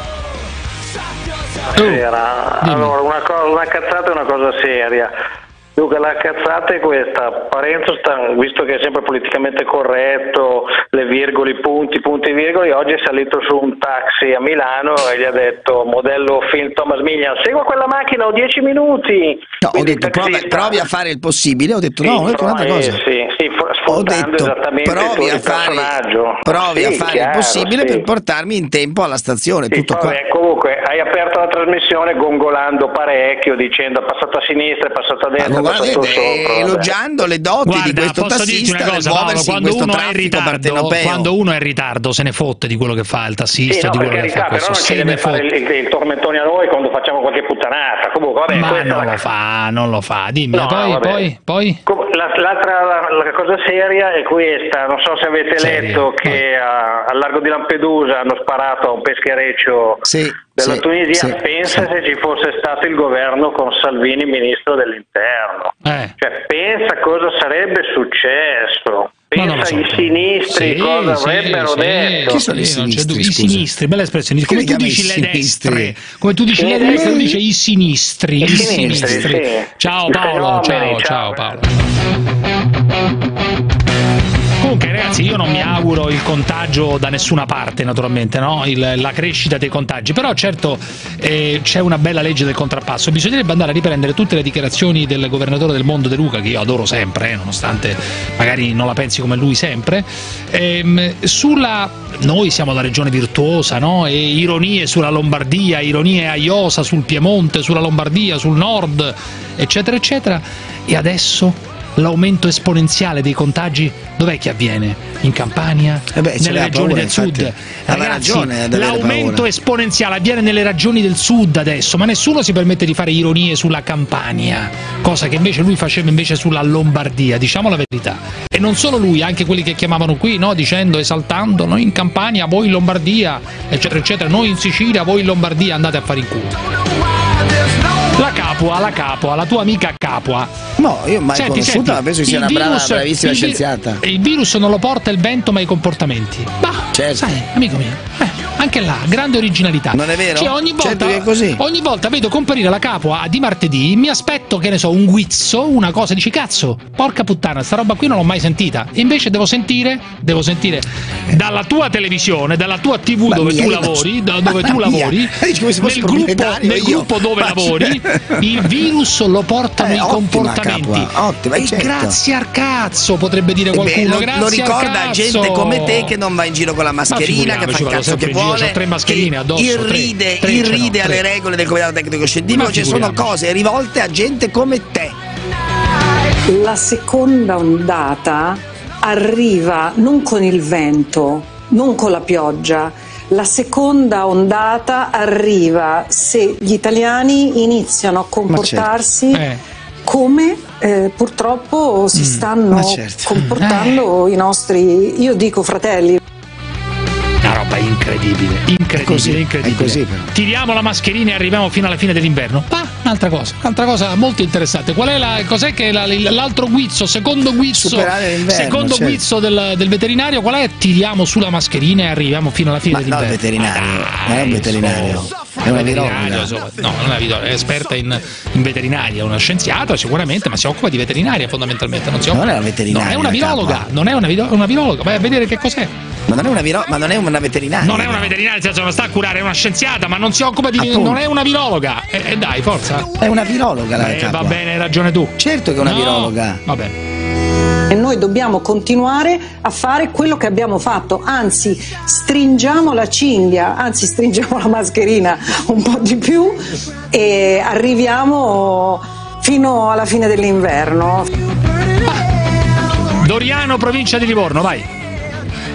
Buonasera. Uh, allora, una, cosa, una cazzata è una cosa seria. Dunque, la cazzata è questa: Parenzo, sta, visto che è sempre politicamente corretto, le virgole, i punti, punti e virgole, oggi è salito su un taxi a Milano e gli ha detto, modello film Thomas Millian, segua quella macchina, ho dieci minuti. No, Quindi ho detto provi, provi a fare il possibile, ho detto sì, no, ho detto un'altra cosa. Eh, sì, sì, ho detto esattamente provi il a fare, personaggio. provi Sì, a fare chiaro, il possibile sì. per portarmi in tempo alla stazione. Sì, tutto vabbè, qua. comunque hai aperto la trasmissione gongolando parecchio, dicendo è passato a sinistra, è passato a destra, è guarda, passato eh, sopra. elogiando le doti Guarda, di questo posso dirti tassista una cosa, nel Paolo, muoversi in quando questo uno è in traffico ritardo, partenopeo. quando uno è in ritardo se ne fotte di quello che fa il tassista, Sì, no, di per quello che carità, fa però questo, non ci se deve ne fare fotte. il, il, il tormentone a noi quando facciamo qualche puttanata. Comunque, vabbè, Ma questa non è la... lo fa, non lo fa, dimmi, No, poi, vabbè. poi, poi? Com- la- L'altra la, la cosa seria è questa, non so se avete Seria. letto che a- al largo di Lampedusa hanno sparato a un peschereccio sì, della sì, Tunisia, sì, pensa sì. se ci fosse stato il governo con Salvini ministro dell'interno, Eh. cioè pensa cosa sarebbe successo. Ma non lo Pensa so. i sinistri Sì, cosa sì, avrebbero sì. detto. Chi sono i Sì, non c'è sinistri, dubbio. I scusa? sinistri, bella espressione. Come Chi tu li chiama dici i le sinistri? destre, come tu dici Sì, le destre, sì. lui dice i sinistri, I i sinistri, sinistri. sì. Ciao I Paolo, fenomeni, ciao, ciao ciao. Paolo. Comunque ragazzi, io non mi auguro il contagio da nessuna parte, naturalmente, no? Il, la crescita dei contagi, però certo eh, c'è una bella legge del contrappasso. Bisognerebbe andare a riprendere tutte le dichiarazioni del governatore del Mondo De Luca, che io adoro sempre, eh, nonostante magari non la pensi come lui sempre, ehm, sulla... noi siamo la regione virtuosa, no? E ironie sulla Lombardia, ironie a Iosa sul Piemonte, sulla Lombardia, sul nord, eccetera eccetera, e adesso l'aumento esponenziale dei contagi dov'è che avviene? In Campania? Eh beh, ce nelle l'ha regioni paura, del sud? infatti. Aveva Ragazzi, ragione ad avere l'aumento paura. esponenziale avviene nelle regioni del sud adesso, ma nessuno si permette di fare ironie sulla Campania, cosa che invece lui faceva invece sulla Lombardia, diciamo la verità. E non solo lui, anche quelli che chiamavano qui, no? Dicendo, esaltando, noi in Campania, voi in Lombardia, eccetera eccetera, noi in Sicilia, voi in Lombardia, andate a fare in culo. La Capua, la Capua, la tua amica Capua. No, io mai Senti, conosciuta, senti, ma penso che sia il una brava, virus- bravissima il vi- scienziata. Il virus non lo porta il vento ma i comportamenti. Ma Certo. sai, amico mio, eh, anche là, grande originalità. Non è vero? Cioè, ogni volta, Certo che è così. ogni volta vedo comparire la Capua di martedì, mi aspetto, che ne so, un guizzo, una cosa, dici cazzo, porca puttana, sta roba qui non l'ho mai sentita. E invece devo sentire, devo sentire dalla tua televisione, dalla tua tivù Ma dove mia, tu io non lavori, so- da dove Ma tu mia. lavori, Dici come se fossi nel gruppo, proprietario nel io. gruppo dove Ma lavori, il virus lo portano Eh, i ottima comportamenti. Capua, ottima, E certo. grazie al cazzo, potrebbe dire Eh beh, qualcuno, lo, grazie lo al ricorda cazzo. gente come te che non va in giro con la mascherina, che fa il figuriamoci, vado cazzo sempre che in giro, vuole, c'ho tre mascherine addosso, irride, tre, tre irride ce n'ho, alle tre. regole del comitato tecnico scientifico. Ma Ci sono figuriamoci. cose rivolte a gente come te. La seconda ondata arriva non con il vento, non con la pioggia. La seconda ondata arriva se gli italiani iniziano a comportarsi Eh. come eh, purtroppo si stanno ma certo. comportando i nostri, io dico fratelli. Una roba incredibile, incredibile, È così, incredibile. è così, però. Tiriamo la mascherina e arriviamo fino alla fine dell'inverno. Ah, un'altra cosa, un'altra cosa molto interessante. Qual è la, cos'è che la- l'altro guizzo, secondo guizzo, Superare l'inverno, secondo certo. guizzo del, del veterinario, qual è? Tiriamo sulla mascherina e arriviamo fino alla fine Ma no, il dell'inverno. veterinario, non è un Dai, veterinario, su. è una Veterinario, virologa. insomma, no, non è una virologa, è esperta in, in veterinaria, è una scienziata sicuramente, ma si occupa di veterinaria fondamentalmente. Non, si Non occupa- è una veterinaria, Non è una la virologa, Capua. non è una, viro- una virologa, vai a vedere che cos'è. Ma non è una, viro- ma non è una veterinaria. Non è una veterinaria, nel senso non sta a curare, è una scienziata, ma non si occupa di. Appunto. Non è una virologa. E eh, dai, forza. È una virologa la Eh, Capua. va bene, hai ragione tu. Certo che è una No, virologa. Va bene. E noi dobbiamo continuare a fare quello che abbiamo fatto, anzi stringiamo la cinghia, anzi stringiamo la mascherina un po' di più e arriviamo fino alla fine dell'inverno. Doriano, provincia di Livorno, vai.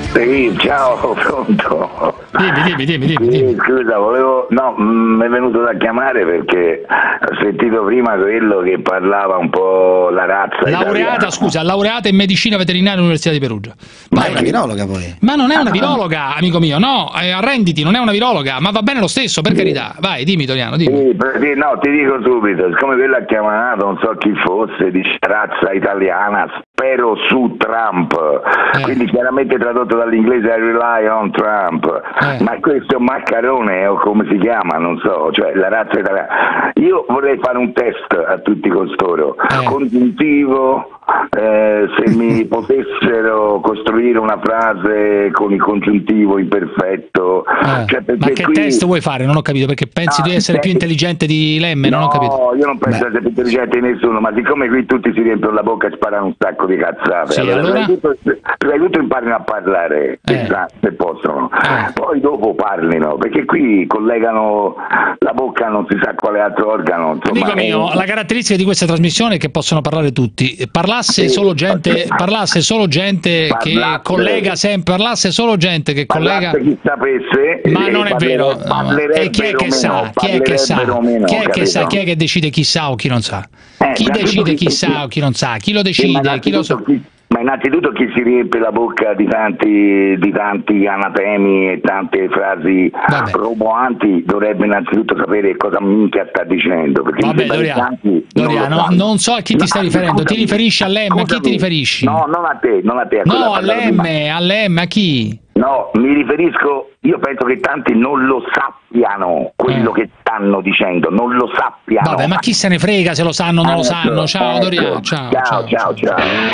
Sì, ciao, pronto? Dimmi, dimmi, dimmi, dimmi. Sì, scusa, volevo... No, mi è venuto da chiamare perché ho sentito prima quello che parlava un po' la razza Laureata, italiana. scusa, laureata in medicina veterinaria all'Università di Perugia. Ma è una virologa poi. Ma non è una virologa, amico mio, no, eh, arrenditi, non è una virologa, ma va bene lo stesso, per carità. Vai, dimmi Toriano, dimmi. Sì, perché, no, ti dico subito, siccome quello ha chiamato, non so chi fosse, di razza italiana, spero su Trump, eh. quindi chiaramente tradotto dall'inglese I rely on Trump, eh. ma questo è un maccarone o come si chiama, non so, cioè la razza italiana. Io vorrei fare un test a tutti costoro, eh. congiuntivo, eh, se mi potessero costruire una frase con il congiuntivo imperfetto, eh. cioè, ma che qui... test vuoi fare? Non ho capito, perché pensi no, di essere più intelligente di Lemme? No, non ho capito. io non penso di essere più intelligente di nessuno, ma siccome qui tutti si riempiono la bocca e sparano un sacco di cazzate, sì, allora, allora? Prima, di tutto, prima di tutto imparino a parlare, eh. se possono, eh. poi dopo parlino, perché qui collegano la bocca non si sa quale altro organo. Insomma, Amico mio, è... la caratteristica di questa trasmissione è che possono parlare tutti. Parlasse sì, solo gente, parlasse solo gente parlasse, che collega sempre, parlasse solo gente che collega. Chi sapesse, ma non è vero. No. E chi è che meno, sa? Chi è che sa? Meno, chi è che capito? sa? Chi è che decide chi sa o chi non sa? Eh, chi decide chi sa o chi non sa? Chi lo decide? Sì, chi lo sa? Chi... Ma innanzitutto chi si riempie la bocca di tanti, di tanti anatemi e tante frasi Vabbè. roboanti dovrebbe innanzitutto sapere cosa minchia sta dicendo. Vabbè, Doriano, Doriano non, non so a chi ti stai riferendo, ti riferisci all'M? A chi ti riferisci? No, non a te, non a te. A no, all'M, all'M, a chi? No, mi riferisco, io penso che tanti non lo sappiano quello eh. che stanno dicendo, non lo sappiano. Vabbè, ma chi se ne frega se lo sanno o non lo sanno? Ciao ecco. Doriano, ciao ciao, ciao, ciao. ciao.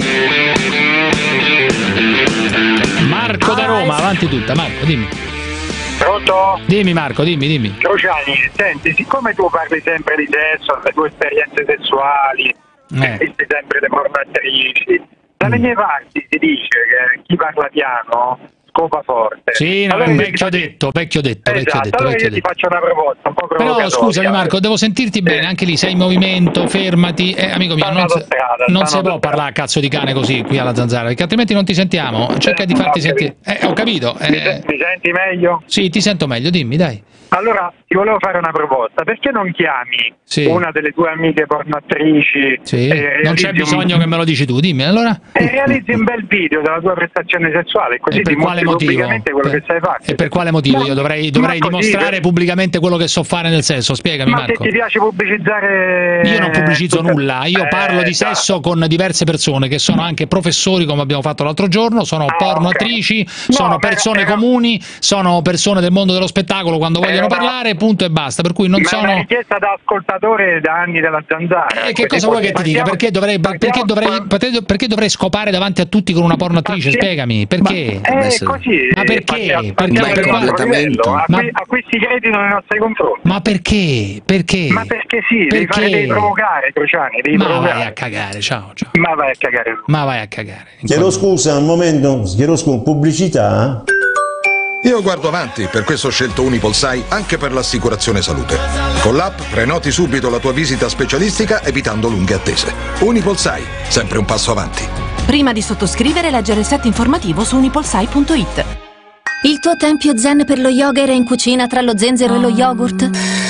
Marco da Roma, avanti tutta, Marco, dimmi. Pronto? Dimmi Marco, dimmi, dimmi. Crociani, senti, siccome tu parli sempre di sesso, delle tue esperienze sessuali, eh. visti sempre le portatrici, dalle mm. mie parti si dice che chi parla piano scopa forte. Sì, no, allora vecchio, ti... detto, vecchio detto, esatto, vecchio detto. Allora vecchio io detto. ti faccio una proposta un po' provocatoria. Però scusami Marco, devo sentirti bene, anche lì sei in movimento, fermati. Eh, amico mio, non, se, non si può parlare a cazzo di cane così qui alla Zanzara, perché altrimenti non ti sentiamo. Cerca di farti sentire. Eh, ho capito. Eh. Mi, mi senti meglio? Sì, ti sento meglio, dimmi, dai. Allora, ti volevo fare una proposta, perché non chiami sì. una delle tue amiche pornoattrici? Sì. E non c'è bisogno un... che me lo dici tu, dimmi allora. E realizzi un bel video della tua prestazione sessuale, così dimostri pubblicamente quello per... che sai fare. E per quale motivo? Ma... Io dovrei, dovrei dimostrare per... pubblicamente quello che so fare nel sesso, spiegami ma Marco. Ma se ti piace pubblicizzare... Io non pubblicizzo Tutta... nulla, io eh, parlo di esatto. sesso con diverse persone che sono anche professori come abbiamo fatto l'altro giorno, sono ah, pornoattrici, okay. sono no, persone però, comuni, sono persone del mondo dello spettacolo quando vogliono però, parlare, punto e basta, per cui non ma sono... è una richiesta da ascoltatore da anni della Zanzara. E eh, che cosa vuoi che ti dica? Perché dovrei, perché, dovrei, perché dovrei scopare davanti a tutti con una pornoattrice? Spiegami, perché? Ma, eh, così, ma perché? Perché? perché per a, ma, cui, a cui si credino nei nostri confronti. Ma perché? Perché? Ma perché sì, perché? Devi, fare, devi provocare, Crociani, devi ma provocare. vai a cagare, ciao, ciao. Ma vai a cagare. Ma vai a cagare. Chiedo scusa, un momento, chiedo scusa, pubblicità? Io guardo avanti, per questo ho scelto Unipolsai anche per l'assicurazione salute. Con l'app prenoti subito la tua visita specialistica evitando lunghe attese. Unipolsai, sempre un passo avanti. Prima di sottoscrivere, leggere il set informativo su unipolsai punto it. Il tuo tempio zen per lo yoga era in cucina tra lo zenzero e lo yogurt?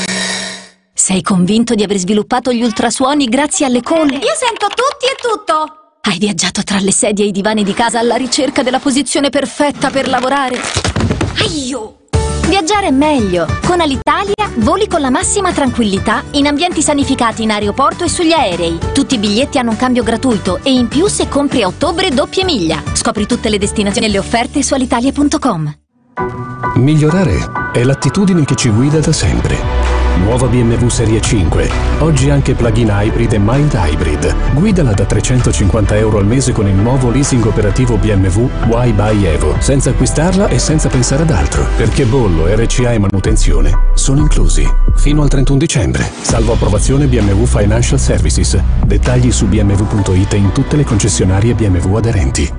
Sei convinto di aver sviluppato gli ultrasuoni grazie alle call? Io sento tutti e tutto! Hai viaggiato tra le sedie e i divani di casa alla ricerca della posizione perfetta per lavorare? Aio! Viaggiare è meglio. Con Alitalia voli con la massima tranquillità in ambienti sanificati in aeroporto e sugli aerei. Tutti i biglietti hanno un cambio gratuito e in più se compri a ottobre doppie miglia. Scopri tutte le destinazioni e le offerte su alitalia punto com. Migliorare è l'attitudine che ci guida da sempre. Nuova B M W Serie cinque, oggi anche plug-in hybrid e mild hybrid. Guidala da trecentocinquanta euro al mese con il nuovo leasing operativo B M W Why Buy Evo, senza acquistarla e senza pensare ad altro, perché bollo, R C A e manutenzione sono inclusi. Fino al trentuno dicembre, salvo approvazione B M W Financial Services. Dettagli su b m w punto it e in tutte le concessionarie B M W aderenti.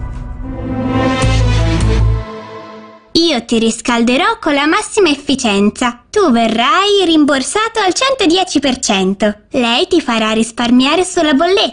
Io ti riscalderò con la massima efficienza. Tu verrai rimborsato al centodieci per cento. Lei ti farà risparmiare sulla bolletta.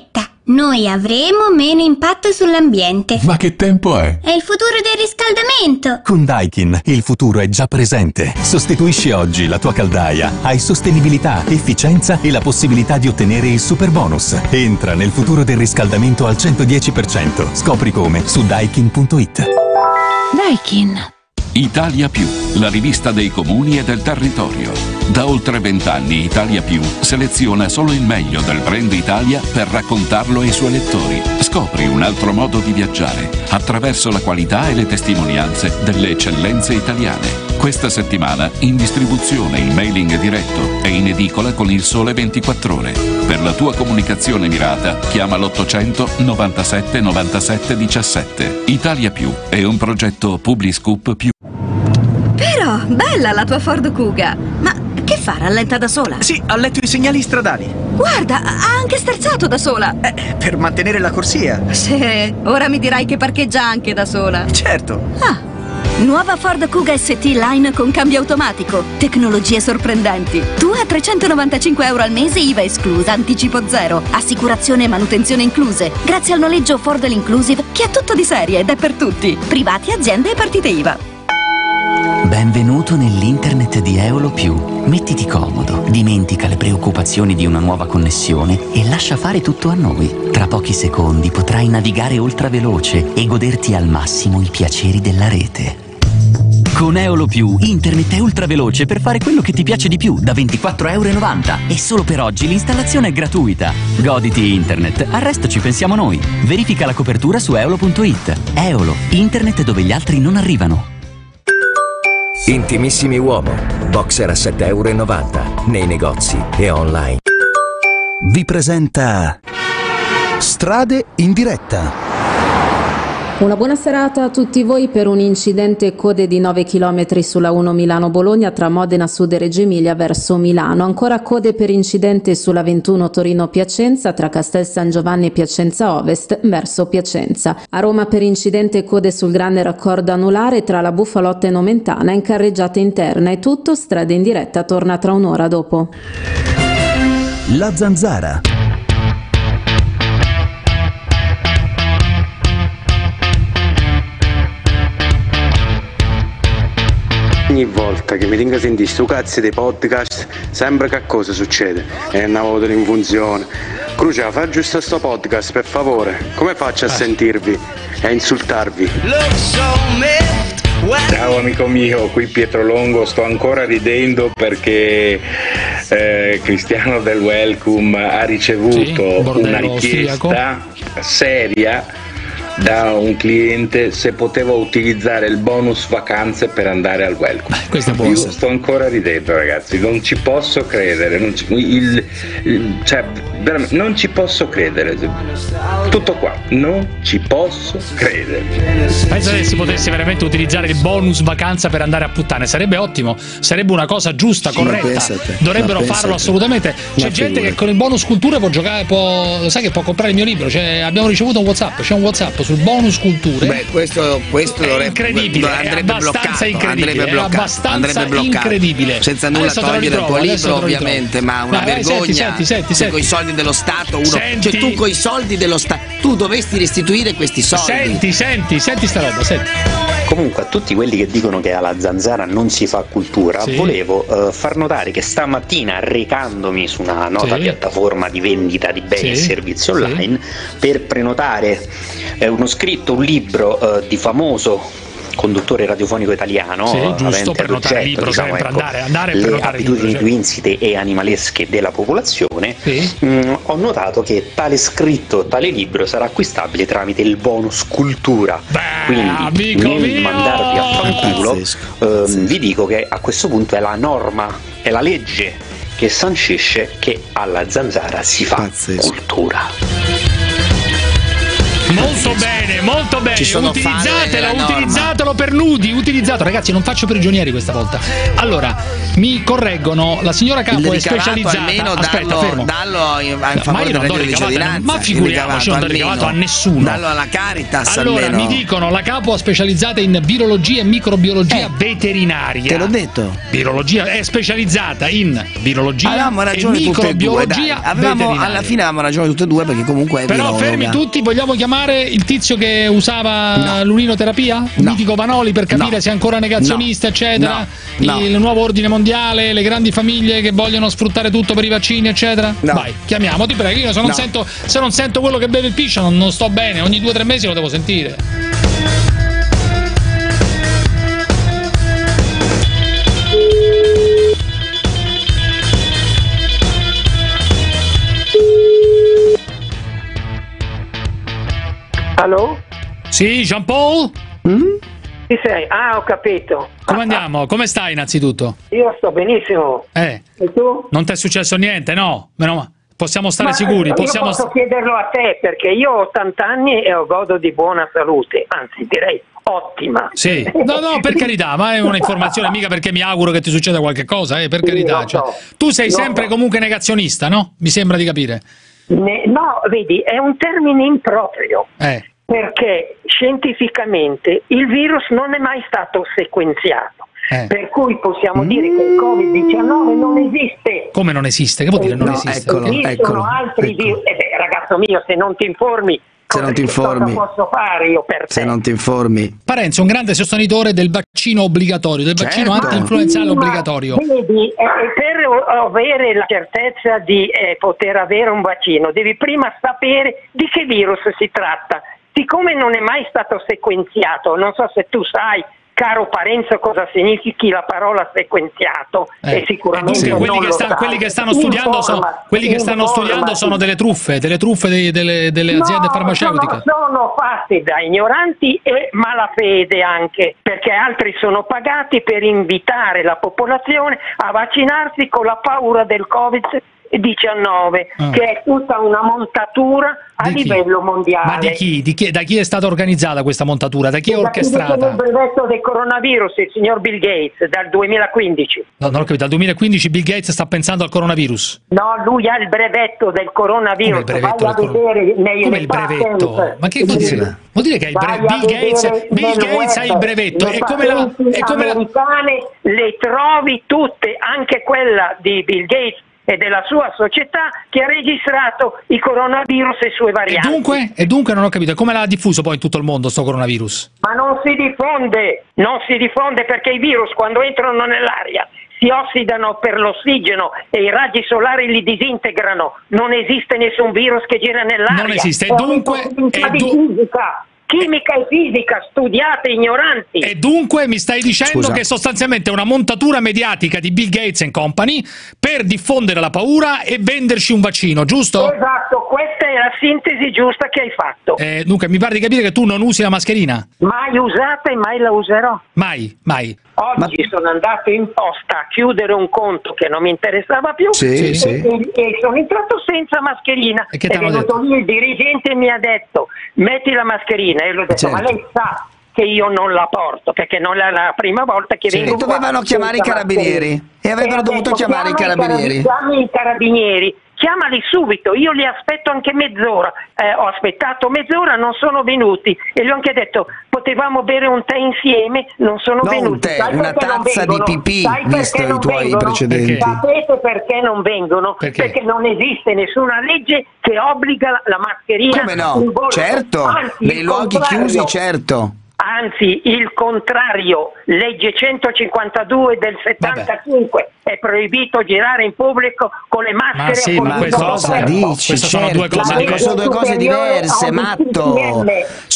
Noi avremo meno impatto sull'ambiente. Ma che tempo è? È il futuro del riscaldamento. Con Daikin il futuro è già presente. Sostituisci oggi la tua caldaia. Hai sostenibilità, efficienza e la possibilità di ottenere il super bonus. Entra nel futuro del riscaldamento al centodieci per cento. Scopri come su daikin punto it. Daikin. Italia Più, la rivista dei comuni e del territorio. Da oltre vent'anni Italia Più seleziona solo il meglio del brand Italia per raccontarlo ai suoi lettori. Scopri un altro modo di viaggiare attraverso la qualità e le testimonianze delle eccellenze italiane. Questa settimana in distribuzione il mailing diretto e in edicola con Il Sole ventiquattro Ore. Per la tua comunicazione mirata chiama l'ottocento novantasette novantasette diciassette. Italia Più è un progetto Publiscoop Più. Però, bella la tua Ford Kuga. Ma che fa, rallenta da sola? Sì, ha letto i segnali stradali. Guarda, ha anche sterzato da sola. Eh, per mantenere la corsia. Sì, ora mi dirai che parcheggia anche da sola. Certo. Ah. Nuova Ford Kuga S T Line con cambio automatico. Tecnologie sorprendenti. Tu a trecentonovantacinque euro al mese, I V A esclusa, anticipo zero, assicurazione e manutenzione incluse. Grazie al noleggio Ford L'Inclusive che è tutto di serie ed è per tutti. Privati, aziende e partite I V A. Benvenuto nell'internet di Eolo Più. Mettiti comodo, dimentica le preoccupazioni di una nuova connessione e lascia fare tutto a noi. Tra pochi secondi potrai navigare ultraveloce e goderti al massimo i piaceri della rete. Con Eolo Più, internet è ultraveloce per fare quello che ti piace di più da ventiquattro e novanta euro. E solo per oggi l'installazione è gratuita. Goditi internet, al resto ci pensiamo noi. Verifica la copertura su eolo punto it. Eolo, internet dove gli altri non arrivano. Intimissimi Uomo, boxer a sette e novanta euro, nei negozi e online. Vi presenta Strade in diretta. Una buona serata a tutti voi per un incidente code di nove chilometri sulla uno Milano-Bologna tra Modena Sud e Reggio Emilia verso Milano. Ancora code per incidente sulla ventuno Torino-Piacenza tra Castel San Giovanni e Piacenza Ovest verso Piacenza. A Roma per incidente code sul grande raccordo anulare tra la Buffalotta e Nomentana in carreggiata interna. È tutto, Strade in diretta torna tra un'ora dopo. La Zanzara. Ogni volta che mi tengo a sentire sto cazzo dei podcast, sembra che cosa succede. E una volta in funzione. Crucia, fa giusto sto podcast, per favore. Come faccio a sentirvi e a insultarvi? Ciao amico mio, qui Pietro Longo, sto ancora ridendo perché eh, Cristiano del Welcome ha ricevuto sì, una richiesta seria da un cliente se poteva utilizzare il bonus vacanze per andare al Welcome. Questo è Io sto ancora ridendo, ragazzi, non ci posso credere, non ci, il, il, cioè, veramente, non ci posso credere, tutto qua, non ci posso credere. Penso che si potesse veramente utilizzare il bonus vacanza per andare a puttane, sarebbe ottimo, sarebbe una cosa giusta, sì, corretta, dovrebbero farlo assolutamente. C'è gente che con il bonus cultura può giocare, può, sai che può comprare il mio libro, cioè, abbiamo ricevuto un WhatsApp, c'è un WhatsApp sul bonus culture. Beh, questo, questo è incredibile, andrebbe è abbastanza bloccato, incredibile, andrebbe bloccato, è abbastanza andrebbe bloccato, incredibile. senza nulla Adesso togliere il tuo libro, ovviamente, ma una no, vergogna. Senti, senti, senti, se con i soldi dello Stato uno, senti. cioè tu con i soldi dello Stato, tu dovresti restituire questi soldi. Senti, senti, senti sta roba, senti. Comunque a tutti quelli che dicono che alla Zanzara non si fa cultura, sì. volevo uh, far notare che stamattina, recandomi su una nota sì. piattaforma di vendita di beni sì. e servizi online, sì. per prenotare eh, uno scritto, un libro uh, di famoso conduttore radiofonico italiano, sì, giusto, avente per notare libro, diciamo, ecco, andare, andare le per abitudini libro, più insite e animalesche della popolazione, sì. mh, ho notato che tale scritto, tale libro sarà acquistabile tramite il bonus cultura. Beh, quindi nel mio! mandarvi a fanculo ehm, vi dico che a questo punto è la norma, è la legge che sancisce che alla Zanzara si fa Pazzesco. cultura. Molto bene, molto bene. Ci sono Utilizzatela, utilizzatelo per nudi, utilizzato. Ragazzi, non faccio prigionieri questa volta. Allora, mi correggono, la signora Capo è specializzata. Almeno Aspetta, dallo, fermo. dallo in, in No, favore del reddito di cittadinanza. Ma figuriamoci, non do ricavato a nessuno. Dallo alla Caritas. Allora, almeno. mi dicono, la Capo è specializzata in virologia e microbiologia eh, veterinaria. Te l'ho detto. Virologia è specializzata in virologia avevamo e ragione microbiologia tutte e due, dai. Avevamo, veterinaria. alla fine avevamo ragione tutte e due perché comunque è Però virologa. fermi tutti, vogliamo chiamare il tizio che usava no. l'urinoterapia? No. Mitico Vanoli, per capire no. se è ancora negazionista, no. eccetera. No. Il nuovo ordine mondiale, le grandi famiglie che vogliono sfruttare tutto per i vaccini, eccetera. No. Vai, chiamiamo, ti prego. Io se non, no. sento, se non sento quello che beve il piscio non, non sto bene. Ogni due o tre mesi lo devo sentire. Allo? Sì, Jean Paul? Mm? Chi sei? Ah, ho capito. Come andiamo? Come stai innanzitutto? Io sto benissimo. Eh. E tu? Non ti è successo niente, no? Meno male. Possiamo stare Ma sicuri. io Possiamo posso st- chiederlo a te perché io ho ottanta anni e ho godo di buona salute, anzi direi ottima. Sì, no, no, per carità, ma è un'informazione, mica perché mi auguro che ti succeda qualche cosa, eh, per Sì, carità. lo Cioè, so. tu sei Lo sempre so. comunque negazionista, no? Mi sembra di capire. Ne- no, vedi, è un termine improprio. Eh. Perché scientificamente il virus non è mai stato sequenziato, Eh. per cui possiamo dire che il covid diciannove non esiste. Come non esiste? Che vuol dire non No, esiste? eccolo, esistono eccolo, altri eccolo. virus. Eh beh, ragazzo mio, se non ti informi, Se non ti informi. cosa posso fare io per te? Se non ti informi. Parenzo è un grande sostenitore del vaccino obbligatorio, del vaccino Certo. anti-influenzale Ma, obbligatorio. Vedi, eh, per o- avere la certezza di eh, poter avere un vaccino, devi prima sapere di che virus si tratta. Siccome non è mai stato sequenziato, non so se tu sai, caro Parenzo, cosa significhi la parola sequenziato, Eh, e sicuramente e dunque, quelli, non che lo sta- sai. quelli che stanno studiando, sono, Informati, quelli che stanno studiando informati. sono delle truffe, delle truffe dei- delle, delle aziende No, farmaceutiche. Sono, sono fatte da ignoranti e malafede anche, perché altri sono pagati per invitare la popolazione a vaccinarsi con la paura del covid diciannove, Ah. che è tutta una montatura a Di chi? livello mondiale. Ma di chi? Di chi? Da chi è stata organizzata questa montatura? Da chi è Da chi detiene orchestrata? il brevetto del coronavirus, il signor Bill Gates, dal duemilaquindici. No, non ho capito, dal duemilaquindici Bill Gates sta pensando al coronavirus. No, lui ha il brevetto del coronavirus. Come il brevetto Vai a del coronavirus? vedere nei Come nei il brevetto? patent. Ma che vuol dire? Vuol dire che ha il Vai bre- a Bill Gates, vedere Bill nel Gates ha il web, brevetto. le È come la, patenti è come la, americane le trovi tutte, anche quella di Bill Gates e della sua società che ha registrato i coronavirus e sue e varianti. dunque, e dunque non ho capito, come l'ha diffuso poi in tutto il mondo sto coronavirus? Ma non si diffonde, non si diffonde perché i virus quando entrano nell'aria si ossidano per l'ossigeno e i raggi solari li disintegrano. Non esiste nessun virus che gira nell'aria. Non esiste, e È dunque- un'impossibilità e di du- fisica, chimica e fisica, studiate ignoranti. E dunque mi stai dicendo Scusa. che sostanzialmente è una montatura mediatica di Bill Gates and Company per diffondere la paura e venderci un vaccino, giusto? Esatto, questa è la sintesi giusta che hai fatto. Eh, dunque mi pare di capire che tu non usi la mascherina? Mai usata e mai la userò. Mai, mai. Oggi sono andato in posta a chiudere un conto che non mi interessava più Sì, e, sì. e- e sono entrato senza mascherina. E che è t'hanno venuto detto? lì il dirigente e mi ha detto metti la mascherina e io gli ho detto Certo. ma lei sa che io non la porto perché non è la prima volta che Sì. vengo E dovevano qua chiamare i senza carabinieri. mascherina. E avrebbero ha dovuto detto, chiamare i "Chiama carabinieri." carabi- Chiami i carabinieri. Chiamali subito, io li aspetto anche mezz'ora. Eh, ho aspettato mezz'ora, non sono venuti e gli ho anche detto potevamo bere un tè insieme, non sono No, un venuti. tè, Sai una perché non tazza di vengono? pipì, Sai visto perché i non tuoi vengono? precedenti. Sapete perché non vengono? Perché? non esiste nessuna legge che obbliga la- la mascherina Come no? in volto. Certo, Anzi, nei il luoghi contrario. chiusi, certo. Anzi, il contrario, legge centocinquantadue del settantacinque, è proibito girare in pubblico con le maschere. Ma sì, a ma fuori questo dal Cosa corpo. dici? Queste sono due Certo, cose ma diverse. sono due cose Superiore diverse, a un matto. D C M.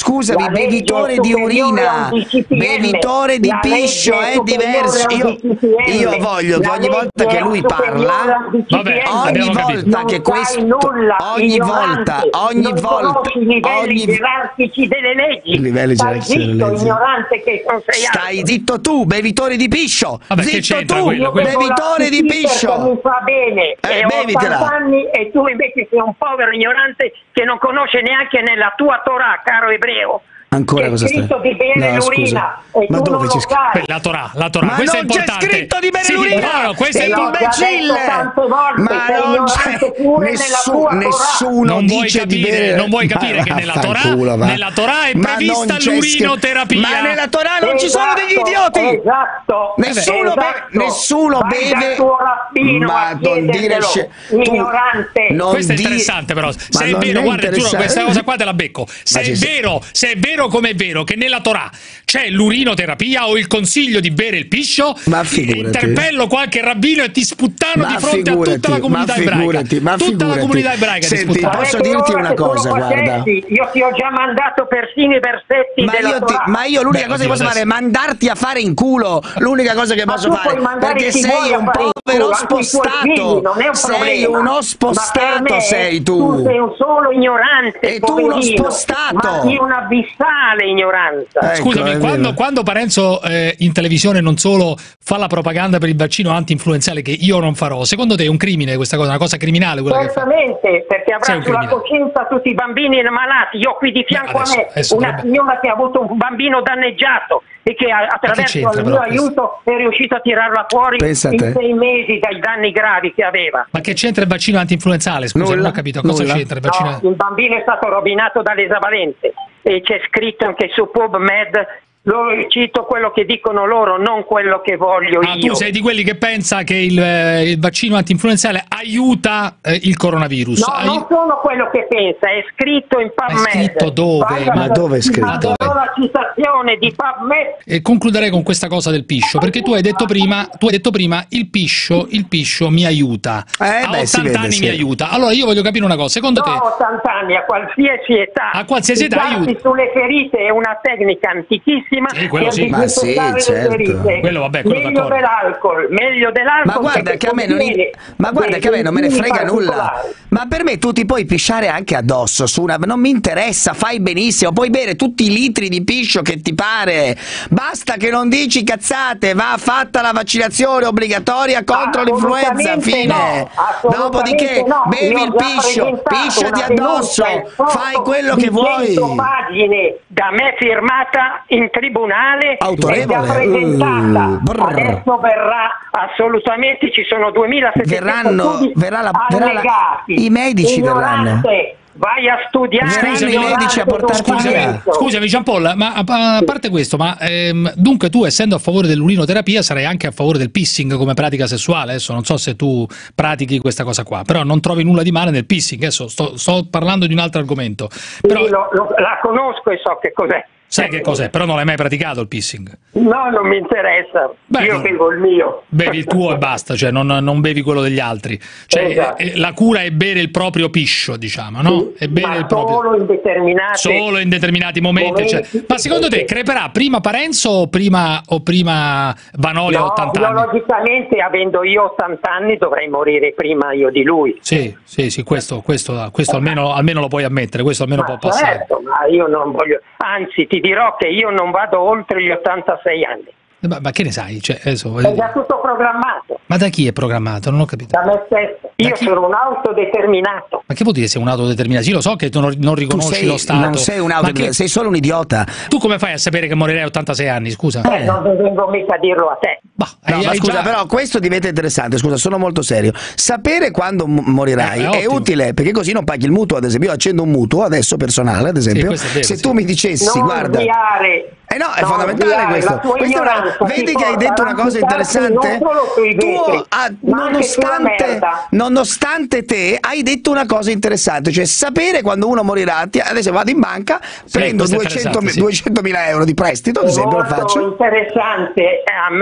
scusami, La legge bevitore è di superiore a urina, un D C P M. bevitore di La piscio legge è superiore diverso. a un Io, D C P M. io voglio che La ogni volta legge che è lui superiore parla, a un D C P M. Vabbè, ogni abbiamo volta capito. che Non questo, sai nulla, ogni ignorante, volta, ogni non volta, conosci i livelli ogni gerarchici delle leggi. I livelli Stai gerarchici delle zitto, leggi. ignorante che non sei Stai altro. zitto tu, bevitore di piscio. Vabbè, che Zitto c'entra tu, quello? Quello- bevitore di Perché piscio. mi fa bene, Eh, e ho bevitela. ottanta anni e tu invece sei un povero ignorante che non conosce neanche nella tua Torah, caro ebreo. Ancora C'è cosa scritto stai? di bere No, l'urina scusa. e Ma tu dove non c'è lo scritto? fai. La Torah, la Torah, Ma questo non è c'è importante. scritto di bere Sì, l'urina! no, no, questo è Sei L'ho già imbecille! detto tante volte, Ma sei non ignorante c'è pure nessu- nella tua Torah. nessuno Non vuoi dice di capire, bere. non vuoi capire Ma che nella vaffanculo, Torah, va. nella Torah è Ma prevista non c'è l'urinoterapia. scritto- Ma nella Torah non ci sono degli Esatto, idioti! Esatto. Nessuno, be- esatto. nessuno Vai beve. dal tuo rabbino Ma a non dire chiederglielo, sce- tu- ignorante. non Questo è di- interessante però, Ma se è non vero, è guarda Giuro, interessante. questa cosa qua te la becco, se Ma è ci- vero, se è vero come è vero che nella Torah c'è l'urinoterapia o il consiglio di bere il piscio, Ma figurati. interpello qualche rabbino e ti sputtano Ma di fronte a tutta figurati, la comunità ma ebraica. figurati, ma Tutta la figurati. comunità ebraica ti Senti, sputtano. posso Avete dirti ora una che tu lo cosa, guarda. facessi, io ti ho già mandato persino i versetti Ma della io, ti- Torah. ma io l'unica Beh, cosa che oddio, posso fare è adesso- mandarti a fare in culo. L'unica cosa che Ma posso tu fare puoi mandare perché chi sei vuoi a un fare in povero culo, anche i tuoi spostato. figli, non è un Sei problema. uno Ma spostato, per me, sei tu tu. sei un solo ignorante, E tu uno poverino, spostato. ma di un'abissale ignoranza. Ecco, Scusami, è quando, vero. quando Parenzo eh, in televisione non solo fa la propaganda per il vaccino anti-influenzale che io non farò, secondo te è un crimine questa cosa, una cosa criminale quella che fa? Certamente, perché Sei avrà un sulla criminale. coscienza tutti i bambini malati. Io ho qui di fianco adesso- a me adesso una dovrebbe- signora che ha avuto un bambino danneggiato e che a- attraverso c'entra il mio però questo? aiuto è riuscito a tirarla fuori Pensa a in te. sei mesi dai danni gravi che aveva. Ma che c'entra il vaccino anti-influenzale? Scusa, Nulla, non ho capito cosa nulla. c'entra il vaccino. No, il bambino è stato rovinato dall'esavalente e c'è scritto anche su PubMed, loro, cito quello che dicono loro, non quello che voglio Ah, io. tu sei di quelli che pensa che il, eh, il vaccino anti-influenzale aiuta eh, il coronavirus. No, Ai- non sono quello che pensa, è scritto in PubMed. È scritto dove? Vai a- Ma dove è scritto? Ma darò la citazione di PubMed. E concluderei con questa cosa del piscio, perché tu hai detto prima, tu hai detto prima il piscio, il piscio mi aiuta. Eh, a beh, si ottanta vede, anni sì. mi aiuta. Allora io voglio capire una cosa, secondo No, te ottanta anni, a qualsiasi età. A qualsiasi età Pigiarsi aiuta. sulle ferite è una tecnica antichissima. Sì, quello per sì. Ma sì, disinfettare le certo. ferite. Quello, vabbè, quello meglio d'accordo. dell'alcol, meglio dell'alcol. Ma guarda perché che a me non, contiene ma guarda che a me non me ne dei frega nulla. particolari. Ma per me tu ti puoi pisciare anche addosso su una, non mi interessa, fai benissimo, puoi bere tutti i litri di piscio che ti pare. Basta che non dici cazzate, va fatta la vaccinazione obbligatoria contro l'influenza, Assolutamente fine. no, assolutamente Dopodiché no. bevi Io ho il già piscio, presentato pisciati una addosso, denuncia in foto fai quello di che vuoi. cento pagine da me firmata in tribunale Autorevole. e già presentata. Uh, brr. Adesso verrà assolutamente, ci sono duemilasettecento Verranno- studi verrà la- verrà la- allegati. i medici Ignorante, verranno. vai a studiare. Verranno i medici a portarti ignorante, via. documento. Scusami Giampaolo, ma a, a parte questo, ma ehm, dunque tu essendo a favore dell'urinoterapia sarai anche a favore del pissing come pratica sessuale? Adesso non so se tu pratichi questa cosa qua, però non trovi nulla di male nel pissing, adesso sto, sto parlando di un altro argomento. Però, Sì, lo- lo- la conosco e so che cos'è. sai che cos'è? Però non l'hai mai praticato il pissing. No, non mi interessa. Beh, Io bevo il mio. Bevi il tuo e basta, cioè non, non bevi quello degli altri. Cioè, Esatto. eh, la cura è bere il proprio piscio, diciamo, no? È bere Ma il proprio. solo in determinate Solo in determinati momenti. momenti, Cioè. Ma secondo te creperà prima Parenzo o prima, o prima Vanoli a No, ottanta anni? biologicamente, avendo io ottanta anni, dovrei morire prima io di lui. Sì, sì, sì, questo, questo, questo almeno, almeno lo puoi ammettere, questo almeno Ma può passare. certo, ma io non voglio, anzi ti dirò che io non vado oltre gli ottantasei anni. Ma, ma che ne sai? Cioè, adesso, voglio È già dire. tutto programmato Ma da chi è programmato? Non ho capito. da me stesso. Io chi? sono un autodeterminato. Ma che vuol dire sei un autodeterminato? Sì, lo so che tu non, non Tu riconosci sei, lo Stato. non sei un ma auto, che- sei solo un idiota. tu come fai a sapere che morirai a ottantasei anni? Scusa. Eh, non vengo mica a dirlo a te. Bah, No, hai- ma hai scusa, già- però questo diventa interessante. Scusa, sono molto serio. Sapere quando m- morirai Eh, è è, ottimo. utile perché così non paghi il mutuo. Ad esempio, io accendo un mutuo adesso personale. Ad esempio, questo è vero, se sì. tu mi dicessi, Non guarda, sviare. eh no, è Non fondamentale sviare, questo. la tua Questo è una- ignoranza ti vedi che hai porta detto una a cosa lampitarti interessante? non solo sui Tu, vetri, ah, ma anche sulla nonostante, merda. nonostante te, hai detto una cosa interessante, cioè sapere quando uno morirà. Ti- Adesso vado in banca, prendo questo è duecento interessante, sì. duecentomila euro di prestito, ad esempio, lo Molto faccio. interessante, a me non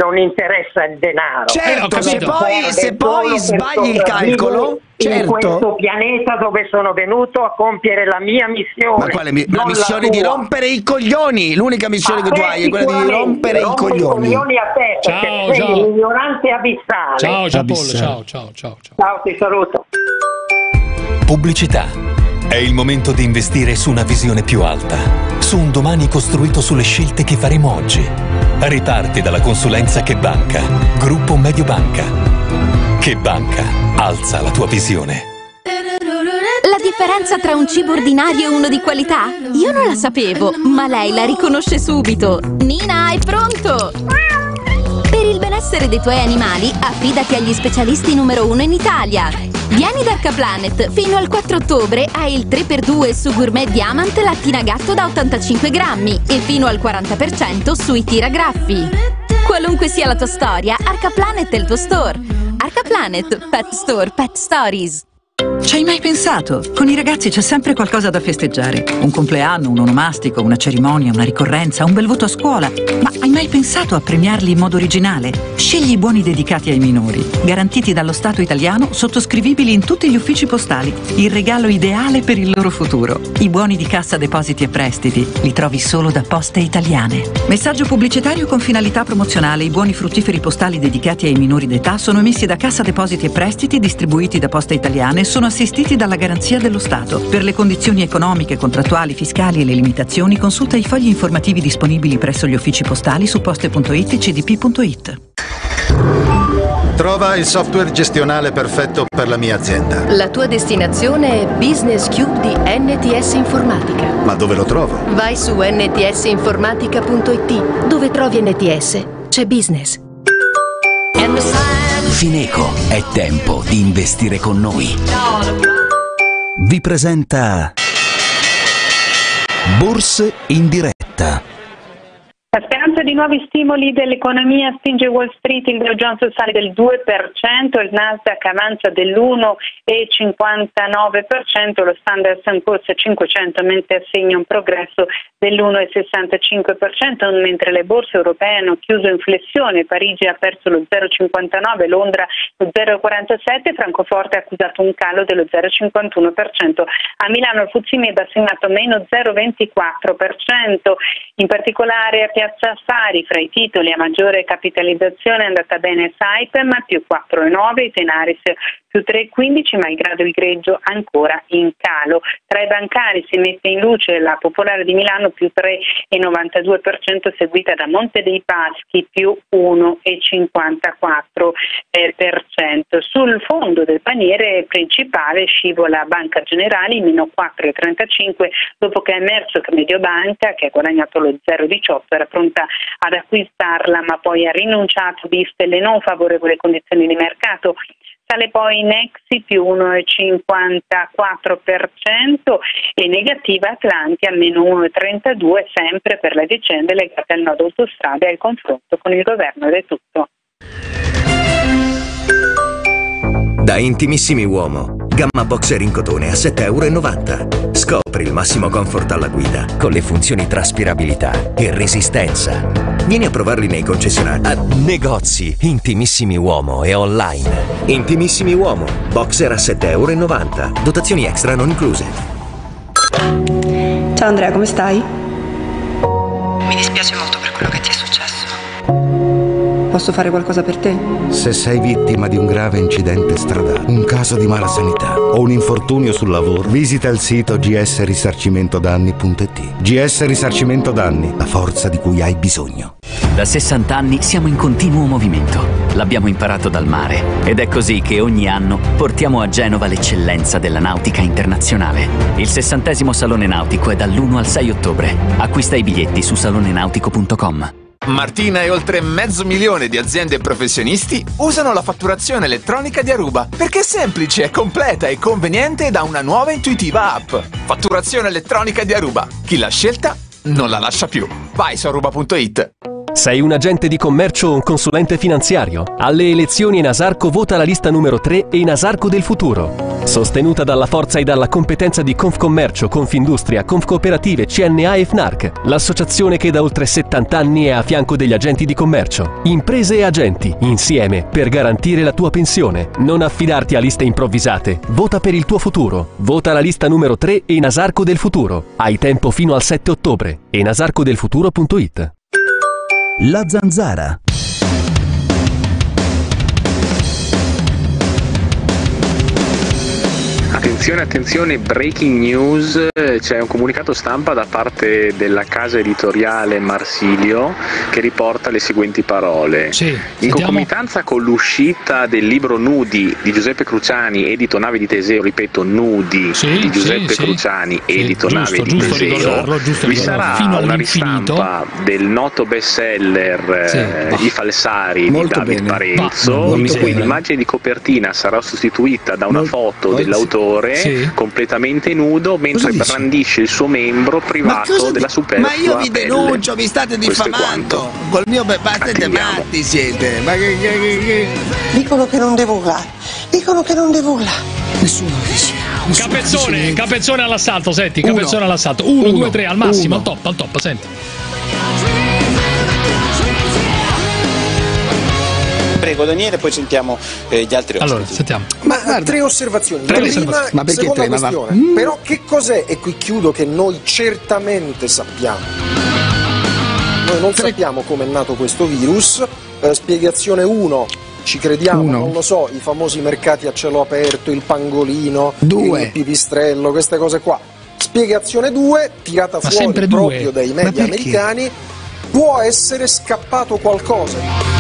non interessa il denaro. Certo, se poi, se poi sbagli il calcolo, in certo. questo pianeta dove sono venuto a compiere la mia missione. Ma quale mi- la missione la di rompere i coglioni? L'unica missione a che tu hai è quella di rompere i coglioni. I coglioni a te, ciao, perché ciao. sei ignorante abissale. Ciao Giampaolo, ciao, ciao, ciao, ciao. Ciao, ti saluto. Pubblicità. È il momento di investire su una visione più alta, su un domani costruito sulle scelte che faremo oggi. Riparti dalla consulenza Che Banca, Gruppo Mediobanca. Che Banca alza la tua visione. La differenza tra un cibo ordinario e uno di qualità? Io non la sapevo, ma lei la riconosce subito. Nina, è pronto! Per il benessere dei tuoi animali, affidati agli specialisti numero uno in Italia. Vieni da Arcaplanet, fino al quattro ottobre hai il tre per due su Gourmet Diamant lattina gatto da ottantacinque grammi e fino al quaranta per cento sui tiragraffi. Qualunque sia la tua storia, Arcaplanet è il tuo store. Arcaplanet, Pet Store, Pet Stories. Ci hai mai pensato? Con i ragazzi c'è sempre qualcosa da festeggiare. Un compleanno, un onomastico, una cerimonia, una ricorrenza, un bel voto a scuola. Ma hai mai pensato a premiarli in modo originale? Scegli i buoni dedicati ai minori, garantiti dallo Stato italiano, sottoscrivibili in tutti gli uffici postali. Il regalo ideale per il loro futuro. I buoni di Cassa Depositi e Prestiti li trovi solo da Poste Italiane. Messaggio pubblicitario con finalità promozionale. I buoni fruttiferi postali dedicati ai minori d'età sono emessi da Cassa Depositi e Prestiti, distribuiti da Poste Italiane, sono assistiti dalla garanzia dello Stato. Per le condizioni economiche, contrattuali, fiscali e le limitazioni, consulta i fogli informativi disponibili presso gli uffici postali su poste punto it e c d p punto it. Trova il software gestionale perfetto per la mia azienda. La tua destinazione è Business Cube di N T S Informatica. Ma dove lo trovo? Vai su n t s informatica punto it. Dove trovi N T S c'è business. Fineco, è tempo di investire con noi. Vi presenta Borse in diretta. La speranza di nuovi stimoli dell'economia spinge Wall Street, il Dow Jones sale del due per cento, il Nasdaq avanza dell'uno virgola cinquantanove per cento, lo Standard and Poor's cinquecento mentre assegna un progresso dell'uno virgola sessantacinque per cento, mentre le borse europee hanno chiuso in flessione. Parigi ha perso lo zero virgola cinquantanove, Londra lo zero virgola quarantasette, Francoforte ha accusato un calo dello zero virgola cinquantuno per cento. A Milano il F T S E M I B ha segnato meno zero virgola ventiquattro per cento, in particolare a Piazza Affari fra i titoli a maggiore capitalizzazione è andata bene Saipem più quattro virgola nove, Tenaris più tre virgola quindici, ma il grado di greggio ancora in calo. Tra i bancari si mette in luce la Popolare di Milano più tre virgola novantadue per cento, seguita da Monte dei Paschi più uno virgola cinquantaquattro per cento. Sul fondo del paniere principale scivola Banca Generali meno quattro virgola trentacinque, dopo che è emerso che Mediobanca, che ha guadagnato lo zero virgola diciotto, era pronta ad acquistarla ma poi ha rinunciato viste le non favorevoli condizioni di mercato. Sale poi Nexi più uno virgola cinquantaquattro per cento e negativa Atlanti a meno uno virgola trentadue, sempre per le vicende legate al nodo autostrade e al confronto con il governo. Ed è tutto. Da Intimissimi Uomo, gamma boxer in cotone a sette virgola novanta euro. Scopri il massimo comfort alla guida con le funzioni traspirabilità e resistenza. Vieni a provarli nei concessionari, a negozi Intimissimi Uomo e online. Intimissimi Uomo, boxer a sette virgola novanta euro. Dotazioni extra non incluse. Ciao Andrea, come stai? Mi dispiace molto per quello che ti è successo. Posso fare qualcosa per te? Se sei vittima di un grave incidente stradale, un caso di mala sanità o un infortunio sul lavoro, visita il sito g s risarcimento danni punto i t. G S Risarcimento Danni, la forza di cui hai bisogno. Da sessanta anni siamo in continuo movimento. L'abbiamo imparato dal mare ed è così che ogni anno portiamo a Genova l'eccellenza della nautica internazionale. Il sessantesimo Salone Nautico è dall'uno al sei ottobre. Acquista i biglietti su salone nautico punto com. Martina e oltre mezzo milione di aziende e professionisti usano la fatturazione elettronica di Aruba perché è semplice, è completa e conveniente da una nuova e intuitiva app. Fatturazione elettronica di Aruba. Chi l'ha scelta non la lascia più. Vai su aruba punto it. Sei un agente di commercio o un consulente finanziario? Alle elezioni Enasarco vota la lista numero tre e Enasarco del futuro. Sostenuta dalla forza e dalla competenza di Confcommercio, Confindustria, Confcooperative, C N A e Fnarc, l'associazione che da oltre settanta anni è a fianco degli agenti di commercio. Imprese e agenti, insieme, per garantire la tua pensione. Non affidarti a liste improvvisate. Vota per il tuo futuro. Vota la lista numero tre Enasarco del Futuro. Hai tempo fino al sette ottobre. enasarcodelfuturo punto it. La Zanzara. Attenzione, attenzione, breaking news, c'è un comunicato stampa da parte della casa editoriale Marsilio che riporta le seguenti parole. Sì, in concomitanza con l'uscita del libro Nudi di Giuseppe Cruciani, edito Nave di Teseo, ripeto Nudi sì, di Giuseppe sì, Cruciani, sì, edito giusto, Nave giusto di Teseo, giusto vi sarà fino una ristampa del noto bestseller sì, eh, bah. I Falsari Molto di David bene. Parenzo, Bah, in cui bene. l'immagine di copertina sarà sostituita da una Mol- foto molto- dell'autore sì. completamente nudo mentre Cosa dici? brandisce il suo membro Ma, privato cosa della di- superflua ma io vi pelle. denuncio, vi state Questo è diffamando. quanto. Col mio be- ma siete Attendiamo. matti siete. Ma che, che, che, che... Dicono che non devo urlare, dicono che non devo urlare. Nessuno lo dice. Nessuno Capezzone, dice niente. capezzone all'assalto, senti, Uno. capezzone all'assalto. Uno, Uno. due, tre, al massimo, Uno. al top, al top, senti. Prego Daniele, poi sentiamo eh, gli altri ospiti. Allora, sentiamo. Ma guarda, tre osservazioni. Tre La prima, osservazioni. Ma perché seconda tre? Ma va- questione. Mm. Però che cos'è, e qui chiudo, che noi certamente sappiamo? Noi non sappiamo come è nato questo virus. Eh, spiegazione uno. Ci crediamo, Uno. non lo so, i famosi mercati a cielo aperto, il pangolino, Due. il pipistrello, queste cose qua. Spiegazione due, tirata Ma fuori sempre due. proprio dai Ma media perché? americani, può essere scappato qualcosa.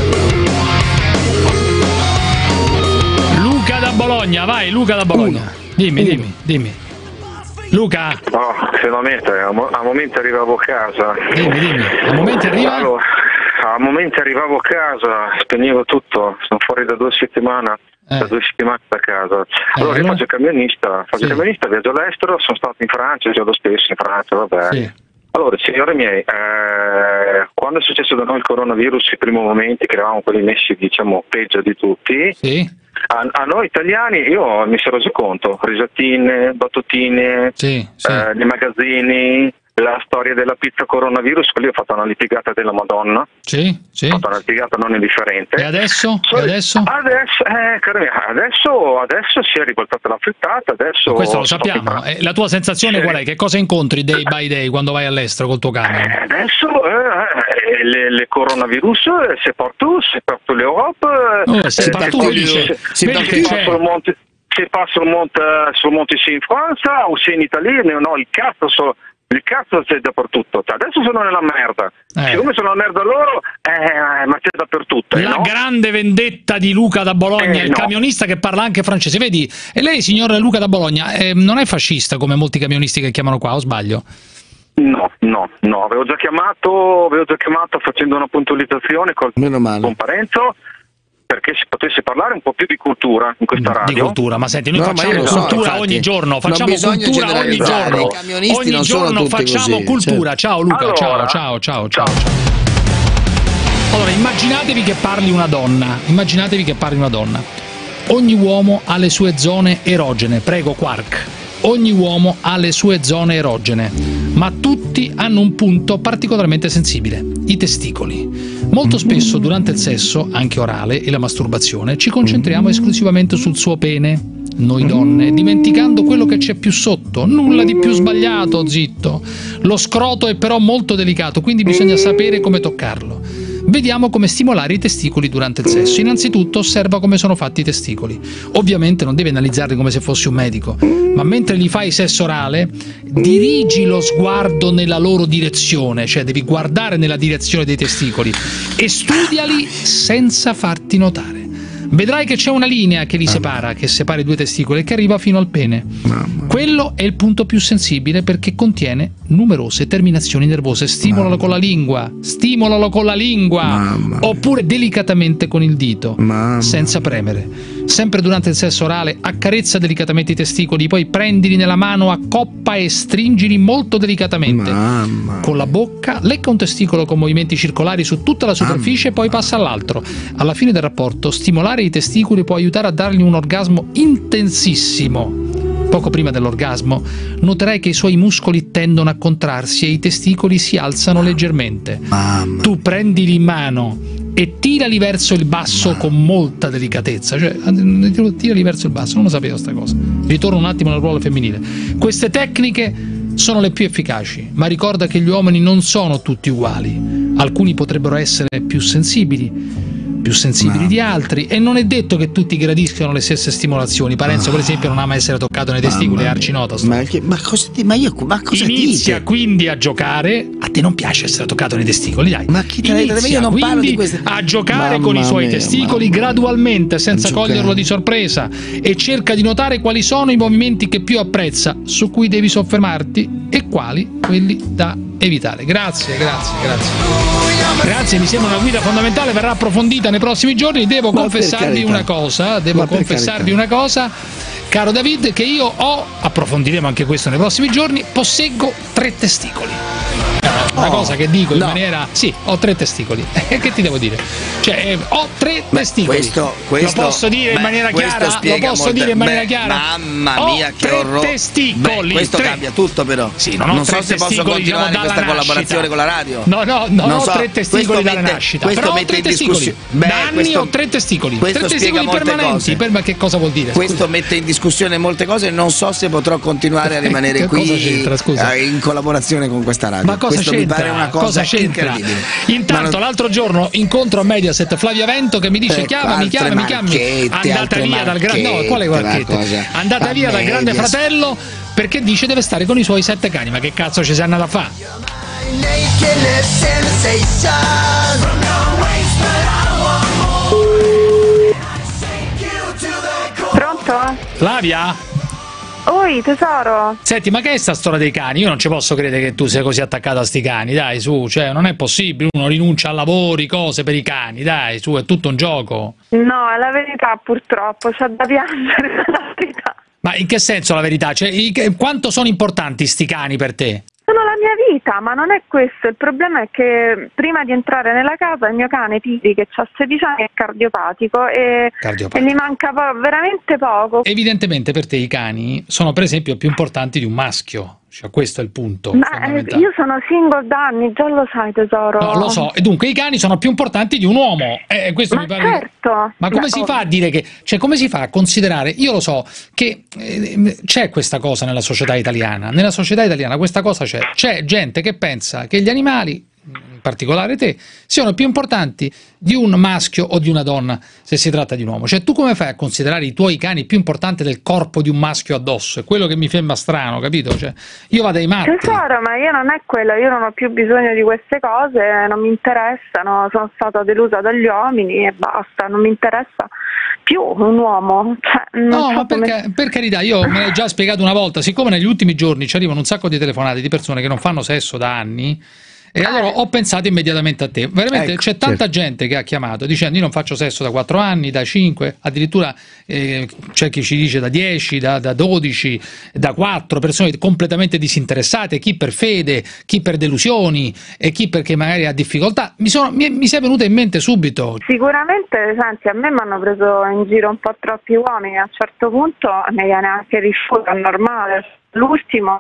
Luca da Bologna, vai, Luca da Bologna. Uno. Dimmi, Uno. dimmi, dimmi. Luca, No, finalmente, a, mo- a momento arrivavo a casa. dimmi, dimmi. Al momento arriva? Allora, a momento arrivavo a casa, spegnevo tutto, sono fuori da due settimane. Eh. Da due settimane da casa. Allora, io allora? faccio il camionista, faccio Sì. il camionista, viaggio all'estero, sono stato in Francia, giro spesso in Francia, vabbè. Sì. Allora, signori miei, eh, quando è successo da noi il coronavirus, i primi momenti che eravamo quelli messi, diciamo, peggio di tutti, Sì. a, a noi italiani io mi sono reso conto, risatine, battutine, Sì, sì. eh, nei magazzini, la storia della pizza coronavirus, lì ho fatto una litigata della Madonna, Sì, sì. ho fatto una litigata non indifferente. E adesso? So- E adesso? Adesso, eh, caro mio, adesso, adesso si è ribaltata la frittata, adesso... Questo lo sto sappiamo. piccando. Eh, la tua sensazione Sì. qual è? Che cosa incontri day by day quando vai all'estero col tuo camion? Eh, Adesso eh, le, le coronavirus, eh, c'est partout, c'est partout l'Europe. eh, Oh, c'est eh, partout, c'est- dice. c'est- C'est c'est perché pas c'è. sul monte- c'est pas sul monte, sul monte ici in Francia o se in Italia, no, il cazzo, so- il cazzo c'è dappertutto. Adesso sono nella merda. Eh. Siccome sono nella merda loro, eh, ma c'è dappertutto. eh, La no? grande vendetta di Luca da Bologna, Eh, il no. camionista che parla anche francese. Vedi, e lei, signor Luca da Bologna, eh, non è fascista come molti camionisti che chiamano qua, o sbaglio? No, no, no, avevo già chiamato, avevo già chiamato facendo una puntualizzazione col, con Parenzo perché si potesse parlare un po' più di cultura in questa radio. Di cultura, ma senti, noi No, ma facciamo io lo so, cultura infatti. ogni giorno, Non facciamo bisogna cultura ogni generalizzare, giorno. i camionisti Ogni non sono giorno tutti facciamo così, cultura. certo. Ciao Luca, Allora, ciao, ciao, ciao, ciao. Allora, immaginatevi che parli una donna, immaginatevi che parli una donna. Ogni uomo ha le sue zone erogene, prego Quark. Ogni uomo ha le sue zone erogene, ma tutti hanno un punto particolarmente sensibile, i testicoli. Molto spesso durante il sesso, anche orale, e la masturbazione, ci concentriamo esclusivamente sul suo pene, noi donne, dimenticando quello che c'è più sotto. Nulla di più sbagliato, zitto. Lo scroto è però molto delicato, quindi bisogna sapere come toccarlo. Vediamo come stimolare i testicoli durante il sesso. Innanzitutto osserva come sono fatti i testicoli. Ovviamente non devi analizzarli come se fossi un medico, ma mentre gli fai sesso orale, dirigi lo sguardo nella loro direzione, cioè devi guardare nella direzione dei testicoli e studiali senza farti notare. Vedrai che c'è una linea che li separa, che separa i due testicoli e che arriva fino al pene. Quello è il punto più sensibile perché contiene numerose terminazioni nervose. Stimolalo con la lingua, stimolalo con la lingua, oppure delicatamente con il dito, senza premere. sempre durante il sesso orale, accarezza delicatamente i testicoli, poi prendili nella mano a coppa e stringili molto delicatamente. Mamma. Con la bocca lecca un testicolo con movimenti circolari su tutta la superficie e poi passa all'altro. Alla fine del rapporto, stimolare i testicoli può aiutare a dargli un orgasmo intensissimo. Poco prima dell'orgasmo noterai che i suoi muscoli tendono a contrarsi e i testicoli si alzano leggermente. Mamma. Tu prendili in mano e tirali verso il basso Mamma. Con molta delicatezza, cioè tirali verso il basso, non lo sapevo sta cosa. Ritorno un attimo al ruolo femminile. Queste tecniche sono le più efficaci, ma ricorda che gli uomini non sono tutti uguali. Alcuni potrebbero essere più sensibili, più sensibili no. di altri, e non è detto che tutti gradiscano le stesse stimolazioni. Parenzo, oh. per esempio, non ama essere toccato nei testicoli, è arcinota. Ma, ma cosa ti, ma io ma cosa Inizia dite? quindi a giocare. A te non piace essere toccato nei testicoli, dai. Ma chi te Inizia io non quindi parlo di queste... a giocare mamma con i suoi mia, testicoli mamma. gradualmente, senza Giocare. coglierlo di sorpresa, e cerca di notare quali sono i movimenti che più apprezza, su cui devi soffermarti, e quali quelli da evitare. Grazie, grazie, grazie. Grazie, mi sembra una guida fondamentale, verrà approfondita nei prossimi giorni. Devo Ma confessarvi una cosa, devo Ma confessarvi una cosa, caro David, che io ho, approfondiremo anche questo nei prossimi giorni, posseggo tre testicoli. Una oh, cosa che dico in no. maniera... Sì, ho tre testicoli. Che ti devo dire? Cioè, eh, ho tre beh, testicoli. Questo, questo, lo posso dire beh, in maniera chiara? Lo posso molto, dire in maniera beh, chiara? Mamma mia, ho che orrore. testicoli. Beh, questo tre. cambia tutto, però. Sì, non, non so se posso continuare diciamo, questa nascita. collaborazione con la radio. No, no, no, non ho so. tre testicoli dalla mette, nascita. Questo però mette ho tre in discussione. Beh, da anni questo, ho tre testicoli. Tre testicoli permanenti. Per, ma che cosa vuol dire? Questo Scusa. mette in discussione molte cose e non so se potrò continuare a rimanere qui in collaborazione con questa radio. Ma cosa questo mi pare una cosa incredibile. Intanto non... l'altro giorno incontro a Mediaset Flavia Vento che mi dice ecco, chiamami, chiamami, chiamami. Andata via dal grande no, quale marchette? Andata via dal grande fratello perché dice deve stare con i suoi sette cani. Ma che cazzo ci sei andata a fare? Pronto? Flavia? Oi tesoro. Senti, ma che è sta storia dei cani? Io non ci posso credere che tu sia così attaccata a sti cani, dai su, cioè non è possibile, uno rinuncia a lavori, cose per i cani, dai su, è tutto un gioco. No, è la verità purtroppo, c'è da piangere la verità. Ma in che senso la verità? Cioè, quanto sono importanti sti cani per te? Sono la mia vita, ma non è questo. Il problema è che prima di entrare nella casa il mio cane Piri, che ha sedici anni, è cardiopatico e, cardiopatico. e gli manca po- veramente poco. Evidentemente per te i cani sono per esempio più importanti di un maschio. Cioè, questo è il punto. Ma eh, io sono single da anni, già lo sai tesoro. No, lo so, e dunque i cani sono più importanti di un uomo. Eh, questo ma mi pare certo. Che... Ma come ma si oh. fa a dire che, cioè come si fa a considerare, io lo so che eh, c'è questa cosa nella società italiana, nella società italiana questa cosa c'è, c'è gente che pensa che gli animali, in particolare te, siano più importanti di un maschio o di una donna se si tratta di un uomo. Cioè tu come fai a considerare i tuoi cani più importanti del corpo di un maschio addosso? È quello che mi sembra strano, capito? Cioè, io vado ai matti. Tesoro, ma io non è quello, io non ho più bisogno di queste cose, non mi interessano, sono stata delusa dagli uomini e basta, non mi interessa più un uomo. Cioè, non no, so ma come... perché, per carità, io me l'hai già spiegato una volta, siccome negli ultimi giorni ci arrivano un sacco di telefonate di persone che non fanno sesso da anni, e allora ho pensato immediatamente a te. Veramente ecco, c'è tanta certo. gente che ha chiamato dicendo io non faccio sesso da quattro anni, da cinque, addirittura eh, c'è chi ci dice da dieci, da, da dodici, da quattro, persone completamente disinteressate, chi per fede, chi per delusioni e chi perché magari ha difficoltà. Mi, sono, mi, mi si è venuta in mente subito. Sicuramente, senti, a me mi hanno preso in giro un po' troppi uomini, a un certo punto mi viene anche rifiuto, è normale. L'ultimo...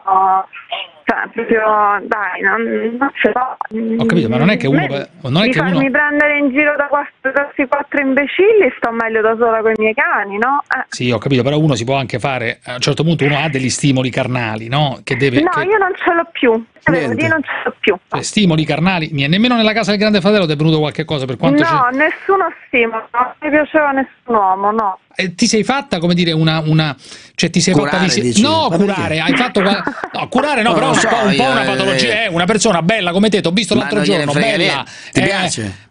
Cioè, proprio, dai, non, non ce l'ho. Ho capito, ma non è che uno... Me, non è mi che farmi uno... prendere in giro da questi quattro imbecilli, sto meglio da sola con i miei cani, no? Eh. Sì, ho capito, però uno si può anche fare... A un certo punto uno ha degli stimoli carnali, no? Che deve... No, che... io non ce l'ho più. Io non ce l'ho più. Cioè, stimoli carnali, nemmeno nella casa del grande fratello ti è venuto qualche cosa per quanto... No, nessuno stimolo, non mi piaceva nessun uomo, no. Eh, ti sei fatta, come dire, una... una cioè ti sei curare, fatta dici. no, Ma curare, perché? hai fatto qua... no, curare no, no però un, so, po', un po' io, una patologia, eh, è una persona bella come te, ti ho visto l'altro giorno, bella, ti eh, piace?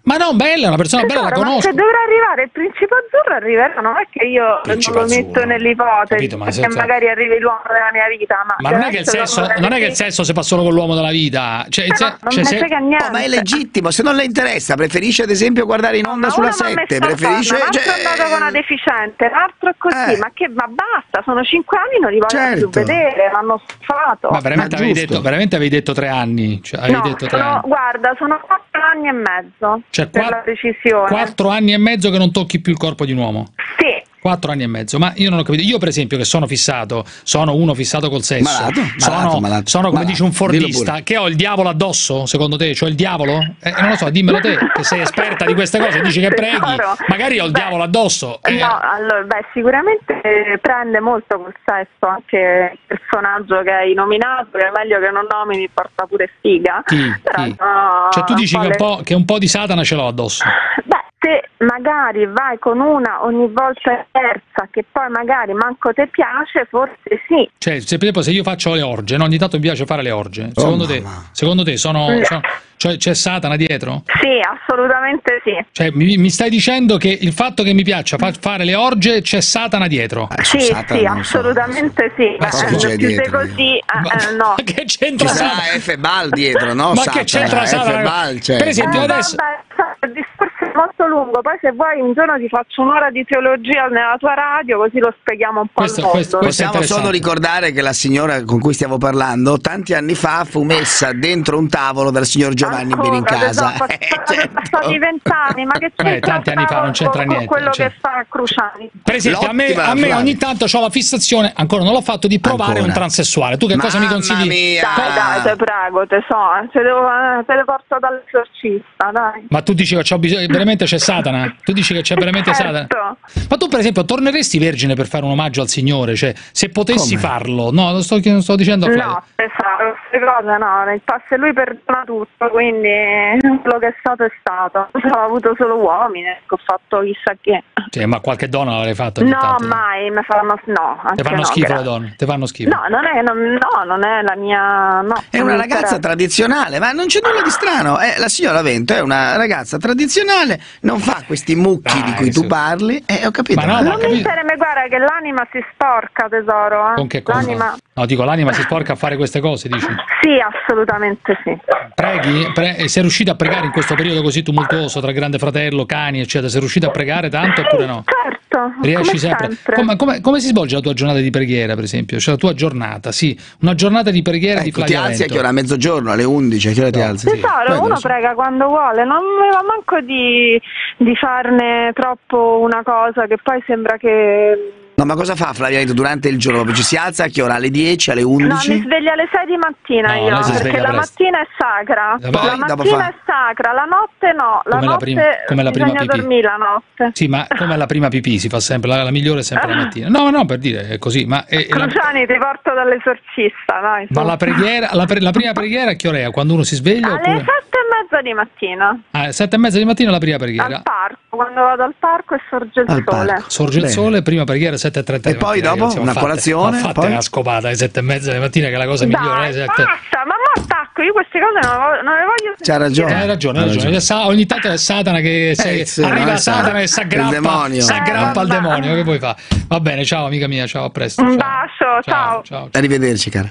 Ma no, bella, è una persona bella, la conosco. Ma se dovrà arrivare il principe azzurro, arriverà, non è che io principe non lo metto azzurro. nell'ipotesi, Capito, ma perché senza... magari arrivi l'uomo della mia vita. Ma, ma non, è che il sesso, non è che il sesso si fa solo con l'uomo della vita. Cioè, no, se, non cioè, me se... frega niente. Oh, ma è legittimo, se non le interessa, preferisce ad esempio guardare in onda no, sulla sette, preferisce... Un altro cioè... è andato con una deficiente, l'altro è così, Eh. ma che ma basta, sono cinque anni, non li voglio Certo. più vedere, l'hanno sfato. Ma veramente, Ma avevi giusto. detto, veramente avevi detto tre anni? Cioè, avevi No, detto tre sono, anni. guarda, sono quattro anni e mezzo, Cioè, per qua- la precisione. Quattro anni e mezzo che non tocchi più il corpo di un uomo? Sì. Quattro anni e mezzo, ma io non ho capito. Io, per esempio, che sono fissato, sono uno fissato col sesso. Malato, malato, sono, malato. sono come Malato. dice un Dillo fordista, pure. che ho il diavolo addosso, secondo te? C'ho il diavolo? Eh, non lo so, dimmelo te, che sei esperta di queste cose, dici che preghi, Tesoro. magari ho il Beh, diavolo addosso. Eh, No, allora, beh, sicuramente prende molto col sesso anche il personaggio che hai nominato, che è meglio che non nomini, porta pure sfiga. Chi? Però, Chi? no, Cioè tu dici un che po' un, le- po', che un po' di Satana ce l'ho addosso. Beh, se magari vai con una ogni volta terza che poi magari manco te piace, forse sì. Cioè, se, per esempio, se io faccio le orge, no? Ogni tanto mi piace fare le orge. Secondo te, secondo te sono, Mm. sono- cioè, c'è Satana dietro? Sì, assolutamente sì. Cioè, mi, mi stai dicendo che il fatto che mi piaccia fa- fare le orge c'è Satana dietro? Sì, sì, assolutamente sì. Ma Eh, cosa più c'è sei dietro? così, eh, eh, no. Ma che c'entra Ci sarà Satana? F-Ball dietro, no? Ma Satana, che c'entra Satana? F-Ball, cioè. Per esempio, Eh, adesso... vabbè, il discorso è molto lungo, poi se vuoi un giorno ti faccio un'ora di teologia nella tua radio, così lo spieghiamo un po' Questo- al mondo. questo- Possiamo solo ricordare che la signora con cui stiamo parlando tanti anni fa fu messa dentro un tavolo dal signor Giovanni Birincasa. Sono passati vent'anni, ma che c'entra? Eh, tanti anni fa non c'entra con- niente, con quello cioè. che fa Cruciani. Per esempio, a me, L'ottima a me Flavia. ogni tanto ho la fissazione, ancora non l'ho fatto, di provare Ancora. un transessuale. Tu che cosa mi Mamma consigli? mia. Dai, dai, te prego, te so, eh, te, devo, eh, te le porto dall'esorcista, dai. Ma tu dici che c'ho bisogno, veramente c'è Satana? Tu dici che c'è veramente Certo. Satana? Ma tu, per esempio, torneresti vergine per fare un omaggio al Signore? Cioè, se potessi Come? farlo, no, lo sto, sto dicendo a Flavio. No, tesoro, queste cose no, il passo lui perdona tutto, quindi quello che è stato è stato. Ho avuto solo uomini, ecco, ho fatto chissà che. Cioè, ma qualche donna l'avrei fatta ogni No, tanto. mai, mi fanno no. Te anche fanno no, schifo le grazie. donne, te fanno schifo. No, non è, non, no, non è la mia. No, È non una mi ragazza interessa. tradizionale, ma non c'è nulla di strano. Eh, la signora Vento è una ragazza tradizionale, non fa questi mucchi Dai, di cui tu su. parli. Eh, ho capito. Ma no, eh. ma- Non mi interessa, ma guarda che l'anima si sporca, tesoro. Eh. Con che cosa? L'anima. No, dico, l'anima si sporca a fare queste cose, dici? Sì, assolutamente sì. Preghi? Pre- e sei riuscita a pregare in questo periodo così tumultuoso tra Grande Fratello, cani, eccetera? Sei riuscita a pregare tanto oppure no? Certo, Riesci come sempre? sempre. Come, come- come si svolge la tua giornata di preghiera, per esempio? Cioè la tua giornata, sì, una giornata di preghiera di Ecco, ti Flavia alzi a Vento. che ora? A mezzogiorno, alle undici, a che ora ti alzi? Tesoro, Quello uno sì. prega quando vuole, non mi va manco di, di farne troppo una cosa che poi sembra che. No, ma cosa fa Flavia Vento durante il giorno? Proprio ci si alza a che ora? Alle dieci, alle No, undici? mi sveglio alle sei di mattina No, io, lei si perché sveglia la presto. mattina è sacra. Poi, la dopo mattina fa- è sacra, la notte no, la Come la notte prima- come la prima bisogna pipì. dormire la notte. Sì, ma come la prima pipì si fa sempre, la, la migliore è sempre la mattina. No, no, per dire, è così, ma, è- è la, Cruciani, ti porto dall'esorcista, dai. ma su. la preghiera, la, pre- la prima preghiera a che ora è? Quando uno si sveglia? Alle Oppure... sette e mezza di mattina, Ah, sette e mezza di mattina la prima preghiera. al parco, quando vado al parco e sorge il Al sole. parco. Sorge il Bene. sole, prima preghiera sette e trenta E di poi mattina, dopo ragazzi, ma una fate- colazione, ma fate poi? una scopata alle sette e mezza di mattina, che è la cosa migliore. Dai, eh, sette- basta, ma mo stacco, io queste cose non, le- non le voglio C'ha ragione. Eh, hai ragione, hai Ha ragione. ragione. Sa- ogni tanto è Satana che se- Eh, sì, arriva no, è Satana Satana. e si Il aggrappa, demonio. si aggrappa Eh, al vabbè. demonio. Che puoi fare? Va bene, ciao amica mia, ciao, a presto. Un ciao. bacio, ciao. ciao. Arrivederci, cara.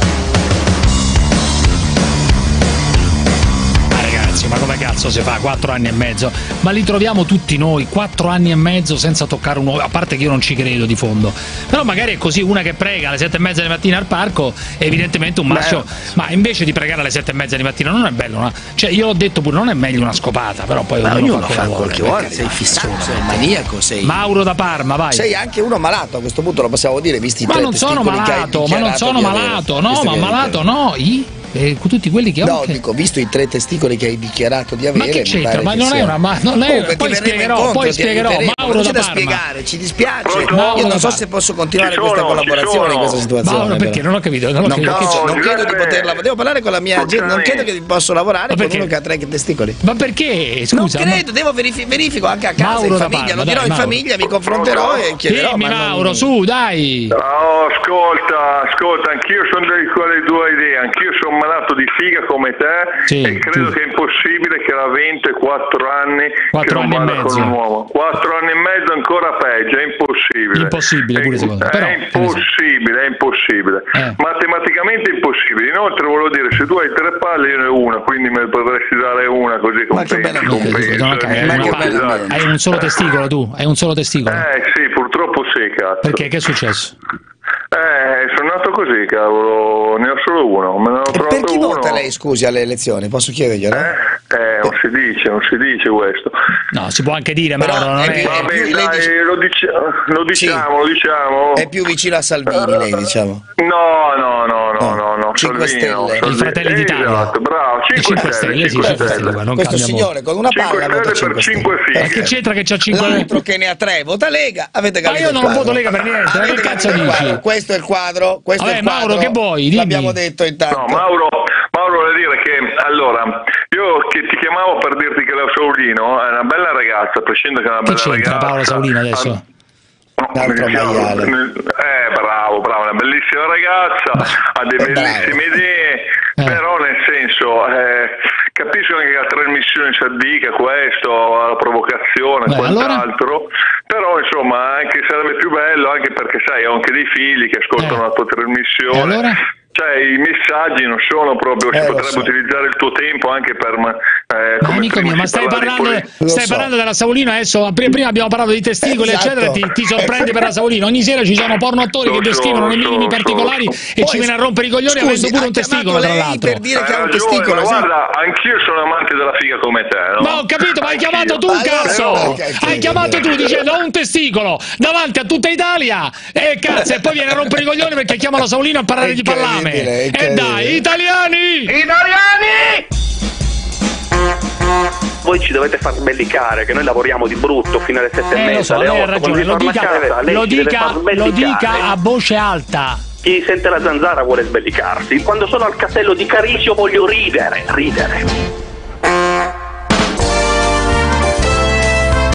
Ma ragazzi, ma come cazzo si fa? Quattro anni e mezzo? Ma li troviamo tutti noi, quattro anni e mezzo senza toccare un uovo, a parte che io non ci credo di fondo. Però magari è così, una che prega alle sette e mezza di mattina al parco, è evidentemente un maschio. Ma invece di pregare alle sette e mezza di mattina non è bello, no? Cioè io ho detto pure, non è meglio una scopata, però poi Ma ognuno ognuno fa come quel che vuole, vuole, per sei carità. fissato, sei maniaco, sei... Mauro da Parma, vai. Sei anche uno malato, a questo punto lo possiamo dire, visti i Ma tre non sono testicoli che hai malato, ma non dichiarato sono di avere. malato, no, Visto ma che hai malato dichiarato. no, i eh, tutti quelli che ho. No, che- dico, visto i tre testicoli che hai dichiarato di avere, Ma che mi c'entra? pare Ma che non è sia- una ma non è, Comunque, poi ti verremo spiegherò, incontro, poi ti spiegherò. aiuteremo, Mauro non c'è da da Parma. spiegare, ci dispiace. Pronto? Io Mauro non da so Parma. se posso continuare Ci questa sono, collaborazione ci in questa sono. situazione. Mauro, perché? però. Non ho capito, non ho Non, capito. credo- No, non credo di Giuseppe. poterla, devo parlare con la mia agenda, non credo che posso lavorare Ma con perché? uno che ha tre testicoli. Ma perché? Scusa. Non credo, devo verifi- verifico anche a casa, Mauro in da famiglia, Parma, lo dai, dirò in Mauro. famiglia, mi confronterò e chiederò. Dimmi ma non- Mauro, su, dai. Oh, ascolta, ascolta, anch'io sono di quelle due idee, anch'io sono malato di figa come te sì, e credo tu. che è impossibile che la vento è quattro anni quattro che non anni vada e mezzo. con un uomo. quattro anni e mezzo ancora peggio, è impossibile. Impossibile pure è, secondo me. È Però, impossibile, è impossibile. Eh. Matematicamente impossibile. Inoltre volevo dire, se tu hai tre palle io ne ho una, quindi me ne potresti dare una così compenso. compenso. No, okay, hai, una palla, hai un solo testicolo tu? Hai un solo testicolo? Eh sì, purtroppo sì, cazzo. Perché? Che è successo? Eh, sono nato così, cavolo, ne ho solo uno. Me ne ho E trovato per chi uno. vota lei, scusi, alle elezioni? Posso chiederglielo? Eh, eh, non si dice, non si dice questo. No, si può anche dire, ma Però non è è... più- Vabbè, lei dai, dice- lo, dice- lo diciamo, lo diciamo. È più vicino a Salvini, lei, diciamo. No, no, no, no, no, no. cinque Salvini no, Stelle. Salvini. I Fratelli d'Italia. Esatto, bravo, cinque, cinque Stelle, Stelle, sì, cinque cinque Stelle. Stelle, non Questo cambia signore con una cinque palla vota Stelle per cinque cinque Stelle. fighe. Che c'entra che c'ha cinque... L'altro che ne ha tre vota Lega, avete Ma capito io il non quadro. voto Lega per niente, ma Avete che cazzo capito il dici? quadro? Questo è il quadro, questo Vabbè, è il quadro. Mauro, che vuoi? Dimmi. L'abbiamo detto intanto. No, Mauro, Mauro vuole dire che allora io che ti chiamavo per dirti che la Saulino è una bella ragazza, a prescindere che è una Che bella c'entra ragazza. Paolo Saulino adesso? No, L'altro maiale. Eh, bravo, bravo, una bellissima ragazza, ha delle bravo. bellissime idee, Eh. però nel senso, eh, capisco anche che la trasmissione si addica a questo, alla provocazione, Beh, quant'altro, però insomma anche sarebbe più bello, anche perché sai, ho anche dei figli che ascoltano Eh. la tua trasmissione. E allora? Cioè i messaggi non sono proprio, Eh, si lo potrebbe so. utilizzare il tuo tempo anche per eh, Ma come amico prima mio, ma si stai parla di parlando, politica. Lo stai so. parlando della Saulino adesso? Prima, prima abbiamo parlato di testicoli, Esatto. eccetera. Ti, ti sorprendi per la Saulino? Ogni sera ci sono porno attori Lo che so, descrivono lo nei so, minimi lo so, particolari lo e Poi, ci viene a rompere i coglioni avendo scusi, pure ha un chiamato testicolo, tra lei l'altro. per dire Hai che ha un ragione, testicolo, ma sì. guarda, anch'io sono amante della figa come te, no? Ma ho capito, ma hai Anch'io. chiamato tu, Allora, cazzo! perché Hai chiamato tu dicendo ho un testicolo davanti a tutta Italia e cazzo, e poi viene a rompere i coglioni perché chiama la Saulino a parlare di parlame. Incredibile, E incredibile. dai, italiani! Italiani! Voi ci dovete far sbellicare che noi lavoriamo di brutto fino alle sette e Eh, lo mezza, so, alle lei ha otto, quando ragione, si lo torna a dica, casa, lei lo ci deve dica, far lo sbellicare. dica a voce alta. Chi sente la zanzara vuole sbellicarsi. Quando sono al castello di Carisio voglio ridere, ridere.